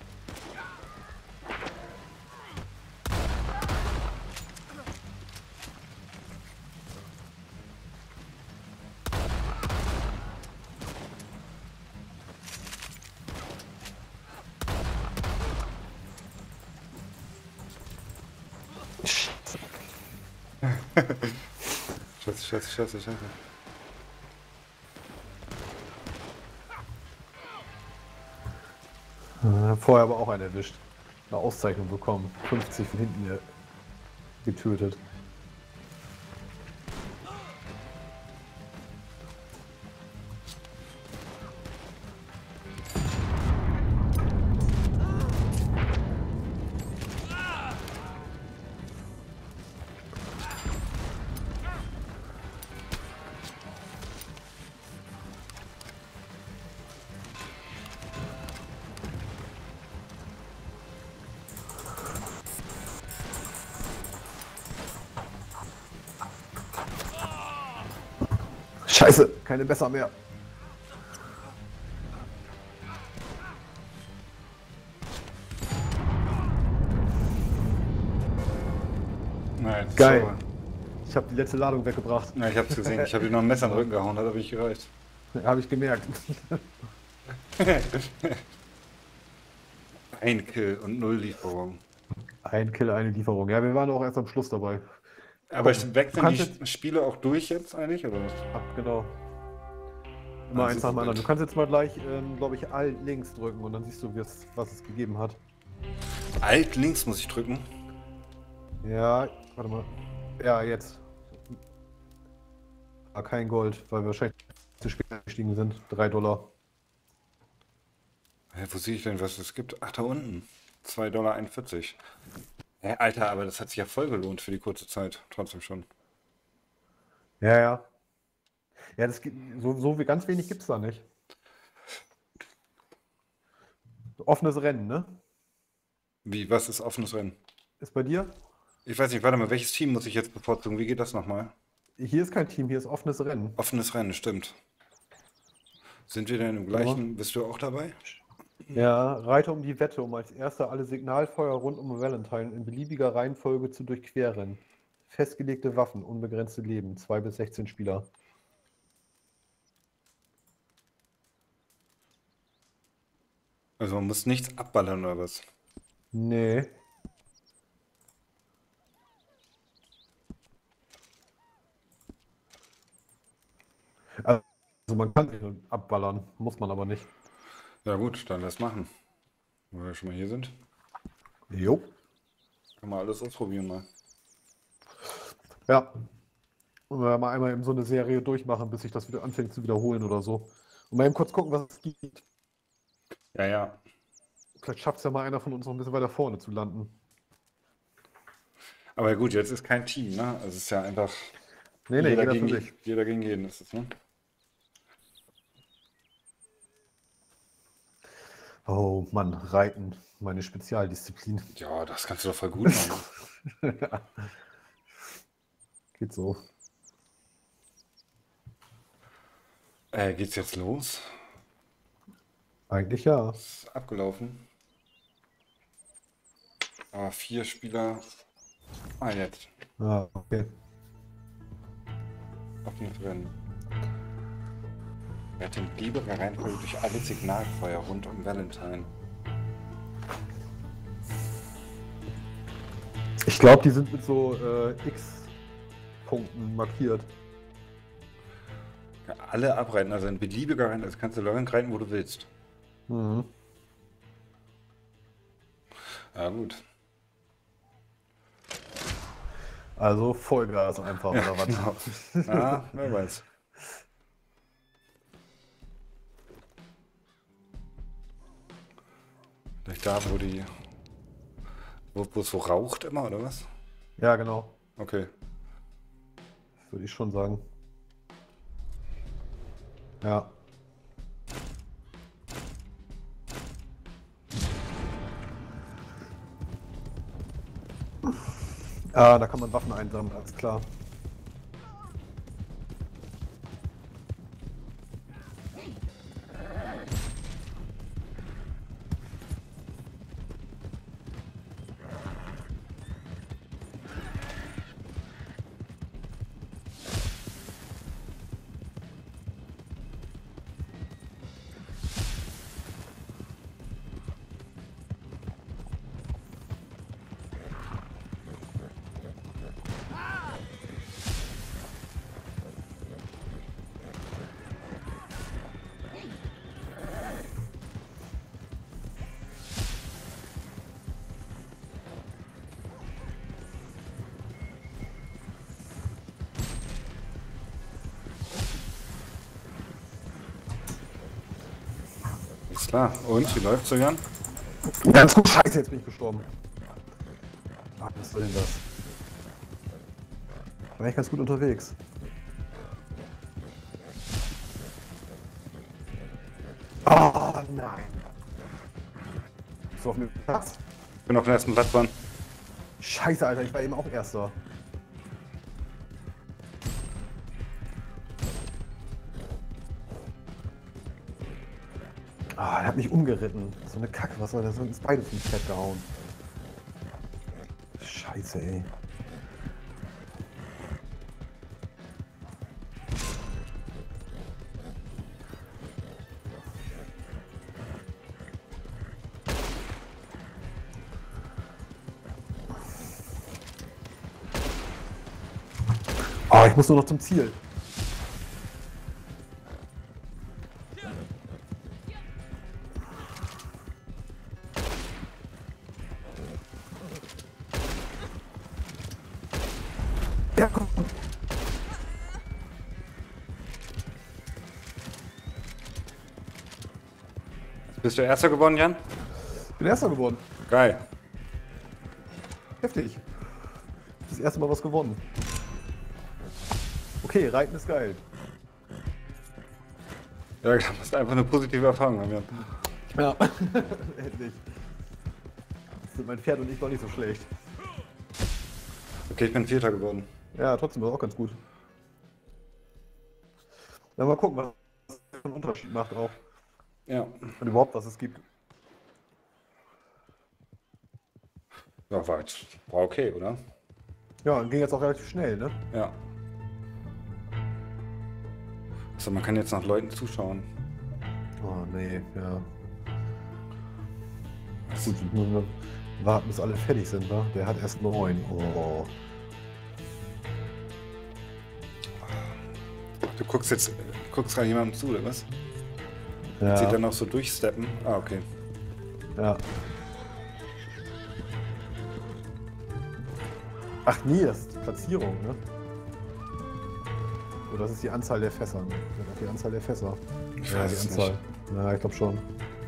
Scheiße. Vorher aber auch einen erwischt. Eine Auszeichnung bekommen. 50 von hinten getötet. Scheiße, keine besser mehr. Nein, Geil. sauber. Ich habe die letzte Ladung weggebracht. Ja, ich hab's gesehen. Ich habe dir noch ein Messer in den Rücken gehauen, hat aber nicht gereicht. Habe ich gemerkt. Ein Kill und 0 Lieferung. Ein Kill, eine Lieferung. Ja, wir waren auch erst am Schluss dabei. Aber ich wechseln kannst die Spiele auch durch jetzt eigentlich, oder was? Genau. Immer Ah, eins nach dem super anderen. gut. Du kannst jetzt mal gleich, glaube ich, Alt links drücken und dann siehst du, was es gegeben hat. Alt links muss ich drücken. Ja, warte mal. Ja, jetzt. Ah, kein Gold, weil wir wahrscheinlich zu spät gestiegen sind. $3. Hä, wo sehe ich denn, was es gibt? Ach, da unten. $2,41. Hä, Alter, aber das hat sich ja voll gelohnt für die kurze Zeit. Trotzdem schon. Ja, ja. Ja, das gibt, so wie ganz wenig gibt es da nicht. Offenes Rennen, ne? Wie, was ist offenes Rennen? Ist bei dir? Ich weiß nicht, warte mal, welches Team muss ich jetzt bevorzugen? Wie geht das nochmal? Hier ist kein Team, hier ist offenes Rennen. Offenes Rennen, stimmt. Sind wir denn im gleichen? Bist du auch dabei? Ja, reite um die Wette, um als erster alle Signalfeuer rund um Valentine in beliebiger Reihenfolge zu durchqueren. Festgelegte Waffen, unbegrenzte Leben, 2 bis 16 Spieler. Also man muss nichts abballern oder was? Nee. Also man kann sie abballern, muss man aber nicht. Ja gut, dann lass machen. Wo wir schon mal hier sind. Jo. Kann man alles ausprobieren mal. Ja. Und wir mal einmal eben so eine Serie durchmachen, bis sich das wieder anfängt zu wiederholen oder so. Und mal eben kurz gucken, was es gibt. Ja, ja. Vielleicht schafft es ja mal einer von uns noch ein bisschen weiter vorne zu landen. Aber gut, jetzt ist kein Team, ne? Also es ist ja einfach Nee, jeder für gegen, sich. jeder gegen jeden ist es, ne? Oh Mann, Reiten, meine Spezialdisziplin. Ja, das kannst du doch voll gut machen. Geht so. Geht's jetzt los? Eigentlich ja. Ist abgelaufen. Aber 4 Spieler. Ah, jetzt. Ah, okay. Offenes Rennen. Er hat den Lieberer Reihenfolge durch alle Signalfeuer rund um Valentine. Ich glaube, die sind mit so X-Punkten markiert. Ja, alle abreiten, also ein beliebiger Rennen, also kannst du lang reiten, wo du willst. Mhm. Ja, gut. Also Vollgas einfach, oder was? Genau. Ja, wer weiß. Vielleicht da, wo es so raucht immer, oder was? Ja, genau. Okay. Würde ich schon sagen. Ja. Ah, da kann man Waffen einsammeln, alles klar. Ist klar. Und, wie läuft's so, Jan? Ganz gut. Scheiße, jetzt bin ich gestorben. Ah, was soll denn das? War eigentlich ganz gut unterwegs. Oh nein. Bist du auf dem Platz? Ich bin auf dem ersten Platz, Mann. Scheiße, Alter, ich war eben auch Erster. Ah, er hat mich umgeritten. So eine Kacke, was soll das? Uns beide vom Fett gehauen. Scheiße, ey. Ah, ich muss nur noch zum Ziel. Ja, komm. Bist du Erster geworden, Jan? Ich bin Erster geworden. Geil. Heftig. Das erste Mal was gewonnen. Okay, Reiten ist geil. Ja, das ist einfach eine positive Erfahrung haben, Jan. Ja, endlich. Sind mein Pferd und ich doch nicht so schlecht. Okay, ich bin Vierter geworden. Ja, trotzdem war auch ganz gut. Ja, mal gucken, was das für einen Unterschied macht auch. Ja. Und überhaupt, was es gibt. Ja, war okay, oder? Ja, ging jetzt auch relativ schnell, ne? Ja. Also man kann jetzt nach Leuten zuschauen. Oh, nee, ja. Gut, jetzt müssen wir warten, bis alle fertig sind, ne? Der hat erst 9. Oh. Du guckst gerade jemandem zu, oder was? Ja. Sieht dann noch so durchsteppen? Ah, okay. Ja. Ach nee, das ist die Platzierung, ne? Oder das ist die Anzahl der Fässer, ne? Das ist die Anzahl der Fässer. Ich Ja, weiß die es Anzahl. nicht. Ja, ich glaube schon.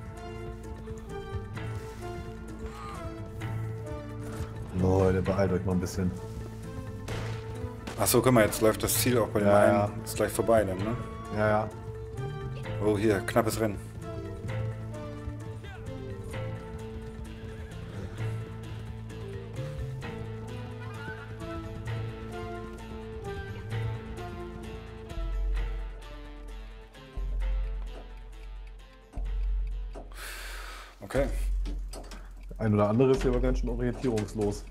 Leute, beeilt euch mal ein bisschen. Achso, guck mal, jetzt läuft das Ziel auch bei dem Ja, einen. ja. Ist gleich vorbei dann, ne? Ja, ja. Oh, hier, knappes Rennen. Okay. Ein oder andere ist hier aber ganz schön orientierungslos.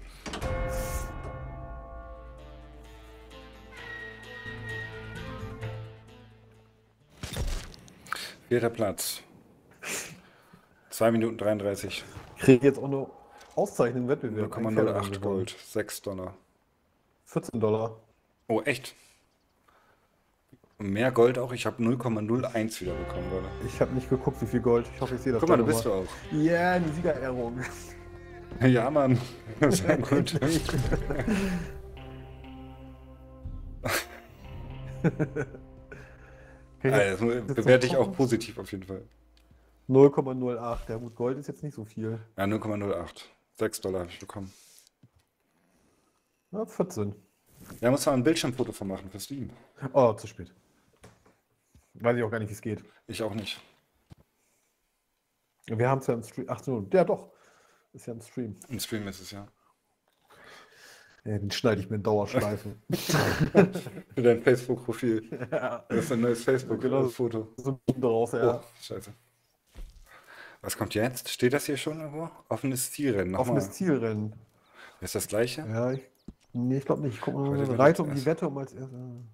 Vierter Platz. 2 Minuten 33. Kriege jetzt auch eine Auszeichnung im Wettbewerb. 0,08 Gold. 6 Dollar. 14 Dollar. Oh, echt? Und mehr Gold auch? Ich habe 0,01 wieder bekommen, Leute. Ich habe nicht geguckt, wie viel Gold. Ich hoffe, ich sehe das. Guck mal, du dann bist du nochmal. auch. Ja, yeah, eine Siegerehrung. Ja, Mann. Sehr gut. Also, bewerte ich auch positiv auf jeden Fall. 0,08. Ja gut, Gold ist jetzt nicht so viel. Ja, 0,08. 6 Dollar habe ich bekommen. Ja, 14. Ja, muss man ein Bildschirmfoto von machen für Steam. Oh, zu spät. Weiß ich auch gar nicht, wie es geht. Ich auch nicht. Wir haben es ja im Stream. Ach so, ja doch. Ist ja im Stream. Im Stream ist es ja. Ja, den schneide ich mir in Dauerschleifen. Für dein Facebook-Profil. Ja, Das ist ein neues Genau. Facebook-Foto. so ein Ding draus, ja. Oh, scheiße. Was kommt jetzt? Steht das hier schon irgendwo? Offenes Zielrennen. Nochmal. Offenes Zielrennen. Ist das gleiche? Ja, nee, ich glaube nicht. Ich gucke Heute mal. wird Reite jetzt um die erst- Wette, um als erstes.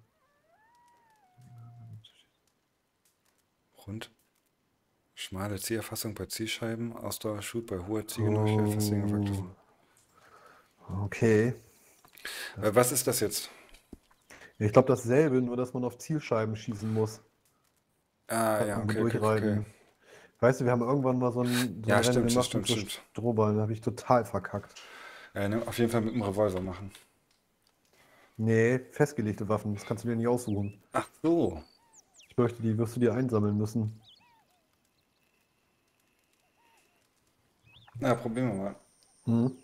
Rund. Schmale Zielerfassung bei Zielscheiben. Ausdauerschub bei hoher Zielgenauigkeit. Festigen Faktoren. Okay. Was ist das jetzt? Ich glaube dasselbe, nur dass man auf Zielscheiben schießen muss. Ah, Hat ja, man okay, okay, durchreiten. okay. Weißt du, wir haben irgendwann mal so ein Ja, Rennen stimmt, gemacht stimmt, mit so stimmt. Strohballen, da habe ich total verkackt. Ja, ne, auf jeden Fall mit dem Revolver machen. Nee, festgelegte Waffen, das kannst du dir nicht aussuchen. Ach so. Ich fürchte, die wirst du dir einsammeln müssen. Na, probieren wir mal. Hm?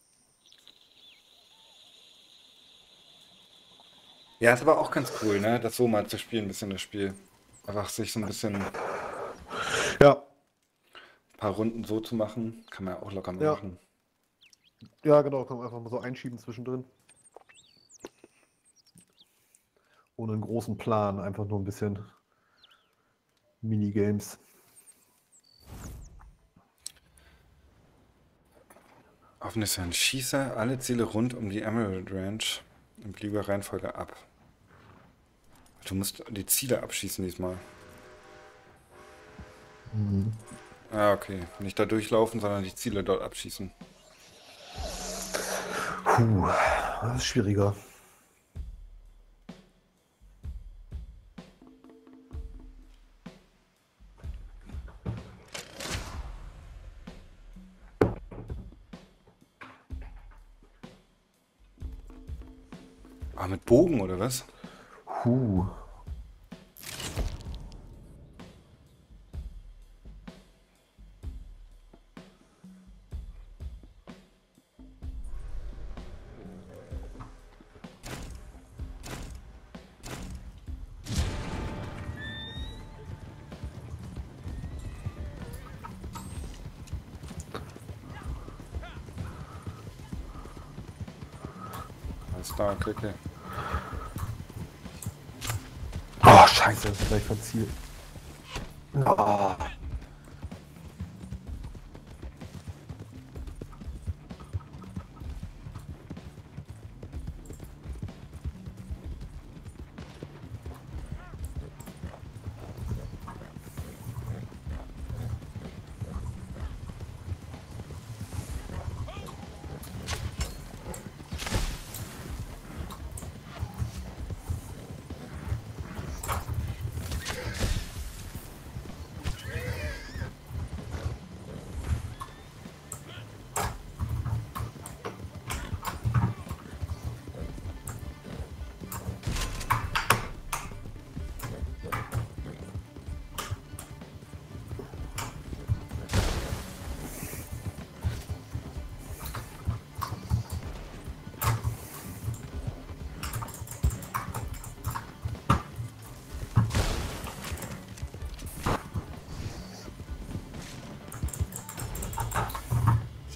Ja, ist aber auch ganz cool, ne? Das so mal zu spielen, ein bisschen das Spiel. Einfach sich so ein bisschen ein Ja, paar Runden so zu machen, kann man ja auch locker mal Ja. machen. ja, genau, kann man einfach mal so einschieben zwischendrin. Ohne einen großen Plan, einfach nur ein bisschen Minigames. Offenes Rennen. Schieße alle Ziele rund um die Emerald Ranch in beliebiger Reihenfolge ab. Du musst die Ziele abschießen diesmal. Ah, okay. Nicht da durchlaufen, sondern die Ziele dort abschießen. Puh, das ist schwieriger. Ah, mit Bogen oder was? Puh. Alles klar, okay, okay. Oh, scheiße, das ist gleich verzielt. Ah.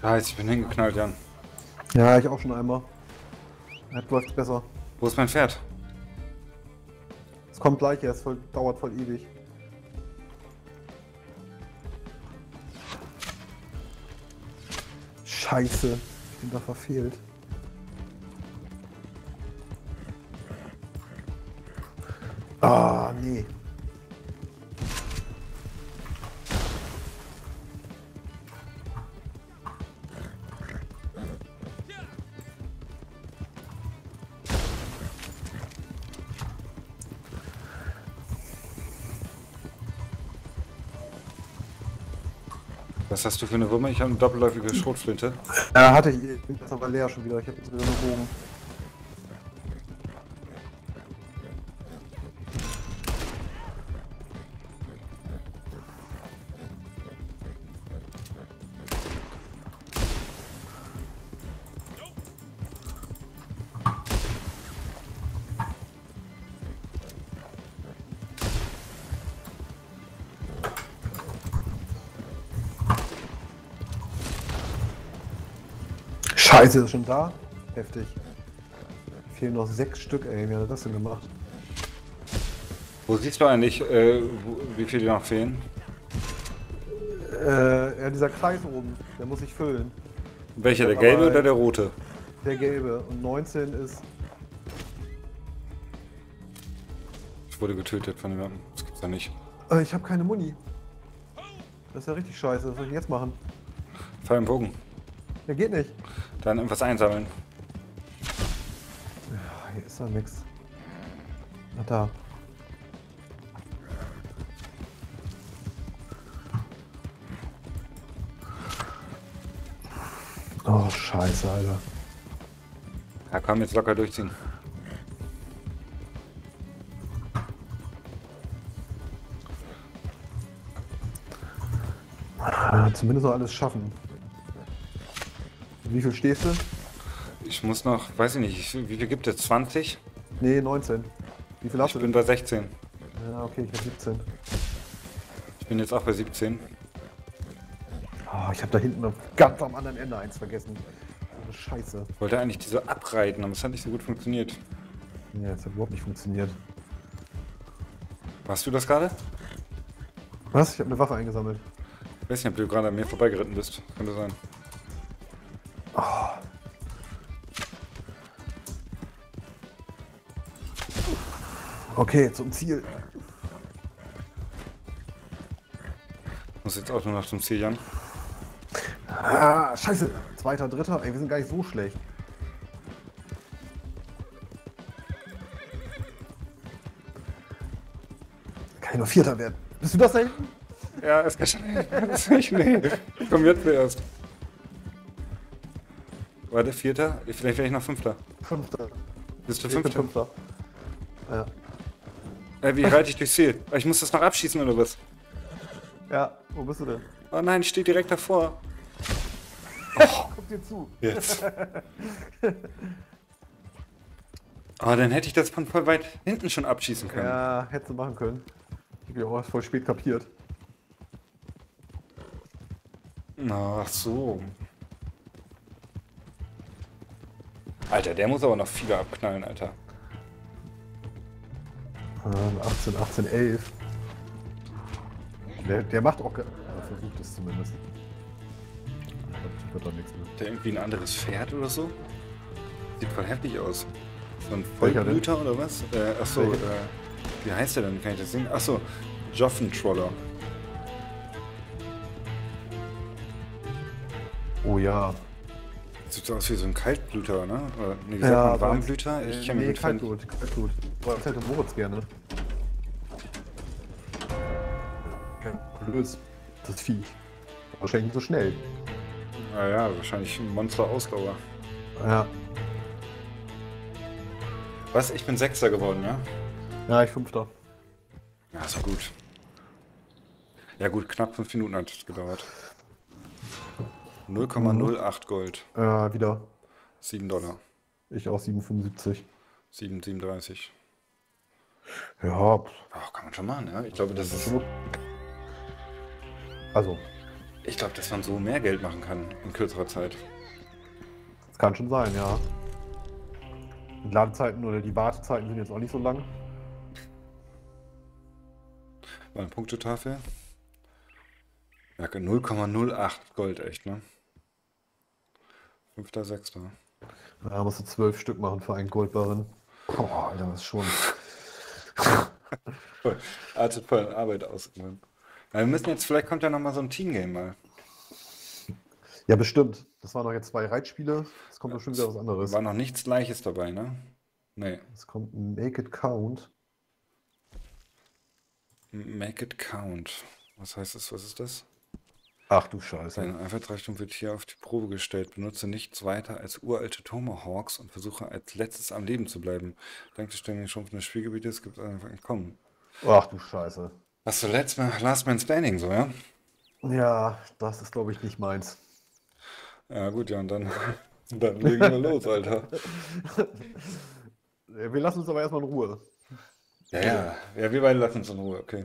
Scheiße, ich bin hingeknallt, Jan. Ja, ich auch schon einmal. Jetzt läuft's besser. Wo ist mein Pferd? Es kommt gleich erst, dauert voll ewig. Scheiße, ich bin da verfehlt. Ah, nee. Was hast du für eine Wumme? Ich habe eine doppelläufige Schrotflinte. Ja, hatte ich. Das ist aber leer schon wieder. Ich habe jetzt wieder nur Bogen. Scheiße, ist schon da? Heftig. Fehlen noch 6 Stück, ey. Wie hat er das denn gemacht? Wo siehst du eigentlich, wie viele noch fehlen? Ja, dieser Kreis oben, der muss sich füllen. Welcher, der Aber- gelbe oder der rote? Der gelbe. Und 19 ist. Ich wurde getötet von jemandem. Das gibt's ja nicht. Ich habe keine Muni. Das ist ja richtig scheiße. Was soll ich denn jetzt machen? Fall im Bogen. Der geht nicht. Dann irgendwas einsammeln. Ah, hier ist doch nix. Na da. Oh, scheiße, Alter. Ja, komm, jetzt locker durchziehen. Zumindest noch alles schaffen. Wie viel stehst du? Ich muss noch, weiß ich nicht, wie viel gibt es? 20? Nee, 19. Wie viel hast Ich du bin denn? bei 16. Ja, okay, ich hab 17. Ich bin jetzt auch bei 17. Oh, ich habe da hinten ganz am anderen Ende eins vergessen. Oh, Scheiße. Ich wollte eigentlich die so abreiten, aber es hat nicht so gut funktioniert. Ja, das hat überhaupt nicht funktioniert. Warst du das gerade? Was? Ich habe eine Waffe eingesammelt. Ich weiß nicht, ob du gerade an mir vorbeigeritten bist. Könnte sein. Okay, zum Ziel. Ich muss jetzt auch nur noch zum Ziel, Jan. Ah, scheiße. Zweiter, dritter. Ey, wir sind gar nicht so schlecht. Kann ich noch Vierter werden? Bist du das da hinten? Ja, es kann schon. Ich komm jetzt zuerst. Warte, Vierter? Vielleicht werde ich noch Fünfter. Fünfter. Bist du Ich bin Fünfter? Fünfter. Ja. Wie reite ich durchs Ziel? Ich muss das noch abschießen oder was? Ja, wo bist du denn? Oh nein, ich stehe direkt davor. Guck dir zu. Jetzt. Oh, dann hätte ich das von voll weit hinten schon abschießen können. Ja, hättest du machen können. Ich habe auch voll spät kapiert. Ach so. Alter, der muss aber noch viele abknallen, Alter. 18, 18, 11. Der macht auch. Versucht es zumindest. Ich glaube, das wird doch nichts mehr. Hat der irgendwie ein anderes Pferd oder so? Sieht voll heftig aus. So ein Welcher denn? Vollblüter oder was? Achso, Welcher? wie heißt der denn? Kann ich das sehen? Achso, Joffentroller. Oh ja. Sieht so aus wie so ein Kaltblüter, ne? Oder, nee, wie sagt Ja, man, Warmblüter? Ich kenn mich Nee, mit Fan- Kaltblut. Kaltblut. Boah, das hätte Moritz gerne. Blöd. Das Viech. Wahrscheinlich nicht so schnell. Ja, wahrscheinlich ein Monster-Ausdauer. Ja. Was? Ich bin Sechster geworden, ja? Ja, ich Fünfter. Ja, ist doch gut. Ja gut, knapp 5 Minuten hat es gedauert. 0,08 Gold. Wieder. $7. Ich auch 7,75. 7,37. Ja, Oh, kann man schon machen, ja? Ich glaube, das ist... also, Ich glaube, dass man so mehr Geld machen kann in kürzerer Zeit. Das kann schon sein, ja. Die Ladezeiten oder die Wartezeiten sind jetzt auch nicht so lang. Mal eine Punktetafel. Ja, 0,08 Gold, echt, ne? 5.6. Da musst du 12 Stück machen für einen Goldbarren. Boah, Alter, das ist schon. Voll. Artet voll Arbeit aus. Ja, wir müssen jetzt, vielleicht kommt ja nochmal so ein Teamgame mal. Ja, bestimmt. Das waren doch jetzt 2 Reitspiele. Es kommt bestimmt wieder was anderes. War noch nichts Gleiches dabei, ne? Nee. Es kommt ein Make It Count. Make it count. Was heißt das? Was ist das? Ach du Scheiße. Deine Einfallsreichtum wird hier auf die Probe gestellt. Benutze nichts weiter als uralte Tomahawks und versuche als letztes am Leben zu bleiben. Dank des ständigen Schrumpfen des Spielgebietes gibt es einfach Entkommen. Ach du Scheiße. Hast du Last Man Standing so, ja? Ja, das ist glaube ich nicht meins. Ja gut, ja, und dann, dann legen wir los, Alter. Wir lassen uns aber erstmal in Ruhe. Ja, wir beide lassen uns in Ruhe, okay.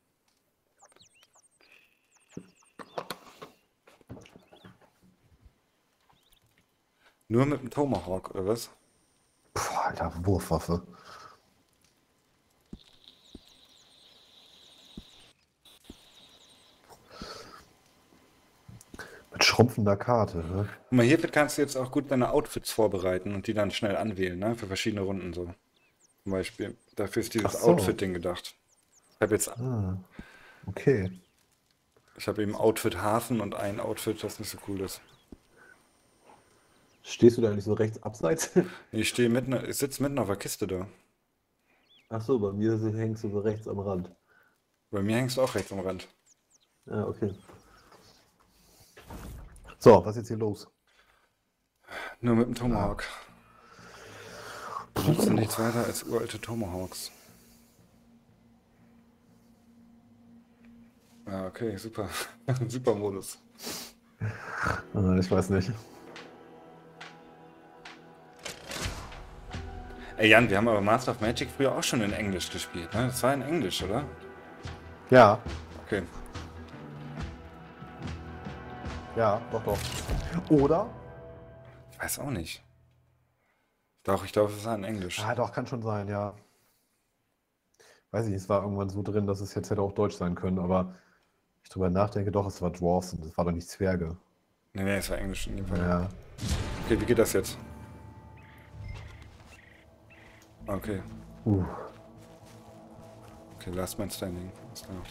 Nur mit dem Tomahawk, oder was? Puh, Alter, Wurfwaffe. Mit schrumpfender Karte, ne? Guck mal, hierfür kannst du jetzt auch gut deine Outfits vorbereiten und die dann schnell anwählen, ne? Für verschiedene Runden so. Zum Beispiel. Dafür ist dieses Ach so. Outfitting gedacht. Ich habe jetzt, Ah, okay. ich habe eben Outfit Hafen und ein Outfit, das nicht so cool ist. Stehst du da nicht so rechts abseits? Ich sitze mitten auf der Kiste da. Ach so, bei mir hängst du so rechts am Rand. Bei mir hängst du auch rechts am Rand. Ja, okay. So, was ist jetzt hier los? Nur mit dem Tomahawk. Benutze nichts weiter als uralte Tomahawks. Ja, okay, super. Super Modus. Ich weiß nicht. Ey Jan, wir haben aber Master of Magic früher auch schon in Englisch gespielt, ne? Das war in Englisch, oder? Ja, Okay. ja, doch, doch. Oder? Ich weiß auch nicht. Doch, ich glaube, es war in Englisch. Ah, doch, kann schon sein, ja. Weiß ich nicht, es war irgendwann so drin, dass es jetzt hätte auch Deutsch sein können, aber ich drüber nachdenke, doch, es war Dwarfs und es war doch nicht Zwerge. Nee, es war Englisch in jedem Fall. Ja. Okay, wie geht das jetzt? Okay. Okay, Last Man Standing. Ist klar.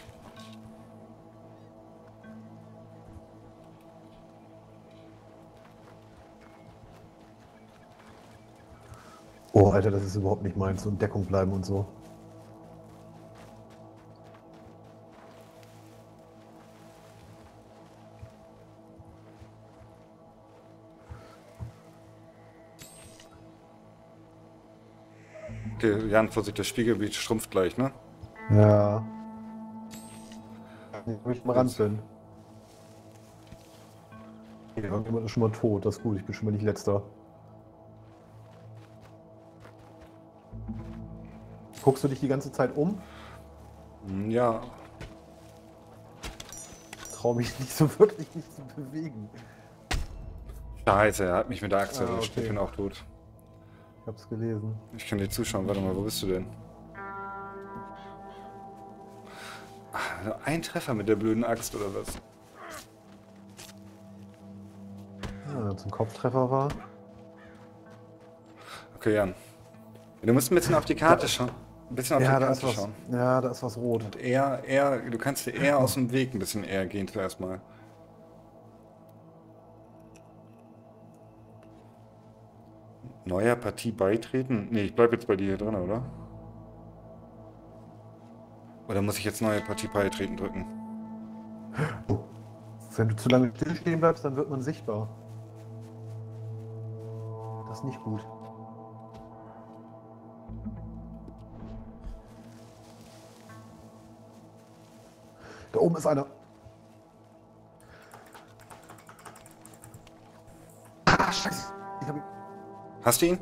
Oh, Alter, das ist überhaupt nicht meins. So in Deckung bleiben und so. Okay, Jan, Vorsicht, das Spielgebiet schrumpft gleich, ne? Ja. Wenn ich am Rand bin. Okay, irgendjemand ist schon mal tot. Das ist gut, ich bin schon mal nicht letzter. Guckst du dich die ganze Zeit um? Ja. Trau mich nicht so wirklich nicht zu bewegen. Scheiße, er hat mich mit der Axt Ah, erwischt. okay. Ich bin auch tot. Ich hab's gelesen. Ich kann dir zuschauen. Warte mal, wo bist du denn? Ach, ein Treffer mit der blöden Axt, oder was? Ja, zum Kopftreffer war. Okay, Jan. Du musst ein bisschen auf die Karte schauen. Ein bisschen auf die Ja, da ist Karte was. schauen. Ja, da ist was rot. Und du kannst dir eher aus dem Weg ein bisschen eher gehen zuerst mal. Neuer Partie beitreten? Nee, ich bleib jetzt bei dir hier drin, oder? Oder muss ich jetzt neue Partie beitreten drücken? Wenn du zu lange stillstehen bleibst, dann wird man sichtbar. Das ist nicht gut. Da oben ist einer. Ah, Scheiße. Ich hab ihn. Hast du ihn?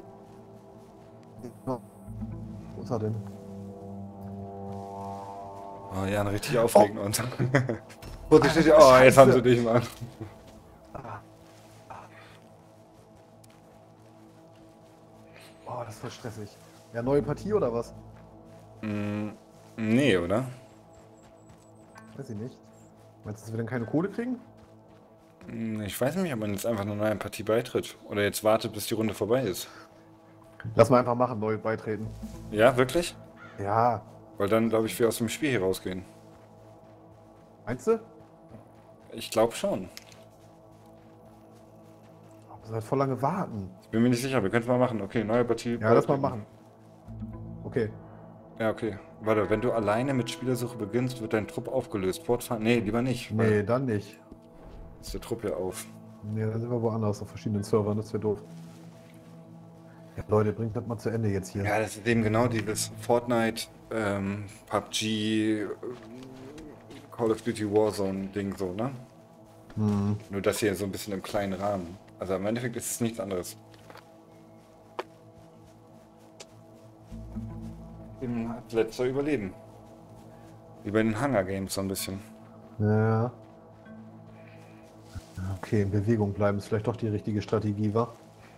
Wo ist er denn? Oh, Jan, richtig aufregend. Und Vorsichtig, Alter, oh, jetzt haben sie Scheiße. dich, Mann. Oh, das ist voll stressig. Ja, neue Partie oder was? Nee, oder? Weiß ich nicht. Meinst du, dass wir dann keine Kohle kriegen? Ich weiß nicht, ob man jetzt einfach einer neuen Partie beitritt. Oder jetzt wartet, bis die Runde vorbei ist. Lass mal einfach machen, neu beitreten. Ja, wirklich? Ja. Weil dann, glaube ich, wir aus dem Spiel hier rausgehen. Meinst du? Ich glaube schon. Oh, müssen wir halt voll lange warten. Ich bin mir nicht sicher, wir können es mal machen. Okay, neue Partie. Ja, lass mal beitreten. machen. Okay. Ja, okay. Warte, wenn du alleine mit Spielersuche beginnst, wird dein Trupp aufgelöst. Fortfahren? Nee, lieber nicht. Nee, Weil dann nicht. ist der Trupp ja auf. Nee, dann sind wir woanders auf verschiedenen Servern. Das wäre doof. Ja, Leute, bringt das mal zu Ende jetzt hier. Ja, das ist eben genau dieses Fortnite, PUBG, Call of Duty Warzone-Ding so, ne? Nur das hier so ein bisschen im kleinen Rahmen. Also im Endeffekt ist es nichts anderes. Im letzter Überleben. Wie bei den Hunger Games so ein bisschen. Ja. Okay, in Bewegung bleiben ist vielleicht doch die richtige Strategie, wa?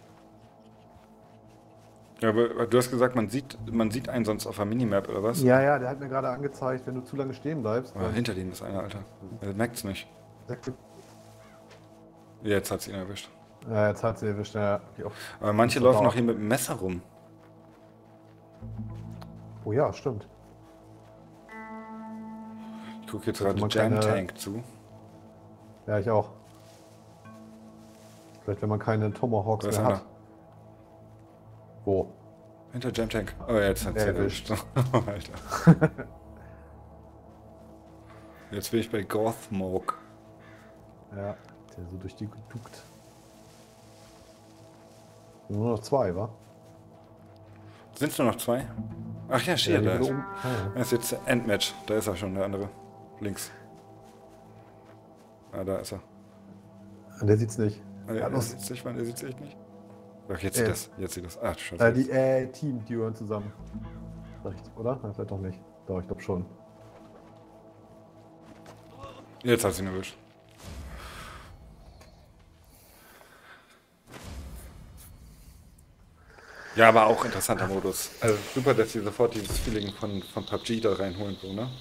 Ja, aber du hast gesagt, man sieht einen sonst auf der Minimap oder was? Ja, ja, der hat mir gerade angezeigt, wenn du zu lange stehen bleibst. Aber hinter dem ist einer, Alter. Er merkt's nicht. dann- Jetzt hat's ihn erwischt. Ja, jetzt hat sie erwischt. Ja. Okay, oh. Aber manche laufen noch hier mit dem Messer rum. Oh ja, stimmt. Ich gucke jetzt Also gerade man Jam keine- Tank zu. Ja, ich auch. Vielleicht, wenn man keine Tomahawks Da ist mehr einer. hat. Wo? Hinter Jam Tank. Oh, jetzt hat's ihn Erwischt. erwischt. Alter. Jetzt bin ich bei Gothmog. Ja, der so durch die geduckt. Nur noch zwei, wa? Sind es nur noch zwei? Ach ja, steht die da. wurde Ist. ja. Das ist jetzt Endmatch. Da ist er schon, der andere. Links. Ah, da ist er. Der sieht's nicht. Ah, Ja, er los. sieht sich, er sieht sich nicht. Ach, jetzt sieht das. Jetzt sieht das. Ach, scheiße. Die Team, die gehören zusammen. Sag ich, oder? Ja, vielleicht doch nicht. Doch, ich glaube schon. Jetzt hat sie ihn erwischt. Ja, aber auch interessanter Modus. Also super, dass sie sofort dieses Feeling von PUBG da reinholen, so, ne?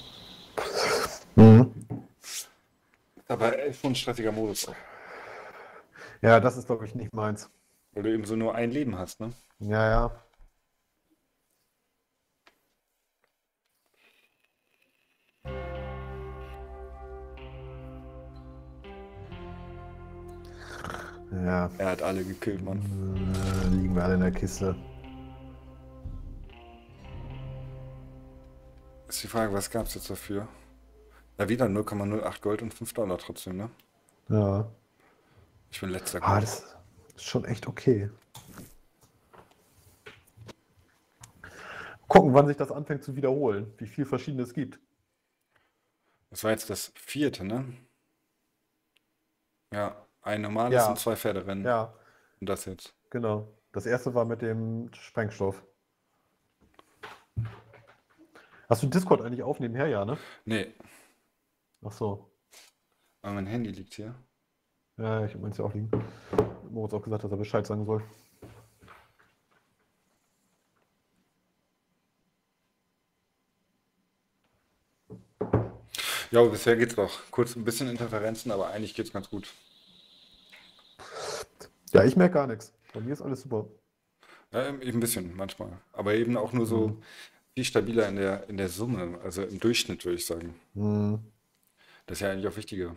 Aber schon ein stressiger Modus. Ja, das ist, glaube ich, nicht meins. Weil du eben so nur ein Leben hast, ne? Ja, ja. Ja, Er hat alle gekillt, Mann. liegen wir alle in der Kiste. Ist die Frage, was gab's jetzt dafür? Ja, wieder 0,08 Gold und $5 trotzdem, ne? Ja. Ich bin letzter. Ah, das ist schon echt okay. Gucken, wann sich das anfängt zu wiederholen, wie viel Verschiedenes gibt. Das war jetzt das vierte, ne? Ja, ein normales Ja. und zwei Pferderennen. Ja, Und das jetzt. genau. Das erste war mit dem Sprengstoff. Hast du Discord eigentlich auf nebenher, ja, ne? Nee, Ach so. aber mein Handy liegt hier. Ja, ich habe meins ja auch liegen. Moritz auch gesagt, dass er Bescheid sagen soll. Ja, aber bisher geht's doch. Kurz ein bisschen Interferenzen, aber eigentlich geht's ganz gut. Ja, ich merke gar nichts. Bei mir ist alles super. Ja, eben ein bisschen manchmal. Aber eben auch nur so viel stabiler in der Summe, also im Durchschnitt, würde ich sagen. Mhm. Das ist ja eigentlich auch wichtiger.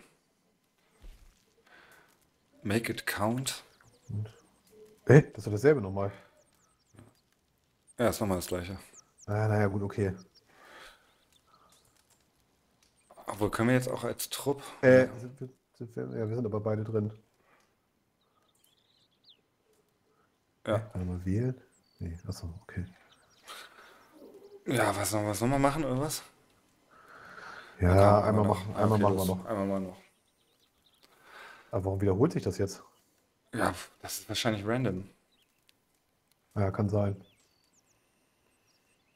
Make it count. Das ist doch dasselbe nochmal. Ja, ist nochmal das gleiche. Ah, naja, gut, okay. Obwohl, können wir jetzt auch als Trupp. Ja, wir sind aber beide drin. Ja. Warte mal, wählen? Nee, achso, okay. Ja, was sollen wir machen oder was? Ja, Komm, einmal noch. machen, Ah, einmal okay, machen wir los. noch. Einmal mal noch. Aber warum wiederholt sich das jetzt? Ja, das ist wahrscheinlich random. Ja, kann sein.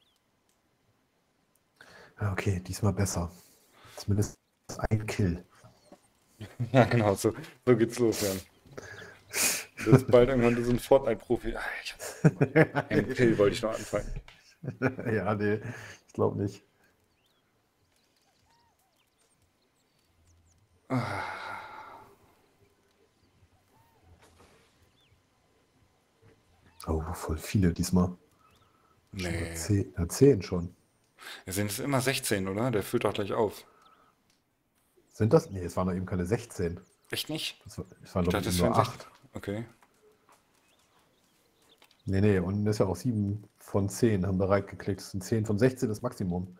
Ja, okay, diesmal besser. Zumindest ein Kill. Ja, genau, so geht's los, Jan. Du bist bald irgendwann so ein Fortnite-Profi. Ah, Einen Kill wollte ich noch anfangen. Ja, nee, ich glaube nicht. Oh, voll viele diesmal. Schon Nee. 10, ja, 10 schon. Wir sind es immer 16, oder? Der füllt doch gleich auf. Sind das? Nee, es waren doch eben keine 16. Echt nicht? Es waren Ich doch dachte, es nur wären 16. 8. Okay. Nee, nee, und ist ja auch 7 von 10 haben bereit geklickt. Das sind 10 von 16 das Maximum.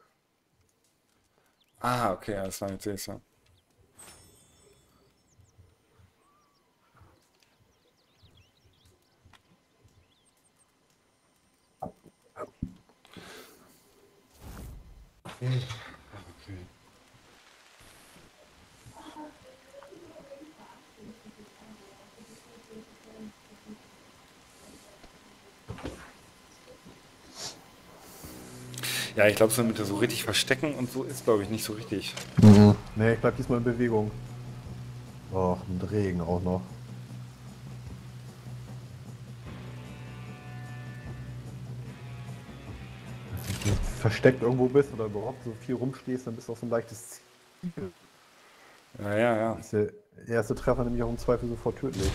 Ah, okay, alles klar, jetzt sehe ich's ja. Okay. Ja, ich glaube, so mit so richtig verstecken und so ist, glaube ich, nicht so richtig. Nee, ich bleib diesmal in Bewegung. Och, mit Regen auch noch. Wenn du versteckt irgendwo bist oder überhaupt so viel rumstehst, dann bist du auch so ein leichtes Ziel. Ja, ja, ja. Ist der erste Treffer nämlich auch im Zweifel sofort tödlich.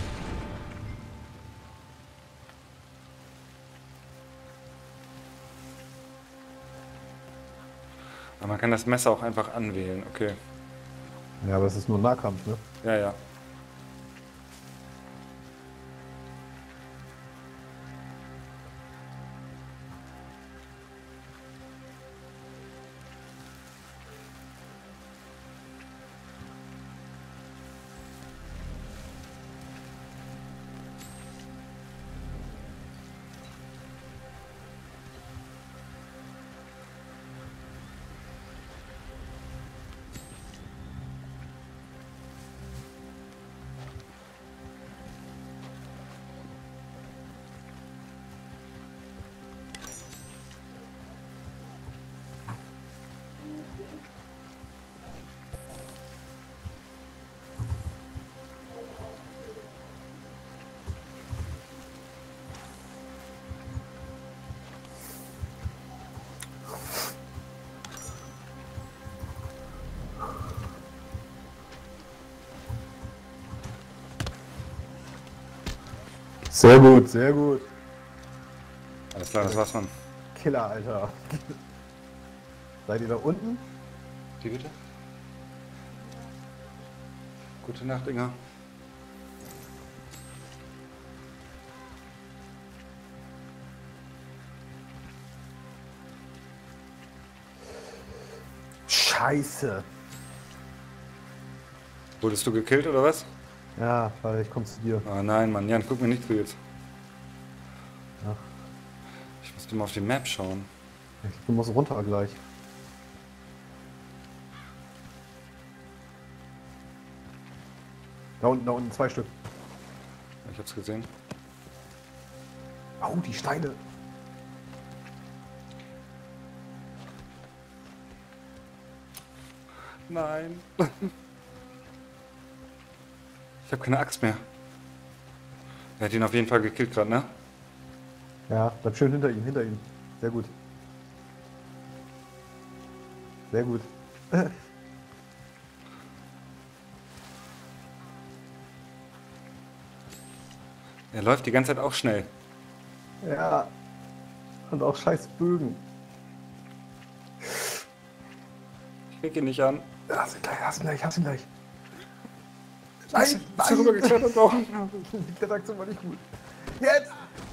Aber man kann das Messer auch einfach anwählen, okay. Ja, aber es ist nur Nahkampf, ne? Ja, ja. Sehr gut, sehr gut. Alles klar, das war's, Mann. Killer, Alter. Seid ihr da unten? Wie bitte? Gute Nacht, Inga. Scheiße. Wurdest du gekillt oder was? Ja, weil ich komm zu dir. Ah nein, Mann. Jan, guck mir nicht zu jetzt. Ja. Ich musste mal auf die Map schauen. Du musst runter gleich. Da unten 2 Stück. Ich hab's gesehen. Oh, die Steine. Nein. Ich habe keine Axt mehr. Er hat ihn auf jeden Fall gekillt gerade, ne? Ja, bleib schön hinter ihm, hinter ihm. Sehr gut. Sehr gut. Er läuft die ganze Zeit auch schnell. Ja. Und auch scheiß Bögen. Ich krieg ihn nicht an. Hast ihn gleich, hast ihn gleich, hast ihn gleich. Ist er rübergeklettert auch? Der Aktion war nicht gut. Jetzt!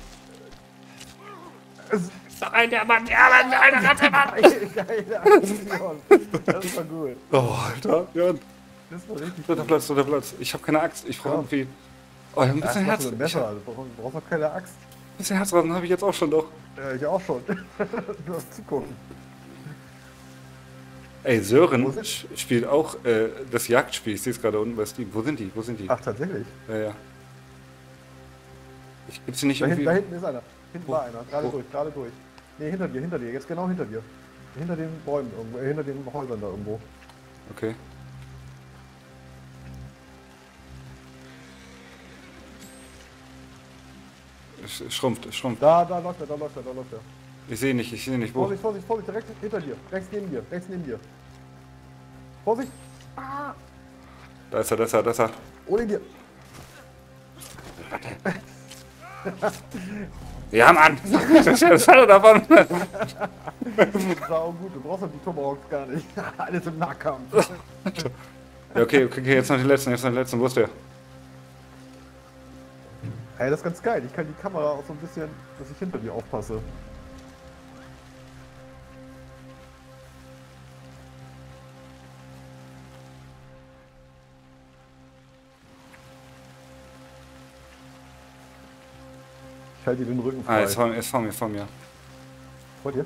Nein, der Mann, eine Ratte, Mann! Geile Aktion. Das war gut. Oh, Alter, Jan. Das war richtig Dritter gut. Platz, dritter Platz. Ich habe keine Axt. Ich brauche Ja. irgendwie... Oh, ich hab ein Das bisschen machst Herz. du mit dem Ich Messer. hab Du brauchst auch keine Axt. ein bisschen Herzrasen habe ich jetzt auch schon doch. Ich auch schon. Du hast zugucken. Ey, Sören Wo sind- spielt auch das Jagdspiel. Ich sehe es gerade unten bei Steam. Wo sind die? Wo sind die? Ach, tatsächlich? Ja, ja. Ich gibt's sie nicht Da irgendwie... hinten ist einer. Hinten Wo? war einer. Gerade Wo? durch, gerade durch. Nee, hinter dir. Jetzt genau hinter dir. Hinter den Bäumen irgendwo. Hinter den Häusern da irgendwo. Okay. schrumpft, es schrumpft. Da läuft er. Ich sehe nicht, wo. Vorsicht, direkt hinter dir. Rechts neben dir. Vorsicht! Da ist er. Ohne dir! Ja, Mann! Das hat er davon! Sau gut, du brauchst doch die Tomahawks gar nicht. Alles im Nahkampf. Ja, okay, jetzt noch die letzten, wo ist der? Ey, das ist ganz geil. Ich kann die Kamera auch so ein bisschen, dass ich hinter dir aufpasse. Ich halte dir den Rücken frei. Ist vor mir. Vor dir?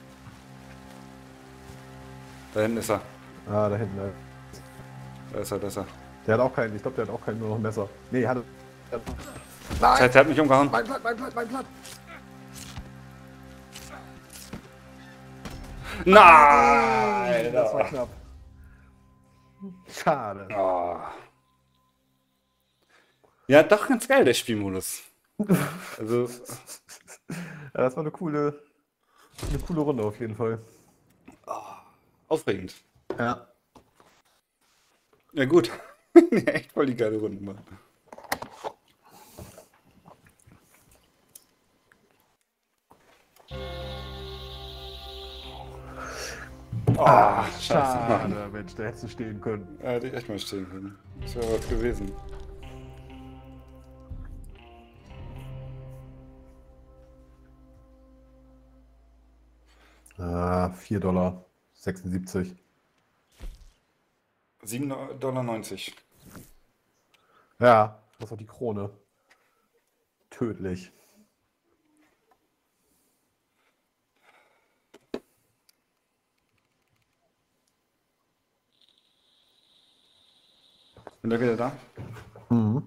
Da hinten ist er. Ah, da hinten. Da ist er. Der hat auch keinen, ich glaube, der hat auch keinen, nur noch ein Messer. Nee, hat er. Scheiße, der hat mich umgehauen. Mein Blatt! Nein! Das war knapp. Schade. Oh. Ja, doch ganz geil, der Spielmodus. Also, Ja, das war eine coole Runde auf jeden Fall. aufregend. Ja. Ja, gut. Echt voll die geile Runde, Mann. Schade, Mensch, da hättest du stehen können. Ja, hätte ich echt mal stehen können. Das wäre was gewesen. $4,76. 7,90 $. Ja, das ist auch die Krone. Tödlich. Bin da wieder da? Mhm.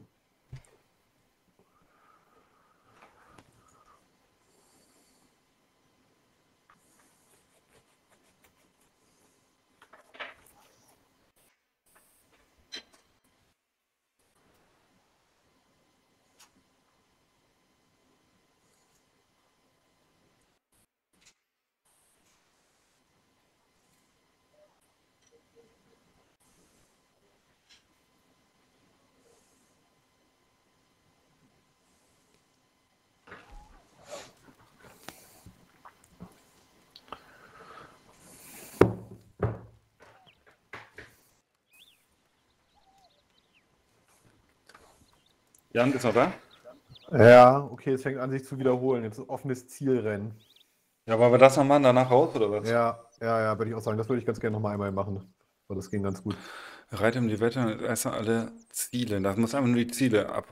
Jan ist noch da? Ja, okay, es fängt an sich zu wiederholen. Jetzt ein offenes Zielrennen. Ja, wollen wir das noch machen, danach raus oder was? Ja, würde ich auch sagen. Das würde ich ganz gerne nochmal einmal machen. Weil das ging ganz gut. Reite um die Wette und erstmal alle Ziele. Da muss einfach nur die Ziele ab.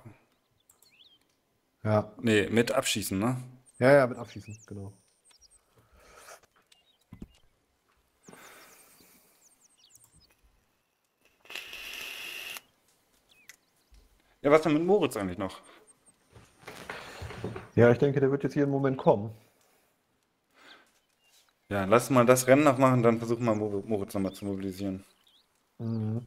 Ja, Nee, mit abschießen, ne? ja, mit Abschießen, genau. Ja, was denn mit Moritz eigentlich noch? Ja, ich denke, der wird jetzt jeden Moment kommen. Ja, lass mal das Rennen noch machen, dann versuchen wir Moritz nochmal zu mobilisieren. Mhm.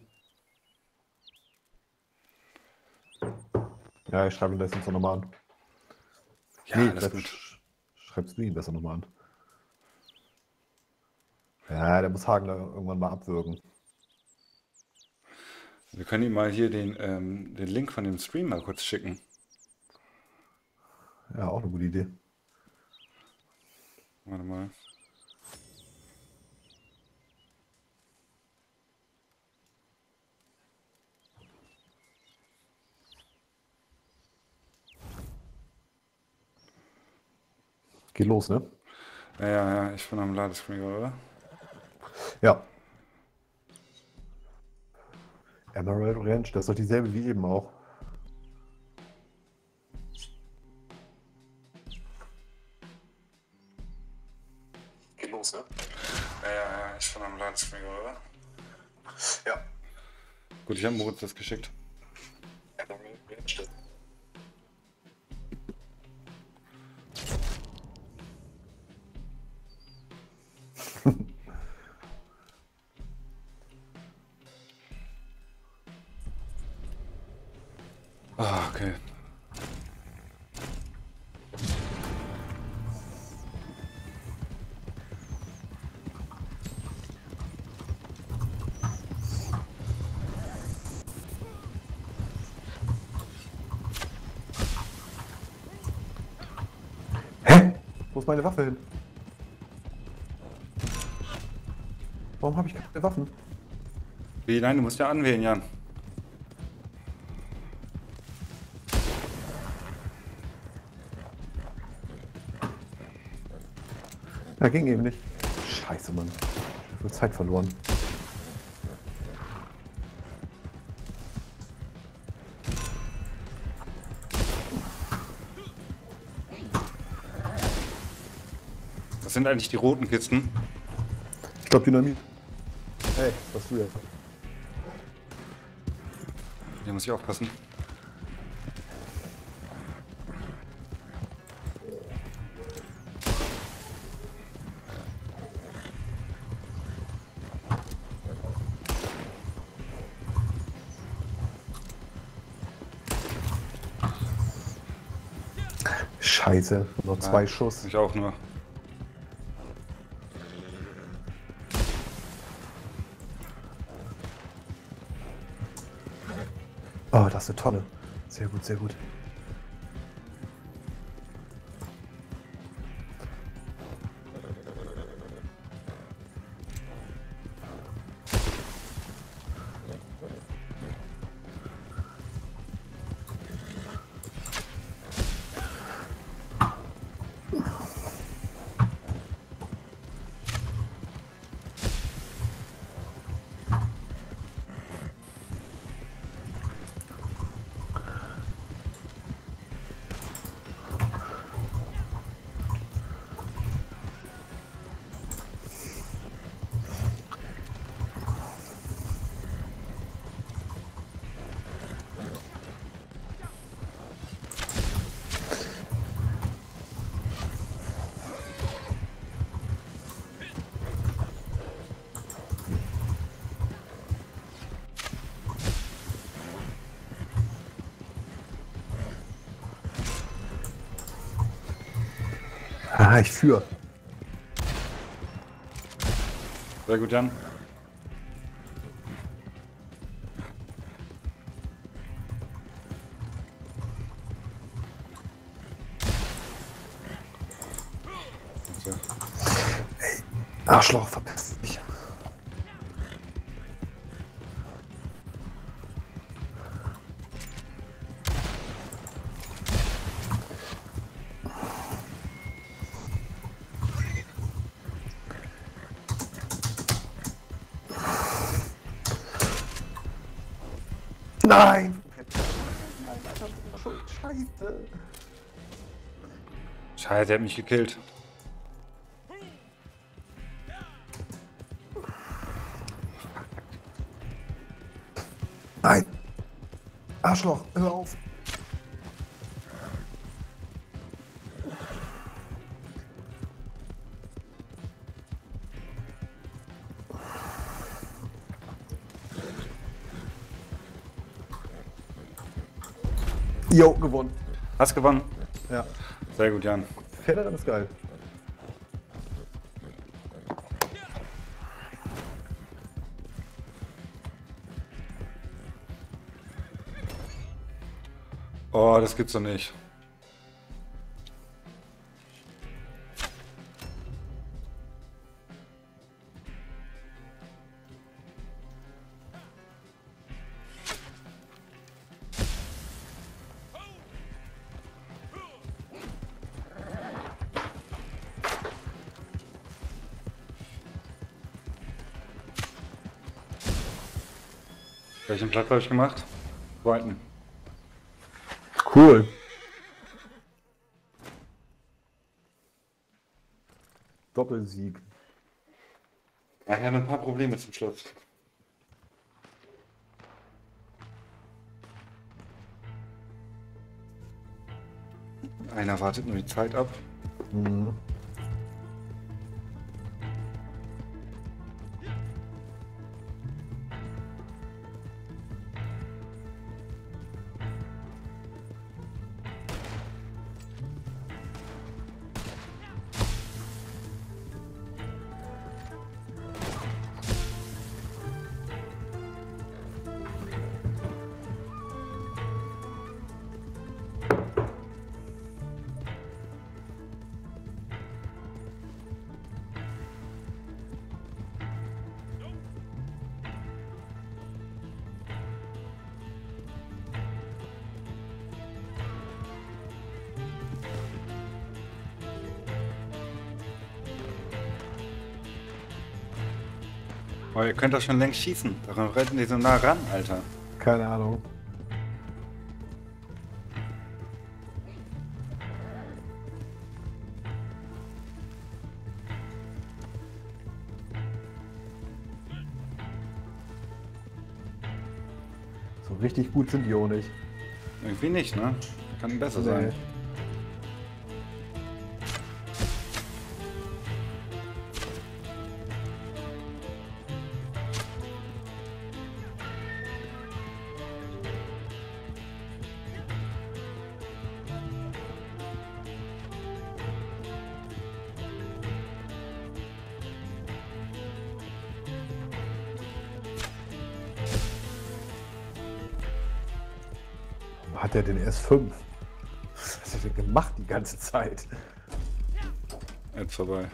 Ja, ich schreibe ihn das jetzt nochmal an. Ja, alles gut. Schreibst du ihn besser nochmal an. Ja, der muss Hagen da irgendwann mal abwürgen. Wir können ihm mal hier den Link von dem Stream mal kurz schicken. Ja, auch eine gute Idee. Warte mal. Geht los, ne? Ja, ich bin am Ladescreen, oder? Ja. Emerald Ranch, das ist doch dieselbe wie eben auch. Geht los, ne? Ja, ich bin am Ladescreen, oder? Ja. Gut, ich habe Moritz das geschickt. Emerald Ranch, das Ah, okay. Wo ist meine Waffe hin? Warum habe ich keine Waffen? Wie? Nein, du musst ja anwählen, Jan. Ja, ging eben nicht. Scheiße, Mann. Ich habe Zeit verloren. Was sind eigentlich die roten Kisten? Ich glaube Dynamit. Hey, was du jetzt? Hier muss ich aufpassen. Scheiße, noch 2 Schuss. Ich auch nur. Oh, das ist eine Tonne. Sehr gut, sehr gut. Ah, ich führe. Sehr gut, Jan. So. Arschloch, verpiss dich. Nein! Nein, Alter, Scheiße! Scheiße, der hat mich gekillt. Nein! Arschloch, hör auf! Jo, gewonnen. Hast gewonnen? Ja. Sehr gut, Jan. Federer ist geil. Oh, das gibt's doch nicht. Welchen Platz habe ich gemacht? Zweiten. Cool. Doppelsieg. Ja, ich habe ein paar Probleme zum Schluss. Einer wartet nur die Zeit ab. Mhm. Oh, ihr könnt doch schon längst schießen. Daran reiten die so nah ran, Alter. Keine Ahnung. So richtig gut sind die auch nicht. Irgendwie nicht, ne? Kann besser Nee. sein. Hat er den S5? Was hat er denn gemacht die ganze Zeit? Jetzt vorbei.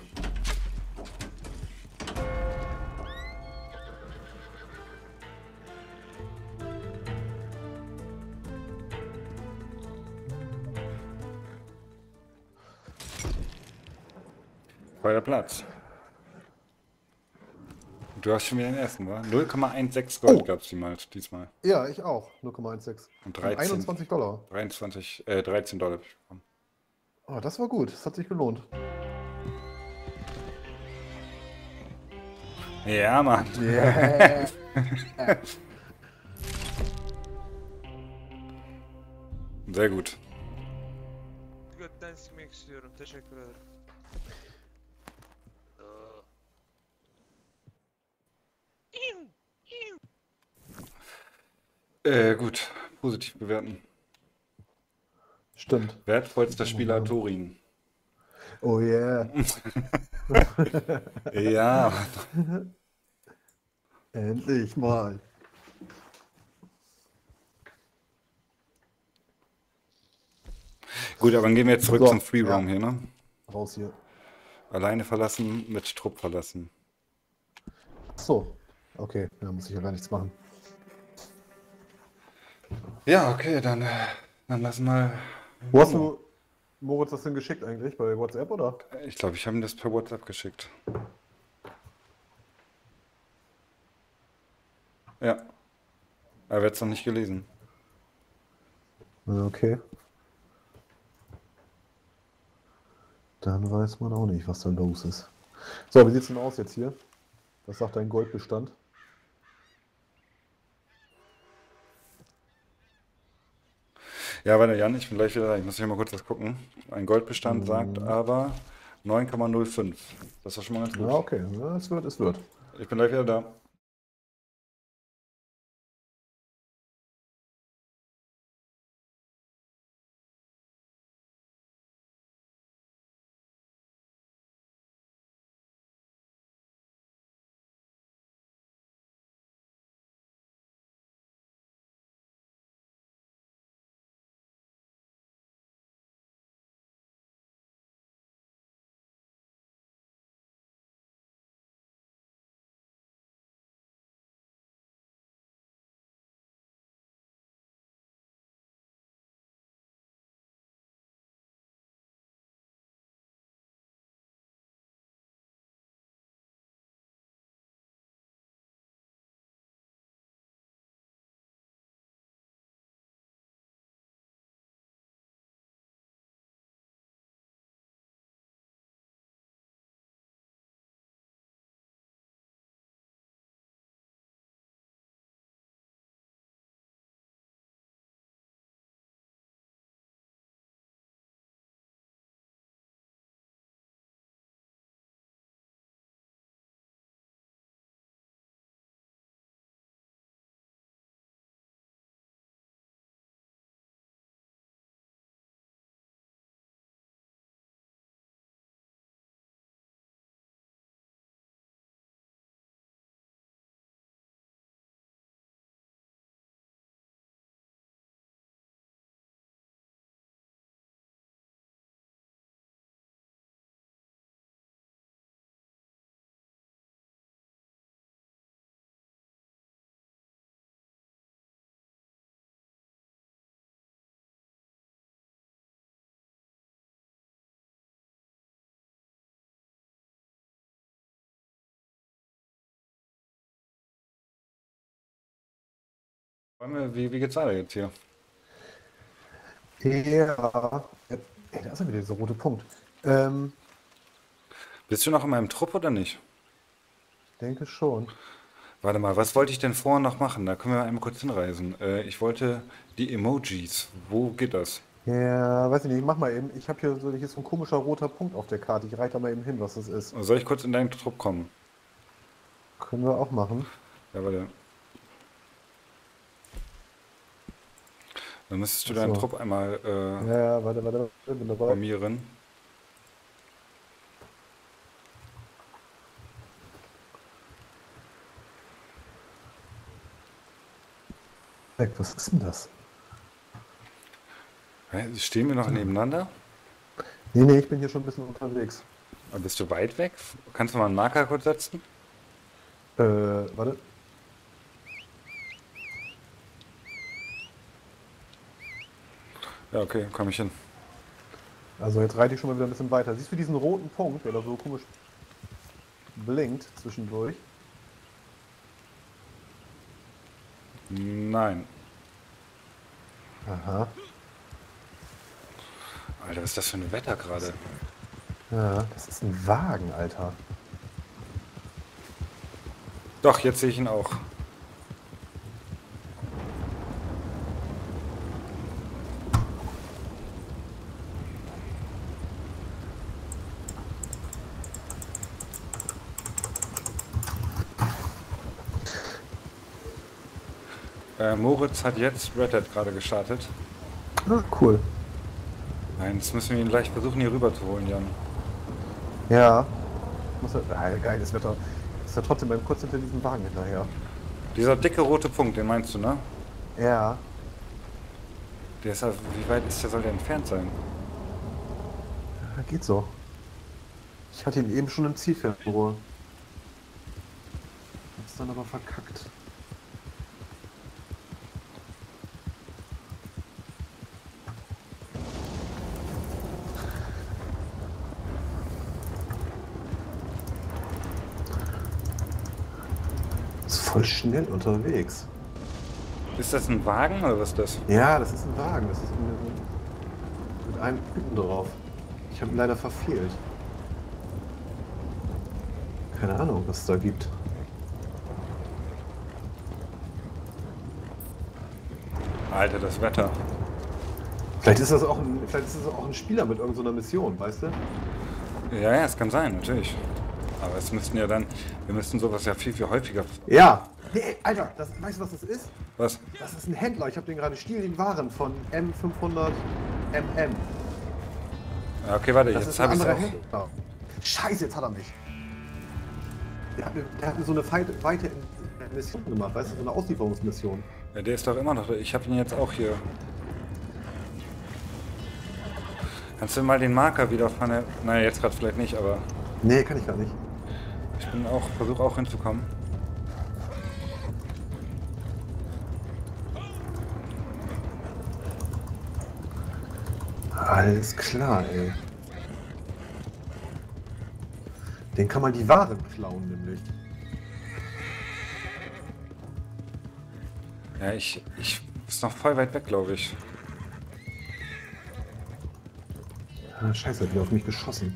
Zweiter Platz. Du hast schon wieder den ersten, wa? 0,16 Gold Oh. gab es diesmal. Ja, ich auch. 0,16. Und Und 13. $21. 13 Dollar hab ich bekommen. Oh, das war gut. Das hat sich gelohnt. Ja, Mann. Yeah. Sehr gut. Götten silmek istiyorum. Teşekkür ederim. Gut. Positiv bewerten. Stimmt. Wertvollster Spieler Torin. Oh yeah. Ja. Endlich mal. Gut, aber dann gehen wir jetzt zurück So, zum Free Roam ja. hier, ne? Raus hier. Alleine verlassen, mit Trupp verlassen. Ach so. Okay, da muss ich ja gar nichts machen. Ja, okay, dann lass mal. Wo hast du Moritz das denn geschickt eigentlich? Bei WhatsApp oder? Ich glaube, ich habe ihm das per WhatsApp geschickt. Ja. Er wird es noch nicht gelesen. Okay. Dann weiß man auch nicht, was da los ist. So, wie sieht's denn aus jetzt hier? Was sagt dein Goldbestand? Ja, warte, Jan, ich bin gleich wieder da. Ich muss hier mal kurz was gucken. Ein Goldbestand sagt aber 9,05. Das ist doch schon mal ganz Ja, gut. okay. Ja, es wird, es wird. Ich bin gleich wieder da. Wie geht's weiter jetzt hier? Ja. Ey, da ist ja wieder dieser rote Punkt. Bist du noch in meinem Trupp oder nicht? Denke schon. Warte mal, was wollte ich denn vorher noch machen? Da können wir einmal kurz hinreisen. Ich wollte die Emojis. Wo geht das? Ja, weiß ich nicht, mach mal eben. Ich habe hier so ein komischer roter Punkt auf der Karte. Ich reiche da mal eben hin, was das ist. Soll ich kurz in deinen Trupp kommen? Können wir auch machen. Ja, warte. Dann müsstest du Ach deinen so. Trupp einmal Ja, warte, bin dabei. formieren. Was ist denn das? Hä, stehen wir noch nebeneinander? Nee, ich bin hier schon ein bisschen unterwegs. Bist du weit weg? Kannst du mal einen Marker kurz setzen? Warte. Ja, okay, komme ich hin. Also jetzt reite ich schon mal wieder ein bisschen weiter. Siehst du diesen roten Punkt, der da so komisch blinkt zwischendurch? Nein. Aha. Alter, was ist das für ein Wetter gerade? Ja, das ist ein Wagen, Alter. Doch, jetzt sehe ich ihn auch. Moritz hat jetzt Red Dead gerade gestartet. Ah, cool. Nein, jetzt müssen wir ihn gleich versuchen, hier rüber zu holen, Jan. Ja. Geiles Wetter. Ist ja trotzdem beim kurz hinter diesem Wagen hinterher. Dieser dicke rote Punkt, den meinst du, ne? Ja. Der ist, wie weit soll der entfernt sein? Ja, geht so. Ich hatte ihn eben schon im Zielfernrohr. Hab's dann aber verkackt. Ist voll schnell unterwegs. Ist das ein Wagen oder was ist das? Ja, das ist ein Wagen. Das ist mit einem Typen drauf. Ich habe ihn leider verfehlt. Keine Ahnung, was es da gibt. Alter, das Wetter. Vielleicht ist das auch ein Spieler mit irgendeiner Mission, weißt du? Ja, es kann sein, natürlich. Aber es müssten ja dann, wir müssten sowas ja viel, viel häufiger. Ja. Nee, Alter, weißt du, was das ist? Was? Das ist ein Händler. Ich habe den gerade stehlen Waren von M500 MM. Ja, okay, warte, Das jetzt ist ein habe ich anderer auch. Händler. Scheiße, jetzt hat er mich. Der hat mir so eine weite Mission gemacht, weißt du, so eine Auslieferungsmission. Ja, der ist doch immer noch da. Ich habe ihn jetzt auch hier. Kannst du mal den Marker wieder von der. Naja, jetzt gerade vielleicht nicht, aber Nee, kann ich gar nicht. ich versuche auch hinzukommen. Alles klar, ey. Den kann man die Waren klauen, nämlich. Ja, ich ist noch voll weit weg, glaube ich. Ah, scheiße, hat wieder auf mich geschossen.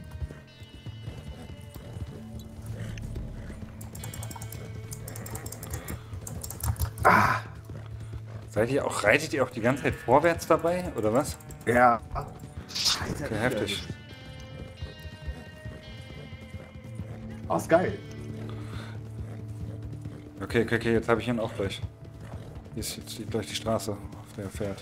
Reitet ihr auch die ganze Zeit vorwärts dabei, oder was? Ja. Scheiße. Okay, heftig. Oh, ist geil. Okay, jetzt habe ich ihn auch gleich. Hier ist jetzt gleich die Straße, auf der er fährt.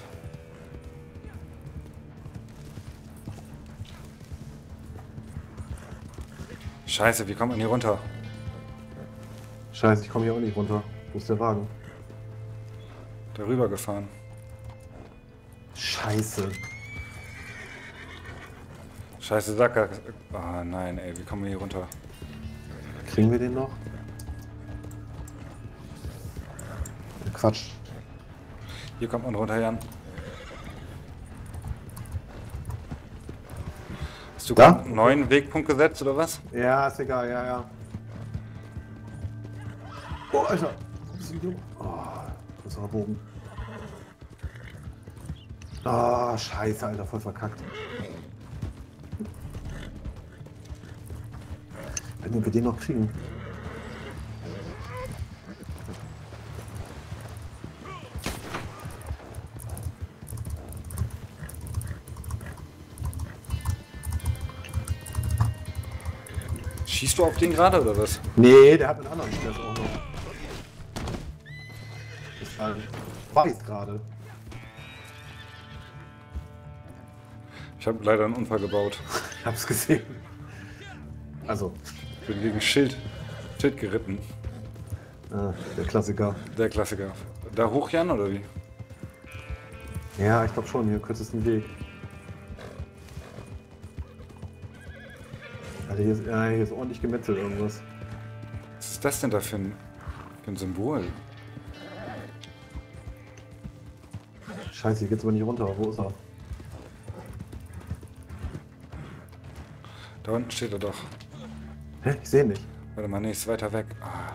Scheiße, wie kommt man hier runter? Scheiße, ich komme hier auch nicht runter. Wo ist der Wagen? Darüber gefahren. Scheiße. Scheiße, Sacker. Ah nein, ey, wie kommen wir hier runter? Kriegen wir den noch? Quatsch. Hier kommt man runter, Jan. Hast du Da? gerade einen neuen Wegpunkt gesetzt, oder was? Ja, ist egal, ja. Oh, Alter. Oh, größerer Bogen. Ah, scheiße, Alter, voll verkackt. Wenn wir den noch kriegen. Schießt du auf den gerade oder was? Nee, der hat einen anderen Stress auch noch. Ich weiß gerade. Ich habe leider einen Unfall gebaut. Ich hab's gesehen. Also, Ich bin gegen Schild geritten. der Klassiker. Der Klassiker. Da hoch, Jan, oder wie? Ja, ich glaube schon, hier kürzesten Weg. Alter, hier ist ordentlich gemetzelt irgendwas. Was ist das denn da für ein Symbol? Scheiße, hier geht's aber nicht runter. Wo ist er? Da unten steht er doch. Hä? Ich sehe ihn nicht. Warte mal, nee, ist weiter weg. Ah.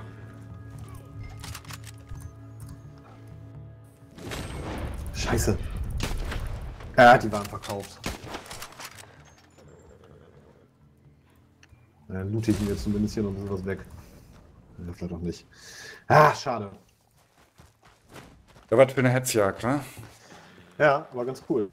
Scheiße. Er hat die Waren verkauft. Dann loote ich ihn jetzt zumindest hier noch ein bisschen was weg. Ja, vielleicht auch nicht. Ah, schade. Ja, was für eine Hetzjagd, ne? Ja, war ganz cool.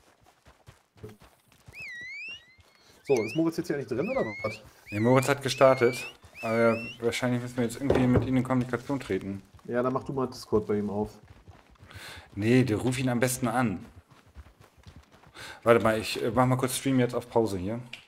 So, ist Moritz jetzt hier eigentlich drin oder was? Nee, Moritz hat gestartet. Aber wahrscheinlich müssen wir jetzt irgendwie mit ihm in Kommunikation treten. Ja, dann mach du mal Discord bei ihm auf. Nee, der ruf ihn am besten an. Warte mal, ich mach mal kurz Stream jetzt auf Pause hier.